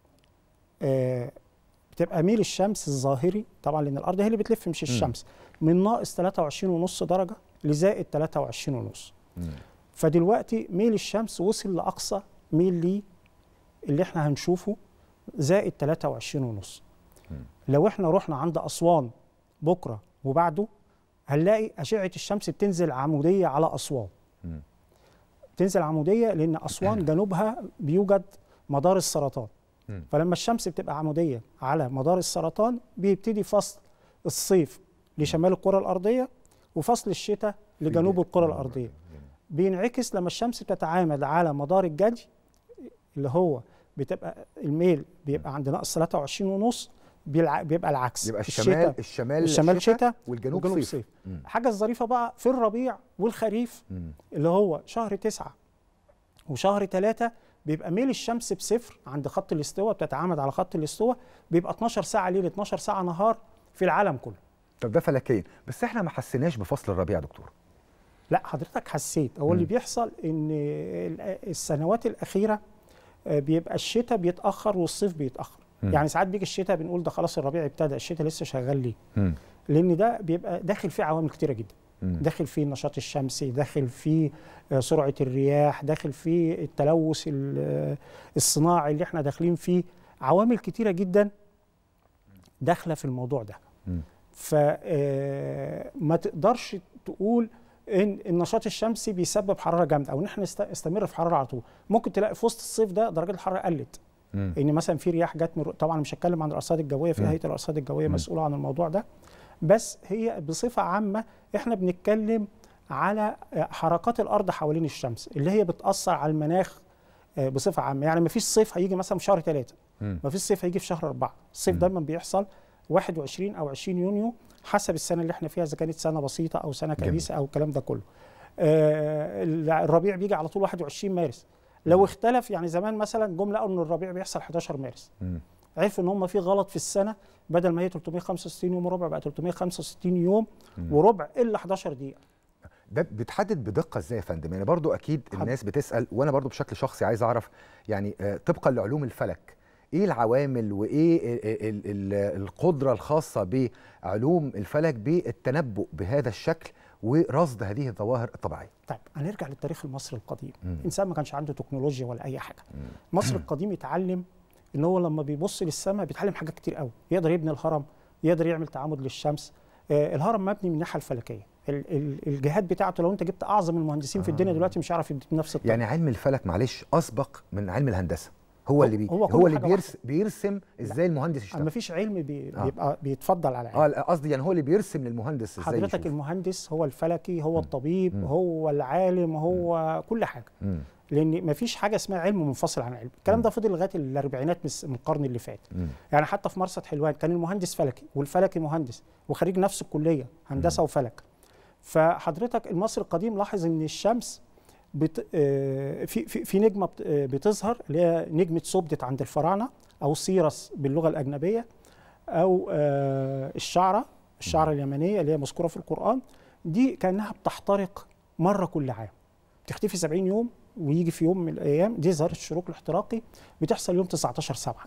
آه بتبقى ميل الشمس الظاهري طبعا لان الارض هي اللي بتلف مش الشمس، من ناقص ثلاثة وعشرين ونص درجه لزائد ثلاثة وعشرين ونص. فدلوقتي ميل الشمس وصل لاقصى ميل ليه اللي احنا هنشوفه زائد ثلاثة وعشرين ونص. لو احنا رحنا عند اسوان بكره وبعده هنلاقي أشعة الشمس بتنزل عمودية على أسوان. م. بتنزل عمودية لأن أسوان جنوبها بيوجد مدار السرطان. م. فلما الشمس بتبقى عمودية على مدار السرطان بيبتدي فصل الصيف لشمال الكرة الأرضية وفصل الشتاء لجنوب الكرة الأرضية. بينعكس لما الشمس بتتعامد على مدار الجدي اللي هو بتبقى الميل بيبقى عند ناقص ثلاثة وعشرين ونص، بيبقى العكس. يبقى الشمال الشمال الشمال شتاء والجنوب صيف. صيف. حاجه الظريفه بقى في الربيع والخريف مم. اللي هو شهر تسعة وشهر ثلاثة بيبقى ميل الشمس بصفر عند خط الاستواء، بتتعامد على خط الاستواء، بيبقى اتناشر ساعه ليل اتناشر ساعه نهار في العالم كله. طب ده فلكيا، بس احنا ما حسيناش بفصل الربيع يا دكتور. لا حضرتك حسيت. هو اللي بيحصل ان السنوات الاخيره بيبقى الشتاء بيتاخر والصيف بيتاخر. م. يعني ساعات بيجي الشتاء بنقول ده خلاص الربيع ابتدى، الشتاء لسه شغال ليه؟ م. لان ده بيبقى داخل فيه عوامل كتيره جدا. م. داخل فيه النشاط الشمسي، داخل فيه سرعه الرياح، داخل فيه التلوث الصناعي اللي احنا داخلين فيه، عوامل كتيره جدا داخله في الموضوع ده. فما تقدرش تقول ان النشاط الشمسي بيسبب حراره جامده او ان احنا نستمر في حراره على طول. ممكن تلاقي في وسط الصيف ده درجه الحراره قلت، مم. ان مثلا في رياح جت من، طبعا مش هتكلم عن الارصاد الجويه، في هيئه الارصاد الجويه مم. مسؤوله عن الموضوع ده، بس هي بصفه عامه احنا بنتكلم على حركات الارض حوالين الشمس اللي هي بتاثر على المناخ بصفه عامه. يعني ما فيش صيف هيجي مثلا في شهر ثلاثة، ما فيش صيف هيجي في شهر أربعة، الصيف دايما بيحصل واحد وعشرين او عشرين يونيو حسب السنه اللي احنا فيها، اذا كانت سنه بسيطه او سنه كبيسه او الكلام ده كله. آه الربيع بيجي على طول واحد وعشرين مارس. لو اختلف يعني زمان مثلا جم لقوا ان الربيع بيحصل حداشر مارس، عرفوا ان هم في غلط في السنه، بدل ما هي ثلاثمائة وخمسة وستين يوم وربع بقى ثلاثمائة وخمسة وستين يوم مم. وربع الا حداشر دقيقه. ده بتحدد بدقه ازاي يا فندم؟ يعني برضو اكيد الناس بتسال، وانا برضو بشكل شخصي عايز اعرف يعني طبقا لعلوم الفلك ايه العوامل وايه ال ال القدره الخاصه بعلوم الفلك بالتنبؤ بهذا الشكل ورصد هذه الظواهر الطبيعيه؟ طيب هنرجع للتاريخ المصري القديم. مم. الانسان ما كانش عنده تكنولوجيا ولا اي حاجه. مم. مصر القديم اتعلم ان هو لما بيبص للسماء بيتعلم حاجات كتير قوي، يقدر يبني الهرم، يقدر يعمل تعامد للشمس. آه الهرم مبني من الناحيه الفلكيه، الجهات بتاعته لو انت جبت اعظم المهندسين آه. في الدنيا دلوقتي مش هيعرف يبني بنفس الطريقه. يعني علم الفلك معلش اسبق من علم الهندسه، هو اللي بي هو, هو اللي بيرس بيرسم ازاي المهندس يشتغل. ما فيش علم بي آه. بيبقى بيتفضل على علم. اه قصدي يعني هو اللي بيرسم للمهندس ازاي حضرتك يشوف. المهندس هو الفلكي، هو م. الطبيب، م. هو العالم، هو م. كل حاجه. م. لان ما فيش حاجه اسمها علم منفصل عن علم. الكلام م. ده فضل لغايه الاربعينات من القرن اللي فات. م. يعني حتى في مرصد حلوان كان المهندس فلكي والفلكي مهندس وخريج نفس الكليه هندسه م. وفلك. فحضرتك المصري القديم لاحظ ان الشمس بت... في في في نجمه بتظهر اللي هي نجمه سوبدت عند الفراعنه او سيرس باللغه الاجنبيه، او الشعره الشعره اليمنيه اللي هي مذكوره في القران، دي كانها بتحترق مره كل عام، بتختفي سبعين يوم ويجي في يوم من الايام دي ظاهره الشروق الاحتراقي بتحصل يوم تسعتاشر سبعة.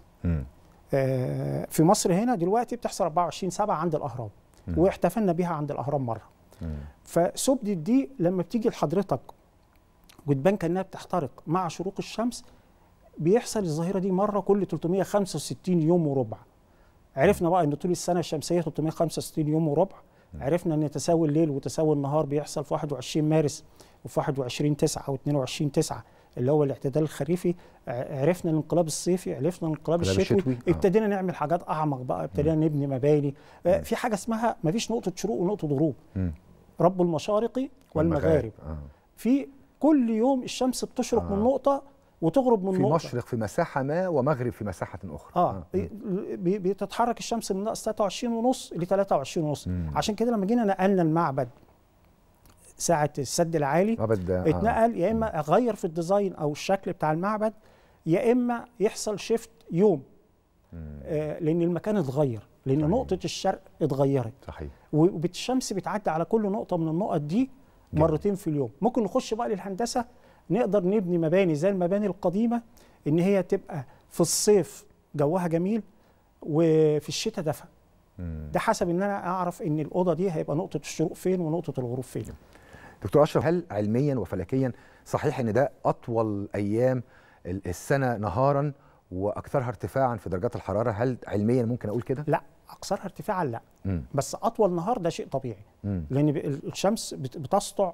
في مصر هنا دلوقتي بتحصل أربعة وعشرين سبعة عند الاهرام، واحتفلنا بيها عند الاهرام مره. فسبدة دي لما بتيجي لحضرتك وتبان كانها بتحترق مع شروق الشمس، بيحصل الظاهره دي مره كل ثلاثمائة وخمسة وستين يوم وربع. عرفنا بقى ان طول السنه الشمسيه ثلاثمائة وخمسة وستين يوم وربع. عرفنا ان تساوي الليل وتساوي النهار بيحصل في واحد وعشرين مارس وفي واحد وعشرين تسعة او اثنين وعشرين تسعة اللي هو الاعتدال الخريفي. عرفنا الانقلاب الصيفي، عرفنا الانقلاب الشتوي, الشتوي. ابتدينا نعمل حاجات اعمق بقى، ابتدينا نبني مباني. مم. في حاجه اسمها ما فيش نقطه شروق ونقطه غروب، رب المشارق والمغارب. آه. في كل يوم الشمس بتشرق آه. من نقطه وتغرب من في نقطه، في مشرق في مساحه ما ومغرب في مساحه اخرى. اه, آه. بتتحرك الشمس من ناقص ثلاثة وعشرين ونص ل ثلاثة وعشرين ونص. عشان كده لما جينا نقلنا المعبد ساعه السد العالي آه. اتنقل يا اما اغير في الديزاين او الشكل بتاع المعبد، يا اما يحصل شيفت يوم آه لان المكان اتغير، لان صحيح. نقطه الشرق اتغيرت. صحيح. والشمس بتعدي على كل نقطه من النقط دي مرتين في اليوم. ممكن نخش بقى للهندسه، نقدر نبني مباني زي المباني القديمه ان هي تبقى في الصيف جوها جميل وفي الشتاء دفى. ده حسب ان انا اعرف ان الاوضه دي هيبقى نقطه الشروق فين ونقطه الغروب فين. دكتور اشرف، هل علميا وفلكيا صحيح ان ده اطول ايام السنه نهارا واكثرها ارتفاعا في درجات الحراره؟ هل علميا ممكن اقول كده؟ لا، اكثرها ارتفاعا لا. مم. بس اطول نهار ده شيء طبيعي. مم. لان الشمس بتسطع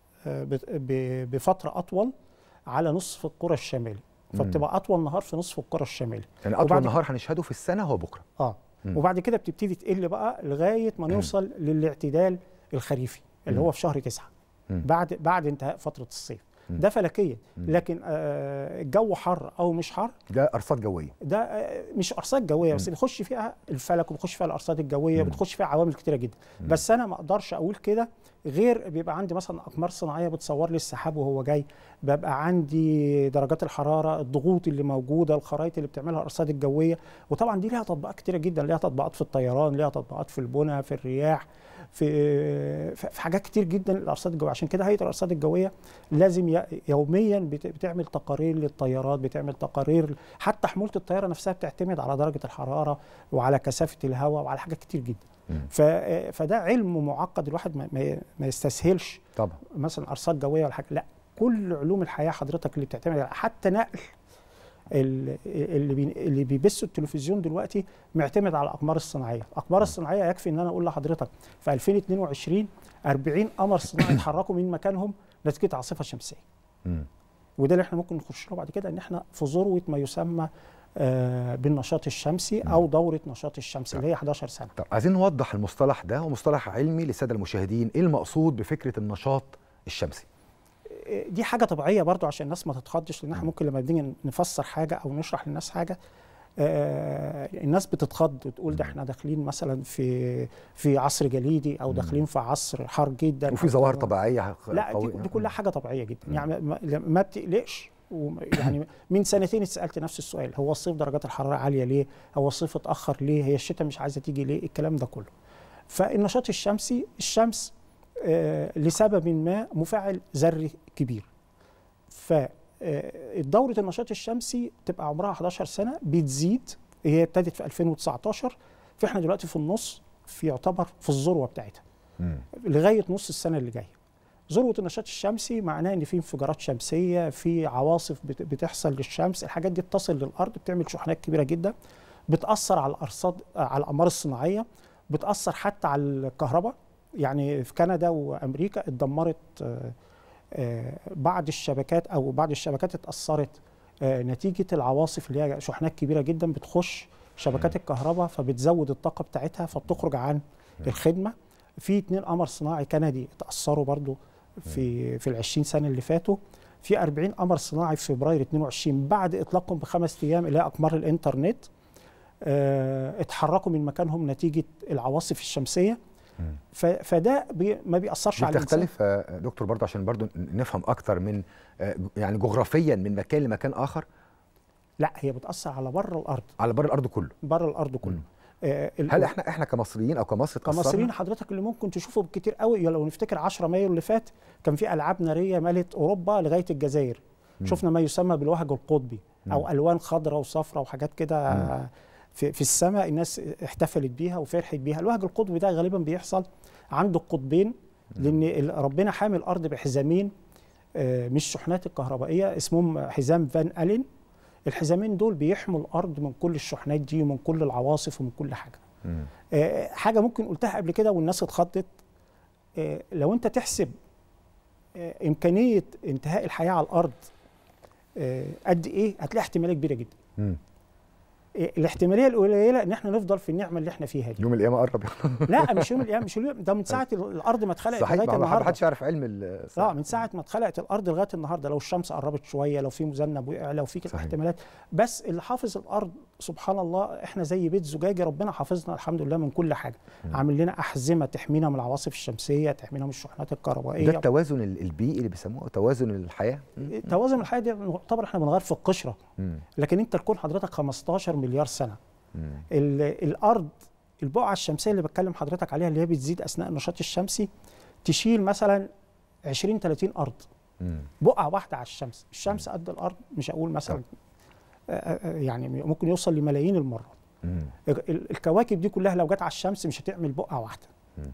بفتره اطول على نصف الكره الشمالي، فبتبقى اطول نهار في نصف الكره الشمالي. يعني اطول نهار هنشهده في السنه هو بكره. اه مم. وبعد كده بتبتدي تقل بقى لغايه ما نوصل مم. للاعتدال الخريفي اللي مم. هو في شهر تسعة مم. بعد بعد انتهاء فتره الصيف. مم. ده فلكيا. لكن آه الجو حر او مش حر، ده ارصاد جويه. ده آه مش ارصاد جويه مم. بس بيخش فيها الفلك وبيخش فيها الارصاد الجويه، مم. بتخش فيها عوامل كتيره جدا. مم. بس انا ما اقدرش اقول كده غير بيبقى عندي مثلا اقمار صناعيه بتصور لي السحاب وهو جاي، ببقى عندي درجات الحراره، الضغوط اللي موجوده، الخرائط اللي بتعملها الارصاد الجويه. وطبعا دي ليها تطبيقات كتيره جدا، ليها تطبيقات في الطيران، ليها تطبيقات في البنى، في الرياح، في في حاجات كتير جدا الارصاد الجويه. عشان كده هيئه الارصاد الجويه لازم يوميا بتعمل تقارير للطيارات، بتعمل تقارير، حتى حموله الطياره نفسها بتعتمد على درجه الحراره وعلى كثافه الهواء وعلى حاجات كتير جدا. فده علم معقد، الواحد ما, ما يستسهلش طبعا مثلا ارصاد جويه ولا حاجه. لا، كل علوم الحياه حضرتك اللي بتعتمد على حتى نقل اللي بي اللي بيبثوا التلفزيون دلوقتي معتمد على الاقمار الصناعيه. الاقمار الصناعيه يكفي ان انا اقول لحضرتك في ألفين واثنين وعشرين أربعين قمر صناعي اتحركوا من مكانهم نتيجه عاصفه شمسيه. وده اللي احنا ممكن نخش له بعد كده، ان احنا في ذروه ما يسمى آه بالنشاط الشمسي او دوره نشاط الشمس اللي هي إحدى عشرة سنه. طب عايزين نوضح المصطلح ده، ومصطلح علمي للساده المشاهدين، ايه المقصود بفكره النشاط الشمسي؟ دي حاجه طبيعيه برضو عشان الناس ما تتخضش، لان احنا ممكن لما بنيجي نفسر حاجه او نشرح للناس حاجه آه الناس بتتخض وتقول ده احنا داخلين مثلا في في عصر جليدي او داخلين في عصر حار جدا وفي ظواهر طبيعيه. لا، دي, دي كلها حاجه طبيعيه جدا. يعني ما, ما بتقلقش. يعني من سنتين اتسالت نفس السؤال، هو الصيف درجات الحراره عاليه ليه؟ هو الصيف اتاخر ليه؟ هي الشتاء مش عايزه تيجي ليه؟ الكلام ده كله. فالنشاط الشمسي، الشمس آه لسبب ما مفاعل ذري كبير. فدورة النشاط الشمسي تبقى عمرها إحدى عشرة سنة، بتزيد. هي ابتدت في ألفين وتسعتاشر، فاحنا دلوقتي في النص، في يعتبر في الذروة بتاعتها لغاية نص السنة اللي جاية. ذروة النشاط الشمسي معناه ان في انفجارات شمسية، في عواصف بتحصل للشمس، الحاجات دي بتصل للأرض، بتعمل شحنات كبيرة جدا، بتأثر على الأرصاد، على الأقمار الصناعية، بتأثر حتى على الكهرباء. يعني في كندا وأمريكا اتدمرت آه بعض الشبكات، او بعض الشبكات اتاثرت آه نتيجه العواصف اللي هي شحنات كبيره جدا بتخش شبكات الكهرباء، فبتزود الطاقه بتاعتها فبتخرج عن الخدمه. في اتنين قمر صناعي كندي اتاثروا برضو في في العشرين سنه اللي فاتوا. في أربعين قمر صناعي في فبراير اتنين وعشرين بعد اطلاقهم بخمس ايام اللي هي اقمار الانترنت آه اتحركوا من مكانهم نتيجه العواصف الشمسيه. فده بي ما بيأثرش على الانسان. بتختلف دكتور برضه عشان برضه نفهم اكتر من يعني جغرافيا من مكان لمكان اخر؟ لا، هي بتأثر على بر الارض. على بر الارض كله. بر الارض كله. آه هل احنا احنا كمصريين او كمصر كمصريين حضرتك اللي ممكن تشوفه بالكتير قوي، لو نفتكر عشرة مايو اللي فات كان في العاب ناريه مالت اوروبا لغايه الجزائر. مم. شفنا ما يسمى بالوهج القطبي، او مم. الوان خضراء وصفراء وحاجات كده في في السماء، الناس احتفلت بيها وفرحت بيها. الوهج القطبي ده غالبا بيحصل عند القطبين لان ربنا حامي الارض بحزامين مش شحنات الكهربائيه اسمهم حزام فان الين. الحزامين دول بيحموا الارض من كل الشحنات دي ومن كل العواصف ومن كل حاجه. مم. آه حاجه ممكن قلتها قبل كده والناس اتخضت. آه لو انت تحسب آه امكانيه انتهاء الحياه على الارض آه قد ايه، هتلاقي احتماليه كبيره جدا. مم. الاحتماليه القليله ان احنا نفضل في النعمه اللي احنا فيها دي. يوم القيامه قرب. لا مش يوم القيامه، مش اليوم ده، من ساعه الارض ما اتخلقت لغايه النهارده. صحيح، ما حدش يعرف علم لا من ساعه ما اتخلقت الارض لغايه النهارده، لو الشمس قربت شويه، لو في مذنب وقع، لو في كده احتمالات. بس اللي حافظ الارض سبحان الله، احنا زي بيت زجاجي، ربنا حافظنا الحمد لله من كل حاجه. م. عامل لنا احزمه تحمينا من العواصف الشمسيه، تحمينا من الشحنات الكهربائيه. ده التوازن البيئي اللي بيسموه توازن الحياه. توازن الحياه دي يعتبر احنا بنغير في القشره. م. لكن انت الكون حضرتك خمستاشر مليار سنه. الارض البقعه الشمسيه اللي بتكلم حضرتك عليها اللي هي بتزيد اثناء النشاط الشمسي تشيل مثلا عشرين ثلاثين ارض. مم. بقعه واحده على الشمس، الشمس قد الارض، مش هقول مثلا يعني ممكن يوصل لملايين المرات. الكواكب دي كلها لو جت على الشمس مش هتعمل بقعه واحده.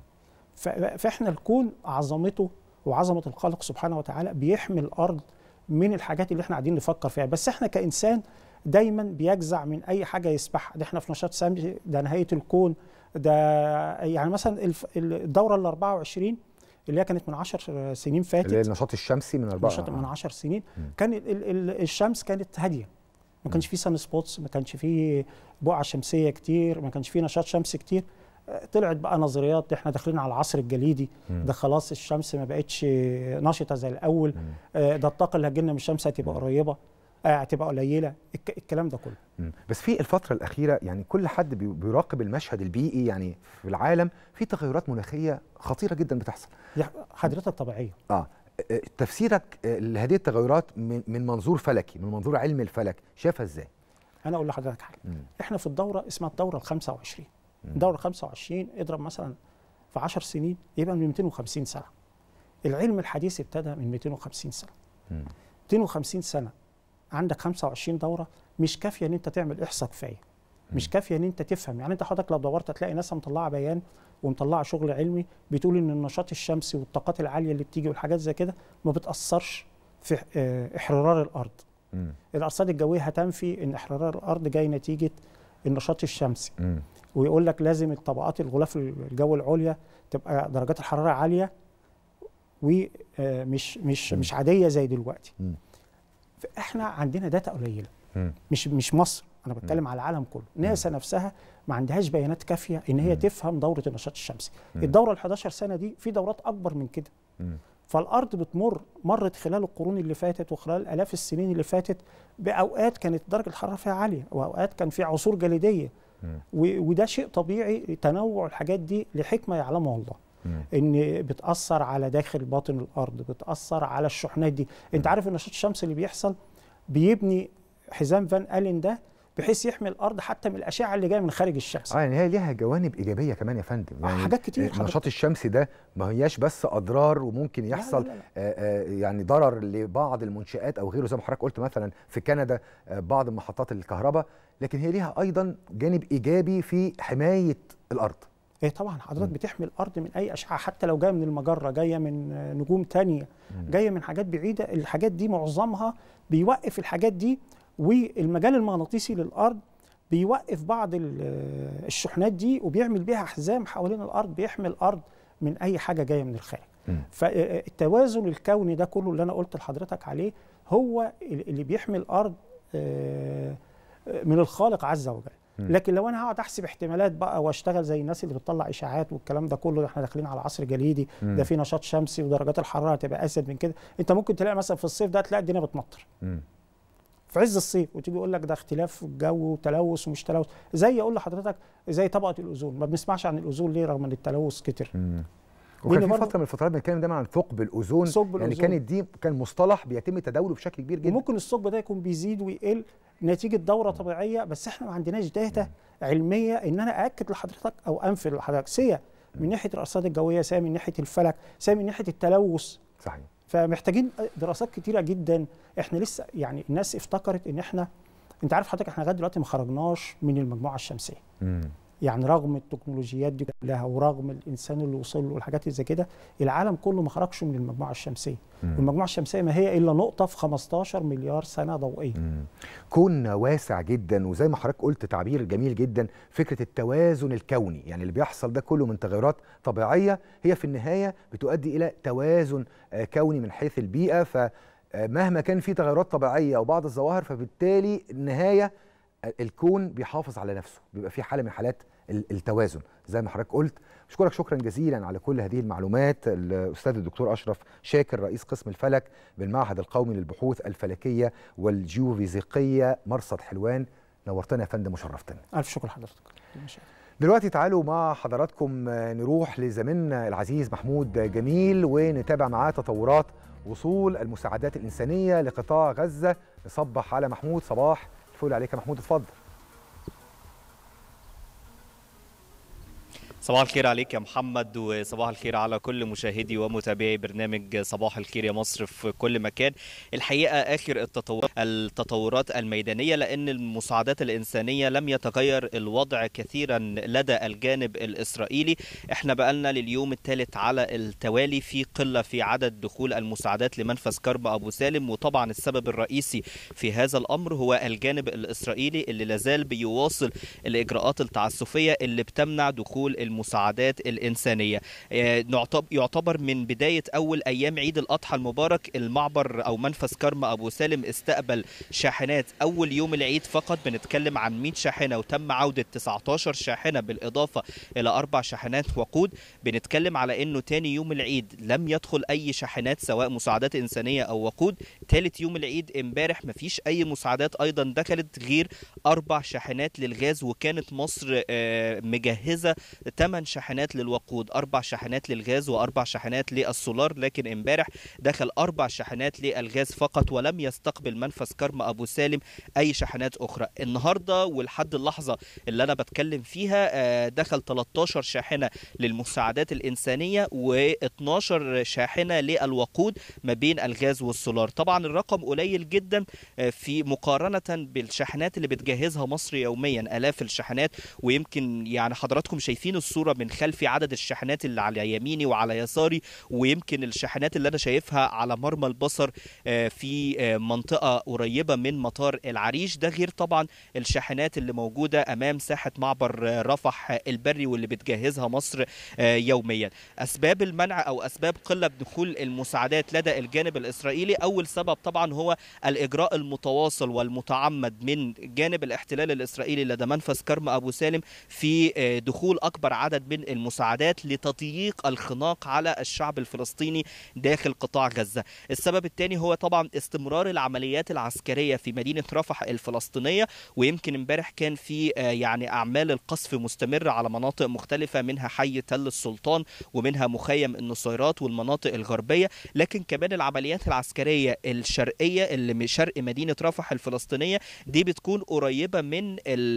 فاحنا الكون عظمته وعظمه الخالق سبحانه وتعالى بيحمي الارض من الحاجات اللي احنا قاعدين نفكر فيها. بس احنا كانسان دايما بيجزع من اي حاجه يسبحها، ده احنا في نشاط سامي، ده نهايه الكون، ده يعني مثلا الدوره ال أربعة وعشرين اللي هي كانت من عشر سنين فاتت، اللي هي النشاط الشمسي من أربعة نشاط من عشر سنين. م. كان ال ال الشمس كانت هاديه، ما كانش فيه سان سبوتس، ما كانش فيه بقعه شمسيه كتير، ما كانش فيه نشاط شمسي كتير. طلعت بقى نظريات احنا داخلين على العصر الجليدي، م. ده خلاص الشمس ما بقتش نشطه زي الاول، م. ده الطاقه اللي هتجيلنا من الشمس هتبقى قريبه، هتبقى قليله، الكلام ده كله. م. بس في الفتره الاخيره يعني كل حد بيراقب المشهد البيئي يعني في العالم، في تغيرات مناخيه خطيره جدا بتحصل. حضرتك طبيعيه. اه تفسيرك لهذه التغيرات من من منظور فلكي، من منظور علم الفلك، شايفها ازاي؟ انا اقول لحضرتك حاجه. م. احنا في الدوره اسمها الدوره ال خمسة وعشرين. الدوره ال خمسة وعشرين اضرب مثلا في عشر سنين يبقى من مئتين وخمسين سنه. العلم الحديث ابتدى من مئتين وخمسين سنه. م. مئتين وخمسين سنه عندك خمسة وعشرين دوره مش كافيه ان انت تعمل احصاء كفايه. مش كافيه ان انت تفهم، يعني انت حضرتك لو دورت هتلاقي ناس مطلعه بيان ومطلعه شغل علمي بتقول ان النشاط الشمسي والطاقات العاليه اللي بتيجي والحاجات زي كده ما بتاثرش في احرار الارض. م. الارصاد الجويه هتنفي ان احرار الارض جاي نتيجه النشاط الشمسي. م. ويقول لك لازم الطبقات الغلاف الجو العليا تبقى درجات الحراره عاليه ومش مش مش عاديه زي دلوقتي. م. فاحنا عندنا داتا قليله. م. مش مش مصر، انا بتكلم م. على العالم كله. ناسا نفسها ما عندهاش بيانات كافيه ان هي م. تفهم دوره النشاط الشمسي. م. الدوره ال حداشر سنه دي في دورات اكبر من كده. م. فالارض بتمر مرت خلال القرون اللي فاتت وخلال الاف السنين اللي فاتت باوقات كانت درجه الحراره فيها عاليه واوقات كان في عصور جليديه. وده شيء طبيعي، تنوع الحاجات دي لحكمه يعلمها الله. مم. ان بتاثر على داخل باطن الارض، بتاثر على الشحنات دي. مم. انت عارف النشاط الشمسي اللي بيحصل بيبني حزام فان الين ده بحيث يحمي الارض حتى من الاشعه اللي جايه من خارج الشمس. اه يعني هي ليها جوانب ايجابيه كمان يا فندم، يعني حاجات كتير. النشاط الشمسي ده ما هياش بس اضرار وممكن يحصل لا لا لا. آآ آآ يعني ضرر لبعض المنشآت او غيره، زي ما حضرتك قلت مثلا في كندا بعض محطات الكهرباء، لكن هي ليها ايضا جانب ايجابي في حمايه الارض. ايه طبعا حضرتك م. بتحمي الارض من اي اشعه حتى لو جايه من المجره، جايه من نجوم تانية، م. جايه من حاجات بعيده. الحاجات دي معظمها بيوقف الحاجات دي، والمجال المغناطيسي للارض بيوقف بعض الشحنات دي وبيعمل بيها حزام حوالين الارض بيحمي الارض من اي حاجه جايه من الخارج. م. فالتوازن الكوني ده كله اللي انا قلت لحضرتك عليه هو اللي بيحمي الارض من الخالق عز وجل. لكن لو انا هقعد احسب احتمالات بقى واشتغل زي الناس اللي بتطلع اشاعات والكلام ده كله، احنا داخلين على عصر جليدي، م. ده في نشاط شمسي ودرجات الحراره هتبقى اسد من كده. انت ممكن تلاقي مثلا في الصيف ده تلاقي الدنيا بتمطر في عز الصيف، وتيجي يقول لك ده اختلاف في الجو وتلوث ومش تلوث. زي اقول لحضرتك زي طبقه الاوزون، ما بنسمعش عن الاوزون ليه رغم ان التلوث كتير. وكان في فتره من الفترات بنتكلم دايما عن ثقب الاوزون، ثقب يعني الأوزون. كانت دي كان مصطلح بيتم تداوله بشكل كبير جدا. وممكن الثقب ده يكون بيزيد ويقل نتيجه دوره طبيعيه، بس احنا ما عندناش داتا علميه ان انا ااكد لحضرتك او انفي لحضرتك، سيا من ناحيه الارصاد الجويه، سيا من ناحيه الفلك، سيا من ناحيه التلوث. صحيح. فمحتاجين دراسات كتيره جدا. احنا لسه يعني الناس افتكرت ان احنا، انت عارف حضرتك احنا لغايه دلوقتي ما خرجناش من المجموعه الشمسيه. امم يعني رغم التكنولوجيات دي كلها ورغم الانسان اللي وصل له والحاجات اللي زي كده، العالم كله ما خرجش من المجموعه الشمسيه. مم. والمجموعه الشمسيه ما هي الا نقطه في خمستاشر مليار سنه ضوئيه. مم. كون واسع جدا، وزي ما حضرتك قلت تعبير جميل جدا، فكره التوازن الكوني، يعني اللي بيحصل ده كله من تغيرات طبيعيه هي في النهايه بتؤدي الى توازن كوني من حيث البيئه. فمهما كان في تغيرات طبيعيه او بعض الظواهر، فبالتالي النهايه الكون بيحافظ على نفسه، بيبقى في حاله من حالات التوازن زي ما حضرتك قلت. بشكرك شكرا جزيلا على كل هذه المعلومات الاستاذ الدكتور اشرف شاكر، رئيس قسم الفلك بالمعهد القومي للبحوث الفلكيه والجيوفيزيقيه مرصد حلوان. نورتنا يا فندم وشرفتنا. الف شكر لحضرتك. دلوقتي تعالوا مع حضراتكم نروح لزميلنا العزيز محمود جميل ونتابع معاه تطورات وصول المساعدات الانسانيه لقطاع غزه. نصبح على محمود. صباح الفل عليك يا محمود، اتفضل. صباح الخير عليك يا محمد، وصباح الخير على كل مشاهدي ومتابعي برنامج صباح الخير يا مصر في كل مكان. الحقيقة آخر التطور التطورات الميدانية، لأن المساعدات الإنسانية لم يتغير الوضع كثيرا لدى الجانب الإسرائيلي. احنا بقالنا لليوم الثالث على التوالي في قلة في عدد دخول المساعدات لمنفذ كرم أبو سالم، وطبعا السبب الرئيسي في هذا الأمر هو الجانب الإسرائيلي اللي لازال بيواصل الإجراءات التعسفية اللي بتمنع دخول المساعدات الإنسانية. يعتبر من بداية أول أيام عيد الأضحى المبارك المعبر أو منفذ كرم أبو سالم استقبل شاحنات. أول يوم العيد فقط بنتكلم عن مئة شاحنة، وتم عودة تسعة عشر شاحنة بالإضافة إلى أربع شاحنات وقود. بنتكلم على أنه تاني يوم العيد لم يدخل أي شاحنات سواء مساعدات إنسانية أو وقود. ثالث يوم العيد امبارح مفيش أي مساعدات أيضا دخلت غير أربع شاحنات للغاز، وكانت مصر مجهزة ثمان شاحنات للوقود، أربع شاحنات للغاز وأربع شاحنات للسولار. لكن امبارح دخل أربع شاحنات للغاز فقط، ولم يستقبل منفذ كرم أبو سالم أي شاحنات أخرى. النهاردة ولحد اللحظة اللي أنا بتكلم فيها دخل ثلاثة عشر شاحنة للمساعدات الإنسانية و12 شاحنة للوقود ما بين الغاز والسولار. طبعا الرقم قليل جدا في مقارنة بالشاحنات اللي بتجهزها مصر يوميا، آلاف الشاحنات. ويمكن يعني حضراتكم شايفين الصورة من خلفي عدد الشاحنات اللي على يميني وعلى يساري، ويمكن الشاحنات اللي أنا شايفها على مرمى البصر في منطقة قريبة من مطار العريش. ده غير طبعا الشاحنات اللي موجودة أمام ساحة معبر رفح البري واللي بتجهزها مصر يوميا. أسباب المنع أو أسباب قلة دخول المساعدات لدى الجانب الإسرائيلي، أول سبب طبعا هو الإجراء المتواصل والمتعمد من جانب الاحتلال الإسرائيلي لدى منفذ كرم أبو سالم في دخول أكبر عدد من المساعدات لتضييق الخناق على الشعب الفلسطيني داخل قطاع غزة. السبب الثاني هو طبعا استمرار العمليات العسكرية في مدينة رفح الفلسطينية، ويمكن امبارح كان في يعني أعمال القصف مستمرة على مناطق مختلفة، منها حي تل السلطان ومنها مخيم النصيرات والمناطق الغربية. لكن كمان العمليات العسكرية الشرقية اللي من شرق مدينة رفح الفلسطينية دي بتكون قريبة من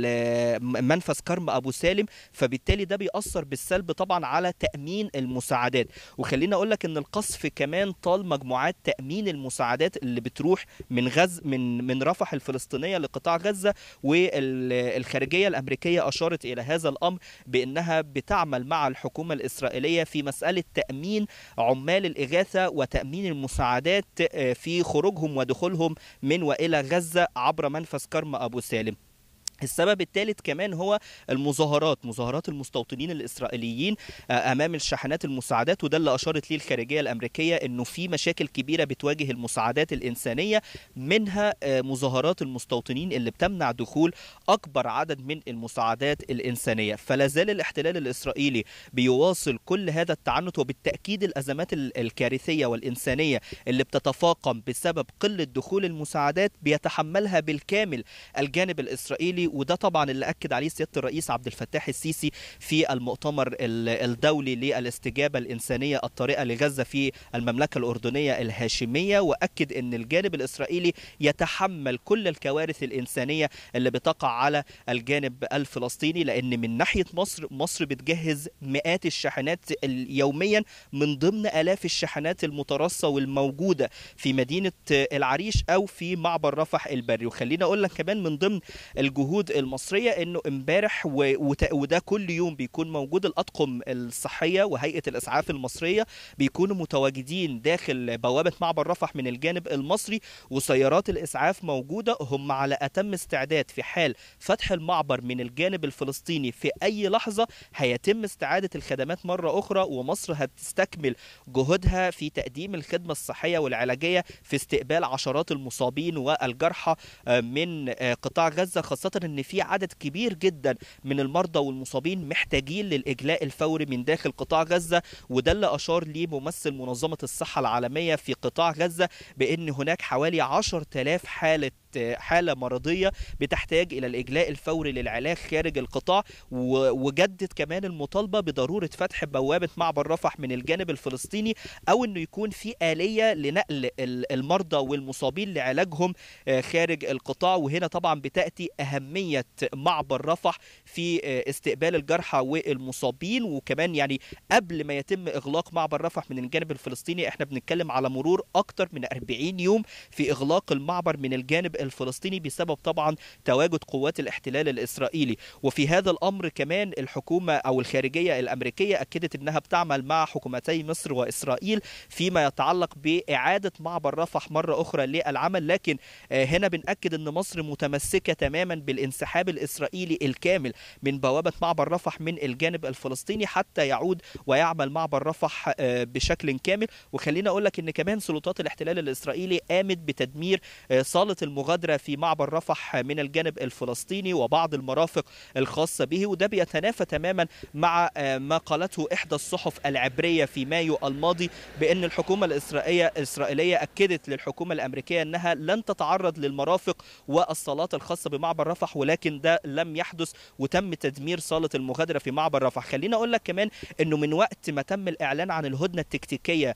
منفذ كرم أبو سالم، فبالتالي ده بيأثر بالسلب طبعا على تأمين المساعدات. وخلينا أقول لك إن القصف كمان طال مجموعات تأمين المساعدات اللي بتروح من غز من من رفح الفلسطينية لقطاع غزة. والخارجية الأمريكية أشارت إلى هذا الأمر بأنها بتعمل مع الحكومة الإسرائيلية في مسألة تأمين عمال الإغاثة وتأمين المساعدات في خروجهم ودخولهم من وإلى غزة عبر منفذ كرم أبو سالم. السبب الثالث كمان هو المظاهرات، مظاهرات المستوطنين الإسرائيليين أمام الشاحنات المساعدات، وده اللي أشارت ليه الخارجية الأمريكية إنه في مشاكل كبيرة بتواجه المساعدات الإنسانية، منها مظاهرات المستوطنين اللي بتمنع دخول أكبر عدد من المساعدات الإنسانية. فلا زال الاحتلال الإسرائيلي بيواصل كل هذا التعنت، وبالتأكيد الأزمات الكارثية والإنسانية اللي بتتفاقم بسبب قلة دخول المساعدات بيتحملها بالكامل الجانب الإسرائيلي. وده طبعا اللي أكد عليه سيادة الرئيس عبد الفتاح السيسي في المؤتمر الدولي للاستجابة الإنسانية الطارئة لغزة في المملكة الأردنية الهاشمية، وأكد أن الجانب الإسرائيلي يتحمل كل الكوارث الإنسانية اللي بتقع على الجانب الفلسطيني، لأن من ناحية مصر مصر بتجهز مئات الشاحنات يوميا من ضمن آلاف الشاحنات المترصة والموجودة في مدينة العريش أو في معبر رفح البري. وخلينا أقول لك كمان من ضمن الجهود الجهود المصريه انه امبارح وده كل يوم بيكون موجود الاطقم الصحيه وهيئه الاسعاف المصريه بيكونوا متواجدين داخل بوابه معبر رفح من الجانب المصري، وسيارات الاسعاف موجوده. هم على اتم استعداد في حال فتح المعبر من الجانب الفلسطيني في اي لحظه هيتم استعاده الخدمات مره اخرى، ومصر هتستكمل جهودها في تقديم الخدمه الصحيه والعلاجيه في استقبال عشرات المصابين والجرحى من قطاع غزه، خاصه ان في عدد كبير جدا من المرضى والمصابين محتاجين للاجلاء الفوري من داخل قطاع غزه. وده اللي اشار ليه ممثل منظمه الصحه العالميه في قطاع غزه بان هناك حوالي عشرة آلاف حاله حالة مرضية بتحتاج إلى الإجلاء الفوري للعلاج خارج القطاع. وجدد كمان المطالبة بضرورة فتح بوابة معبر رفح من الجانب الفلسطيني، أو أنه يكون في آلية لنقل المرضى والمصابين لعلاجهم خارج القطاع. وهنا طبعا بتأتي أهمية معبر رفح في استقبال الجرحى والمصابين. وكمان يعني قبل ما يتم إغلاق معبر رفح من الجانب الفلسطيني احنا بنتكلم على مرور أكتر من أربعين يوم في إغلاق المعبر من الجانب الفلسطيني بسبب طبعا تواجد قوات الاحتلال الإسرائيلي. وفي هذا الأمر كمان الحكومة أو الخارجية الأمريكية أكدت أنها بتعمل مع حكومتي مصر وإسرائيل فيما يتعلق بإعادة معبر رفح مرة أخرى للعمل. لكن هنا بنأكد أن مصر متمسكة تماما بالانسحاب الإسرائيلي الكامل من بوابة معبر رفح من الجانب الفلسطيني حتى يعود ويعمل معبر رفح بشكل كامل. وخلينا أقول لك أن كمان سلطات الاحتلال الإسرائيلي قامت بتدمير صالة المغادرة في معبر رفح من الجانب الفلسطيني وبعض المرافق الخاصة به. وده بيتنافى تماما مع ما قالته إحدى الصحف العبرية في مايو الماضي بأن الحكومة الإسرائيلية الإسرائيلية أكدت للحكومة الأمريكية أنها لن تتعرض للمرافق والصالات الخاصة بمعبر رفح، ولكن ده لم يحدث وتم تدمير صالة المغادرة في معبر رفح. خلينا أقول لك كمان أنه من وقت ما تم الإعلان عن الهدنة التكتيكية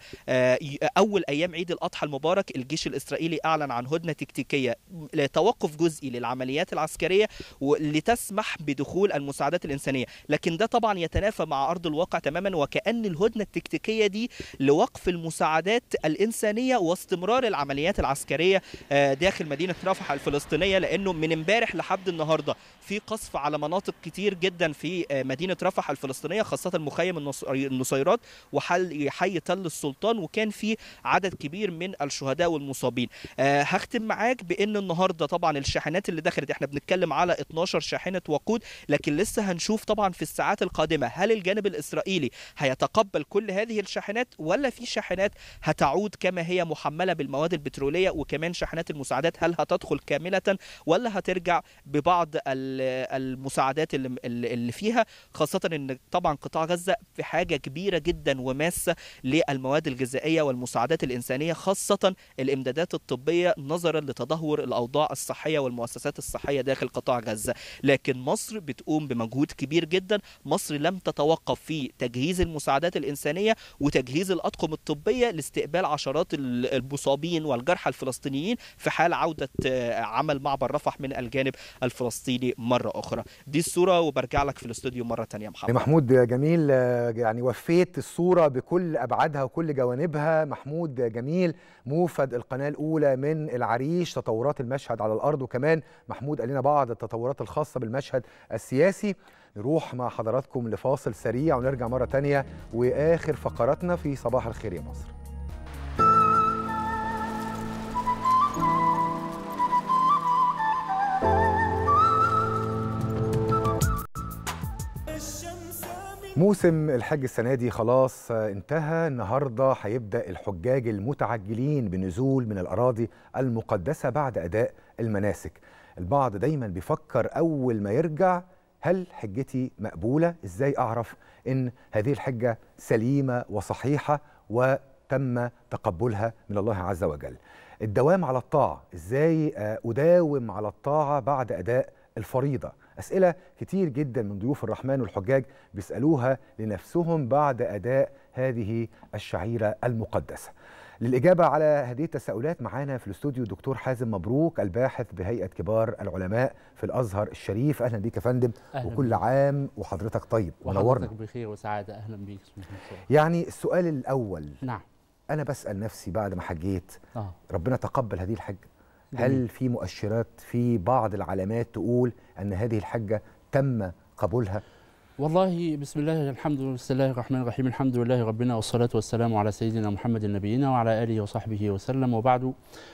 أول أيام عيد الأضحى المبارك الجيش الإسرائيلي أعلن عن هدنة تكتيكية توقف جزئي للعمليات العسكرية لتسمح بدخول المساعدات الإنسانية. لكن ده طبعا يتنافى مع أرض الواقع تماما، وكأن الهدنة التكتيكية دي لوقف المساعدات الإنسانية واستمرار العمليات العسكرية داخل مدينة رفح الفلسطينية. لأنه من امبارح لحد النهاردة في قصف على مناطق كتير جدا في مدينة رفح الفلسطينية، خاصة مخيم النصيرات وحي تل السلطان، وكان في عدد كبير من الشهداء والمصابين. هختم معاك بأن النهارده طبعا الشاحنات اللي دخلت احنا بنتكلم على اتناشر شاحنة وقود، لكن لسه هنشوف طبعا في الساعات القادمة هل الجانب الإسرائيلي هيتقبل كل هذه الشاحنات ولا في شاحنات هتعود كما هي محملة بالمواد البترولية، وكمان شاحنات المساعدات هل هتدخل كاملة ولا هترجع ببعض المساعدات اللي فيها، خاصة ان طبعا قطاع غزة في حاجة كبيرة جدا وماسة للمواد الغذائية والمساعدات الإنسانية، خاصة الإمدادات الطبية نظرا لتدهور الأوضاع الصحية والمؤسسات الصحية داخل قطاع غزة. لكن مصر بتقوم بمجهود كبير جدا. مصر لم تتوقف في تجهيز المساعدات الإنسانية وتجهيز الأطقم الطبية لاستقبال عشرات المصابين والجرحى الفلسطينيين في حال عودة عمل معبر رفح من الجانب الفلسطيني مرة أخرى. دي الصورة وبرجع لك في الاستوديو مرة تانية محمد. محمود جميل، يعني وفيت الصورة بكل أبعادها وكل جوانبها. محمود جميل موفد القناة الأولى من العريش، تطورات المشهد على الأرض، وكمان محمود قال لنا بعض التطورات الخاصة بالمشهد السياسي. نروح مع حضراتكم لفاصل سريع ونرجع مرة تانية وآخر فقراتنا في صباح الخير يا مصر. موسم الحج السنة دي خلاص انتهى. النهاردة هيبدأ الحجاج المتعجلين بالنزول من الأراضي المقدسة بعد أداء المناسك. البعض دايما بيفكر أول ما يرجع هل حجتي مقبولة؟ إزاي أعرف إن هذه الحجة سليمة وصحيحة وتم تقبلها من الله عز وجل؟ الدوام على الطاعة، إزاي أداوم على الطاعة بعد أداء الفريضة؟ أسئلة كتير جدا من ضيوف الرحمن والحجاج بيسألوها لنفسهم بعد أداء هذه الشعيرة المقدسة. للإجابة على هذه التساؤلات معانا في الاستوديو الدكتور حازم مبروك، الباحث بهيئة كبار العلماء في الأزهر الشريف. أهلا بيك يا فندم، وكل بيك. عام وحضرتك طيب ونورنا. وحضرتك بخير وسعادة. أهلا بيك. يعني السؤال الأول، نعم، أنا بسأل نفسي بعد ما حجيت، آه. ربنا تقبل هذه الحج؟ هل في مؤشرات، في بعض العلامات تقول أن هذه الحجة تم قبولها؟ والله بسم الله الحمد لله بسم الله الرحمن الرحيم، الحمد لله ربنا والصلاة والسلام على سيدنا محمد نبينا وعلى آله وصحبه وسلم، وبعد.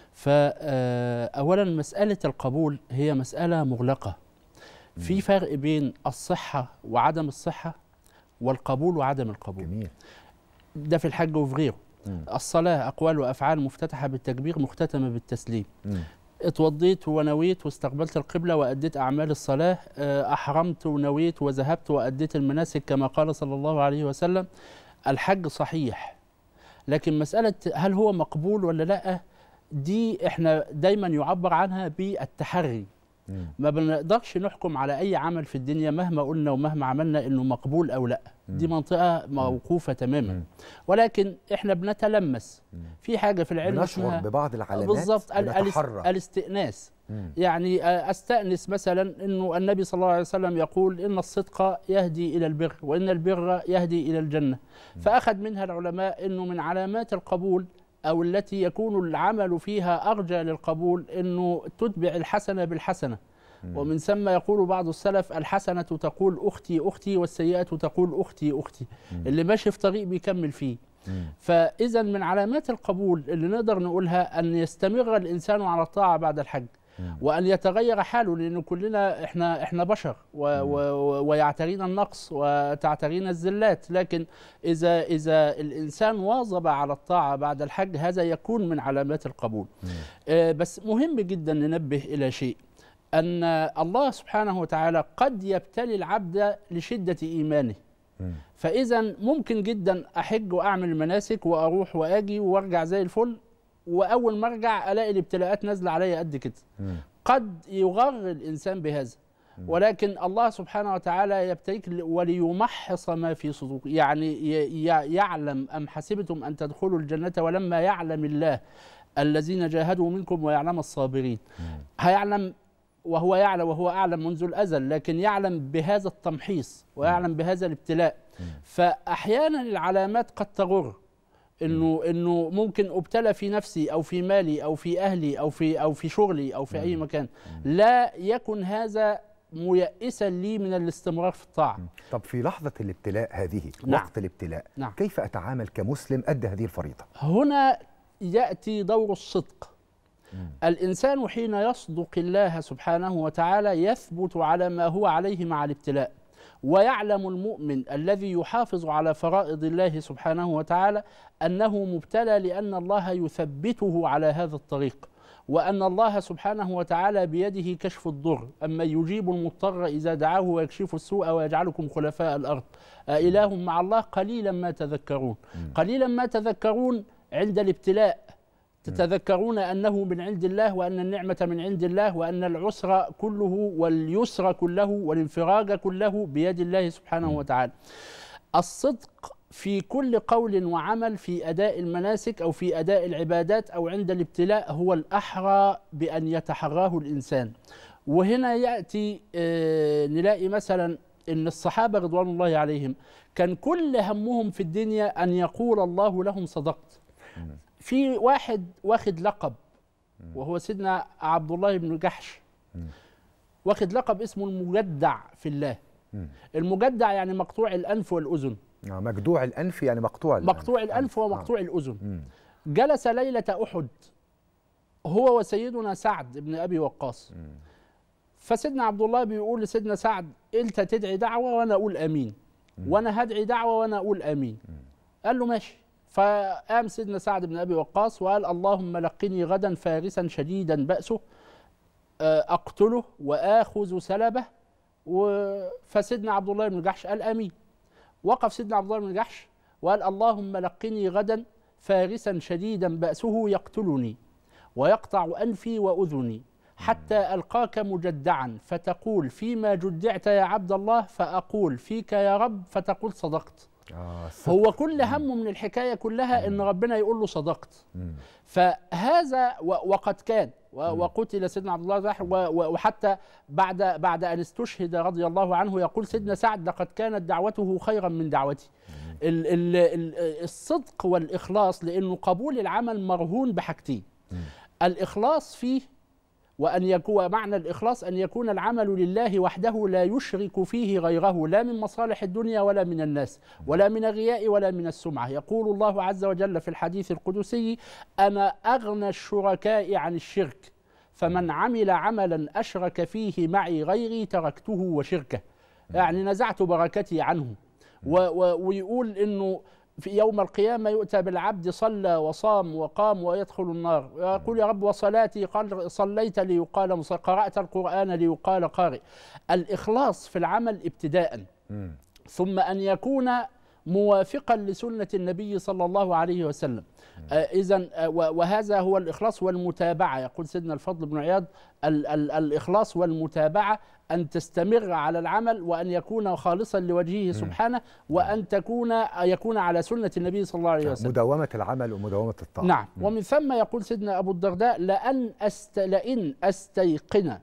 فأولا مسألة القبول هي مسألة مغلقة. في فرق بين الصحة وعدم الصحة والقبول وعدم القبول. جميل. ده في الحج وفي غيره. الصلاة أقوال وأفعال مفتتحة بالتكبير مختتمة بالتسليم. م. اتوضيت ونويت واستقبلت القبلة وأديت أعمال الصلاة، أحرمت ونويت وذهبت وأديت المناسك كما قال صلى الله عليه وسلم. الحج صحيح، لكن مسألة هل هو مقبول ولا لا دي احنا دايما يعبر عنها بالتحري. ما بنقدرش نحكم على أي عمل في الدنيا مهما قلنا ومهما عملنا إنه مقبول أو لا، دي منطقة موقوفة تماما. ولكن احنا بنتلمس في حاجة في العلم بنشعر ببعض العلامات بالظبط الاستئناس. يعني أستأنس مثلا إنه النبي صلى الله عليه وسلم يقول إن الصدق يهدي إلى البر وإن البر يهدي إلى الجنة. فأخذ منها العلماء إنه من علامات القبول أو التي يكون العمل فيها أرجى للقبول إنه تتبع الحسنة بالحسنة. مم. ومن ثم يقول بعض السلف الحسنة تقول أختي أختي والسيئة تقول أختي أختي. مم. اللي ماشي في طريق بيكمل فيه. مم. فإذا من علامات القبول اللي نقدر نقولها أن يستمر الإنسان على الطاعة بعد الحج. مم. وأن يتغير حاله، لأنه كلنا إحنا إحنا بشر و و ويعترينا النقص وتعترينا الزلات، لكن إذا إذا الإنسان واظب على الطاعة بعد الحج هذا يكون من علامات القبول. آه بس مهم جدا ننبه إلى شيء، أن الله سبحانه وتعالى قد يبتلي العبد لشدة إيمانه. فإذا ممكن جدا أحج وأعمل المناسك وأروح وأجي وأرجع زي الفل، وأول ما أرجع ألاقي الابتلاءات نازلة عليا قد كده. قد يغر الإنسان بهذا، ولكن الله سبحانه وتعالى يبتليك وليمحص ما في صدوركم. يعني يعلم أم حسبتم أن تدخلوا الجنة ولما يعلم الله الذين جاهدوا منكم ويعلم الصابرين. هيعلم وهو يعلم وهو أعلم منذ الأزل، لكن يعلم بهذا التمحيص ويعلم بهذا الابتلاء. فأحيانا العلامات قد تغر، انه انه ممكن ابتلى في نفسي او في مالي او في اهلي او في او في شغلي او في اي مكان، لا يكن هذا ميئسا لي من الاستمرار في الطاعه. طب في لحظه الابتلاء هذه، نعم. وقت الابتلاء، نعم. كيف اتعامل كمسلم ادى هذه الفريضه؟ هنا ياتي دور الصدق. مم. الانسان حين يصدق الله سبحانه وتعالى يثبت على ما هو عليه مع الابتلاء. ويعلم المؤمن الذي يحافظ على فرائض الله سبحانه وتعالى أنه مبتلى لأن الله يثبته على هذا الطريق، وأن الله سبحانه وتعالى بيده كشف الضر، أما يجيب المضطر إذا دعاه ويكشف السوء ويجعلكم خلفاء الأرض أإله مع الله قليلا ما تذكرون. قليلا ما تذكرون عند الابتلاء، تتذكرون أنه من عند الله وأن النعمة من عند الله وأن العسر كله واليسر كله والانفراج كله بيد الله سبحانه وتعالى. الصدق في كل قول وعمل في أداء المناسك أو في أداء العبادات أو عند الابتلاء هو الأحرى بأن يتحراه الإنسان. وهنا يأتي آه نلاقي مثلا إن الصحابة رضوان الله عليهم كان كل همهم في الدنيا أن يقول الله لهم صدقت. في واحد واخد لقب وهو سيدنا عبد الله بن جحش، واخد لقب اسمه المجدع في الله. المجدع يعني مقطوع الأنف والأذن. مجدوع الأنف يعني مقطوع الأنف. مقطوع الأنف ومقطوع الأذن. جلس ليلة أحد هو وسيدنا سعد بن أبي وقاص. فسيدنا عبد الله بيقول لسيدنا سعد أنت تدعي دعوة وأنا أقول آمين، وأنا هدعي دعوة وأنا أقول آمين. قال له ماشي. فقام سيدنا سعد بن أبي وقاص وقال اللهم لقني غدا فارسا شديدا بأسه أقتله وآخذ سلبه. فسيدنا عبد الله بن جحش قال آمين. وقف سيدنا عبد الله بن جحش وقال اللهم لقني غدا فارسا شديدا بأسه يقتلني ويقطع أنفي وأذني حتى ألقاك مجدعا فتقول فيما جدعت يا عبد الله فأقول فيك يا رب فتقول صدقت. آه هو كل همه من الحكاية كلها إن ربنا يقول له صدقت. فهذا وقد كان وقتل سيدنا عبد الله بن وحتى بعد بعد أن استشهد رضي الله عنه يقول سيدنا سعد لقد كانت دعوته خيرا من دعوتي. ال ال ال الصدق والإخلاص، لأنه قبول العمل مرهون بحاجتين. الإخلاص فيه وأن يكون معنى الإخلاص أن يكون العمل لله وحده لا يشرك فيه غيره، لا من مصالح الدنيا ولا من الناس ولا من الرياء ولا من السمعة. يقول الله عز وجل في الحديث القدسي: أنا أغنى الشركاء عن الشرك، فمن عمل عملا أشرك فيه معي غيري تركته وشركه. يعني نزعت بركتي عنه. ويقول إنه في يوم القيامة يؤتى بالعبد صلى وصام وقام ويدخل النار، يقول: يا رب وصلاتي، قال: صليت ليقال مصلي، قرأت القرآن ليقال قارئ. الإخلاص في العمل ابتداء، ثم أن يكون موافقا لسنة النبي صلى الله عليه وسلم. إذن وهذا هو الإخلاص والمتابعة. يقول سيدنا الفضل بن عياض: ال ال الإخلاص والمتابعة أن تستمر على العمل، وأن يكون خالصا لوجهه سبحانه، وأن تكون يكون على سنة النبي صلى الله عليه وسلم. مداومة العمل ومداومة الطاعة. نعم. ومن ثم يقول سيدنا أبو الدرداء: لأن أست لئن أستيقن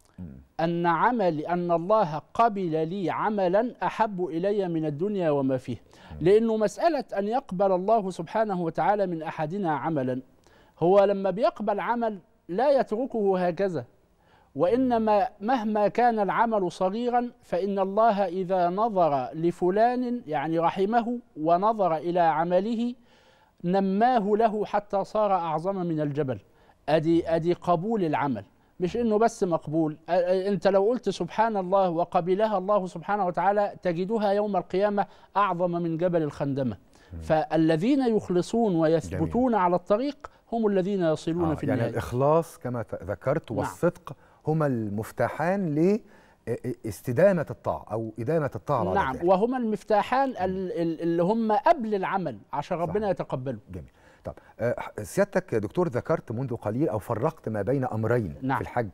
أن عمل أن الله قبل لي عملا أحب إلي من الدنيا وما فيه. لأنه مسألة أن يقبل الله سبحانه وتعالى من أحدنا عملا، هو لما بيقبل عمل لا يتركه هكذا، وإنما مهما كان العمل صغيرا فإن الله إذا نظر لفلان يعني رحمه ونظر إلى عمله نماه له حتى صار أعظم من الجبل. أدي, أدي قبول العمل، مش إنه بس مقبول. أنت لو قلت سبحان الله وقبلها الله سبحانه وتعالى تجدها يوم القيامة أعظم من جبل الخندمة. فالذين يخلصون ويثبتون جميل. على الطريق هم الذين يصلون آه في النهاية. يعني الإخلاص كما ذكرت والصدق هما المفتاحان لاستدامة الطاعة أو إدامة الطاعة. نعم، وهما المفتاحان اللي هم قبل العمل عشان ربنا صحيح. يتقبله. جميل. طب سيادتك دكتور ذكرت منذ قليل أو فرقت ما بين أمرين نعم. في الحج: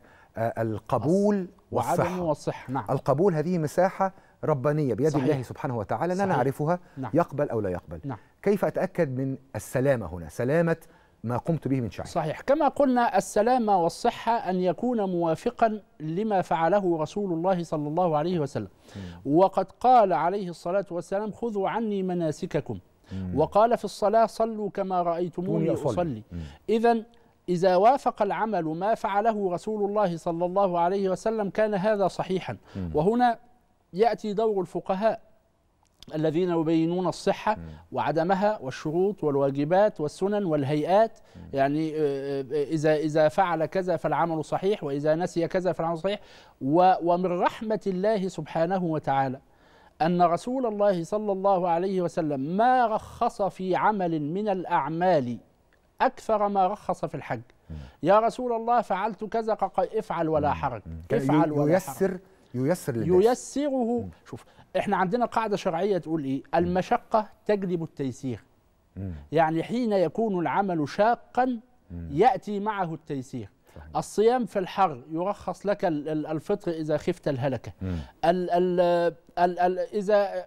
القبول والصحة. وعدم والصحة. نعم. القبول هذه مساحة ربانية بيد صحيح. الله سبحانه وتعالى لا نعرفها. نعم. يقبل أو لا يقبل. نعم. كيف أتأكد من السلامة هنا، سلامة ما قمت به من شيء؟ صحيح. كما قلنا السلامة والصحة أن يكون موافقا لما فعله رسول الله صلى الله عليه وسلم. م. وقد قال عليه الصلاة والسلام: خذوا عني مناسككم. مم. وقال في الصلاة: صلوا كما رأيتموني أصلي. إذن إذا وافق العمل ما فعله رسول الله صلى الله عليه وسلم كان هذا صحيحا. مم. وهنا يأتي دور الفقهاء الذين يبينون الصحة مم. وعدمها والشروط والواجبات والسنن والهيئات. مم. يعني إذا إذا فعل كذا فالعمل صحيح، وإذا نسي كذا فالعمل صحيح. ومن رحمة الله سبحانه وتعالى أن رسول الله صلى الله عليه وسلم ما رخص في عمل من الأعمال أكثر ما رخص في الحج. يا رسول الله فعلت كذا، افعل ولا حرج، افعل ولا ييسر حرج. ييسر للناس. ييسره. شوف، احنا عندنا قاعدة شرعية تقول ايه؟ المشقة تجلب التيسير. مم. يعني حين يكون العمل شاقا يأتي معه التيسير. صحيح. الصيام في الحر يرخص لك الفطر إذا خفت الهلكة. ال ال ال ال إذا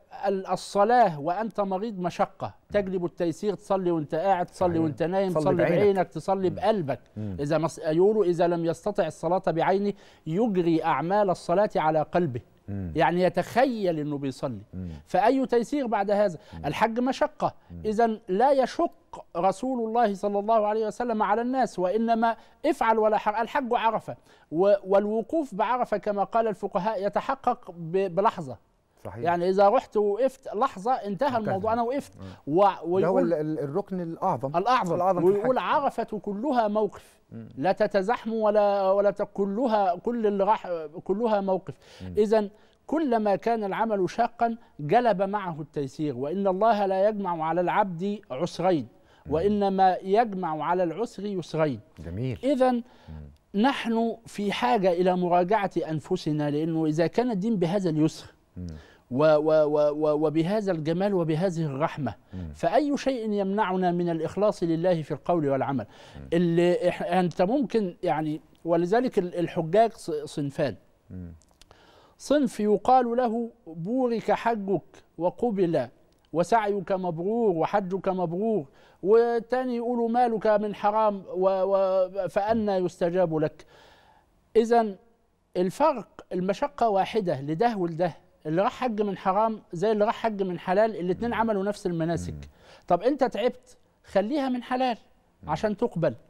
الصلاة وأنت مريض مشقة تجلب التيسير، تصلي وانت قاعد، تصلي وانت نايم، تصلي بعينك، تصلي بقلبك. مم. إذا يقولوا إذا لم يستطع الصلاة بعينه يجري أعمال الصلاة على قلبه. مم. يعني يتخيل أنه بيصلي. مم. فأي تيسير بعد هذا؟ مم. الحج مشقة. إذن لا يشق رسول الله صلى الله عليه وسلم على الناس، وإنما افعل ولا حرج. الحج عرفة، والوقوف بعرفة كما قال الفقهاء يتحقق بلحظة. صحيح. يعني إذا رحت وقفت لحظة انتهى الموضوع، أنا وقفت. ويقول هو الركن الأعظم الأعظم, الأعظم ويقول عرفة كلها موقف. م. لا تتزحم ولا ولا كلها كل اللي راح كلها موقف. إذن كلما كان العمل شاقا جلب معه التيسير، وإن الله لا يجمع على العبد عسرين وإنما يجمع على العسر يسرين. جميل. إذن نحن في حاجة إلى مراجعة أنفسنا، لأنه إذا كان الدين بهذا اليسر و و و وبهذا الجمال وبهذه الرحمة، مم. فأي شيء يمنعنا من الإخلاص لله في القول والعمل؟ مم. اللي أنت ممكن يعني، ولذلك الحجاج صنفان. مم. صنف يقال له بورك حجك وقبل وسعيك مبرور وحجك مبرور، والتاني يقولوا مالك من حرام فأنى يستجاب لك. إذن الفرق المشقة واحدة لده ولده. اللي راح حج من حرام زي اللي راح حج من حلال، الاثنين عملوا نفس المناسك. طب انت تعبت، خليها من حلال عشان تقبل.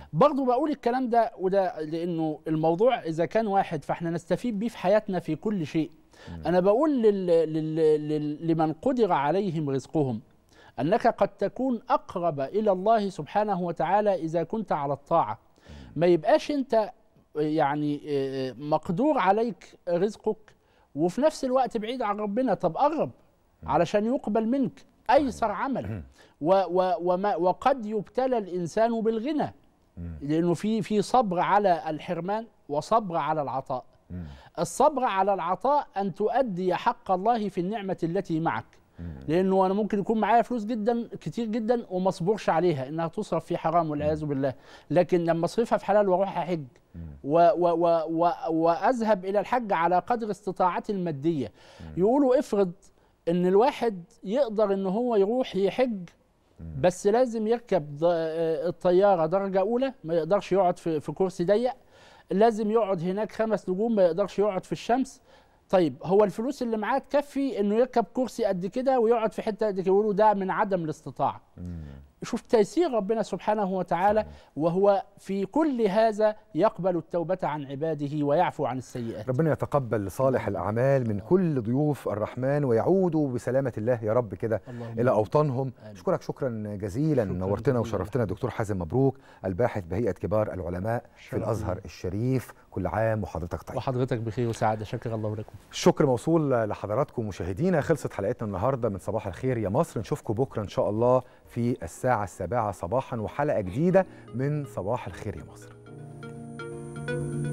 برضه بقول الكلام ده وده لانه الموضوع اذا كان واحد فاحنا نستفيد بيه في حياتنا في كل شيء. انا بقول لل... لل... لل... لمن قدر عليهم رزقهم انك قد تكون اقرب الى الله سبحانه وتعالى اذا كنت على الطاعه. ما يبقاش انت يعني مقدور عليك رزقك وفي نفس الوقت بعيد عن ربنا. طب قرب علشان يقبل منك ايسر عمل. و و وما وقد يبتلى الانسان بالغنى، لانه في في صبر على الحرمان وصبر على العطاء. الصبر على العطاء ان تؤدي حق الله في النعمه التي معك، لانه انا ممكن يكون معايا فلوس جدا كتير جدا وما اصبرش عليها انها تصرف في حرام والعياذ بالله، لكن لما اصرفها في حلال واروح احج و و و و واذهب الى الحج على قدر استطاعتي الماديه. يقولوا افرض ان الواحد يقدر ان هو يروح يحج بس لازم يركب الطياره درجه اولى، ما يقدرش يقعد في في كرسي ضيق، لازم يقعد هناك خمس نجوم، ما يقدرش يقعد في الشمس. طيب هو الفلوس اللي معاه تكفي انه يركب كرسي قد كده ويقعد في حته قد كده؟ يقولوا ده من عدم الاستطاعه. شوف تيسير ربنا سبحانه وتعالى، وهو في كل هذا يقبل التوبة عن عباده ويعفو عن السيئات. ربنا يتقبل صالح الأعمال من كل ضيوف الرحمن ويعودوا بسلامة الله يا رب كده إلى أوطانهم. أشكرك شكرا جزيلا، نورتنا وشرفتنا دكتور حازم مبروك، الباحث بهيئة كبار العلماء في الأزهر الشريف. كل عام وحضرتك طيب. وحضرتك بخير وسعادة، شكر الله لكم. الشكر موصول لحضراتكم مشاهدينا. خلصت حلقتنا النهارده من صباح الخير يا مصر. نشوفكم بكره ان شاء الله في الساعه السابعه صباحا وحلقه جديده من صباح الخير يا مصر.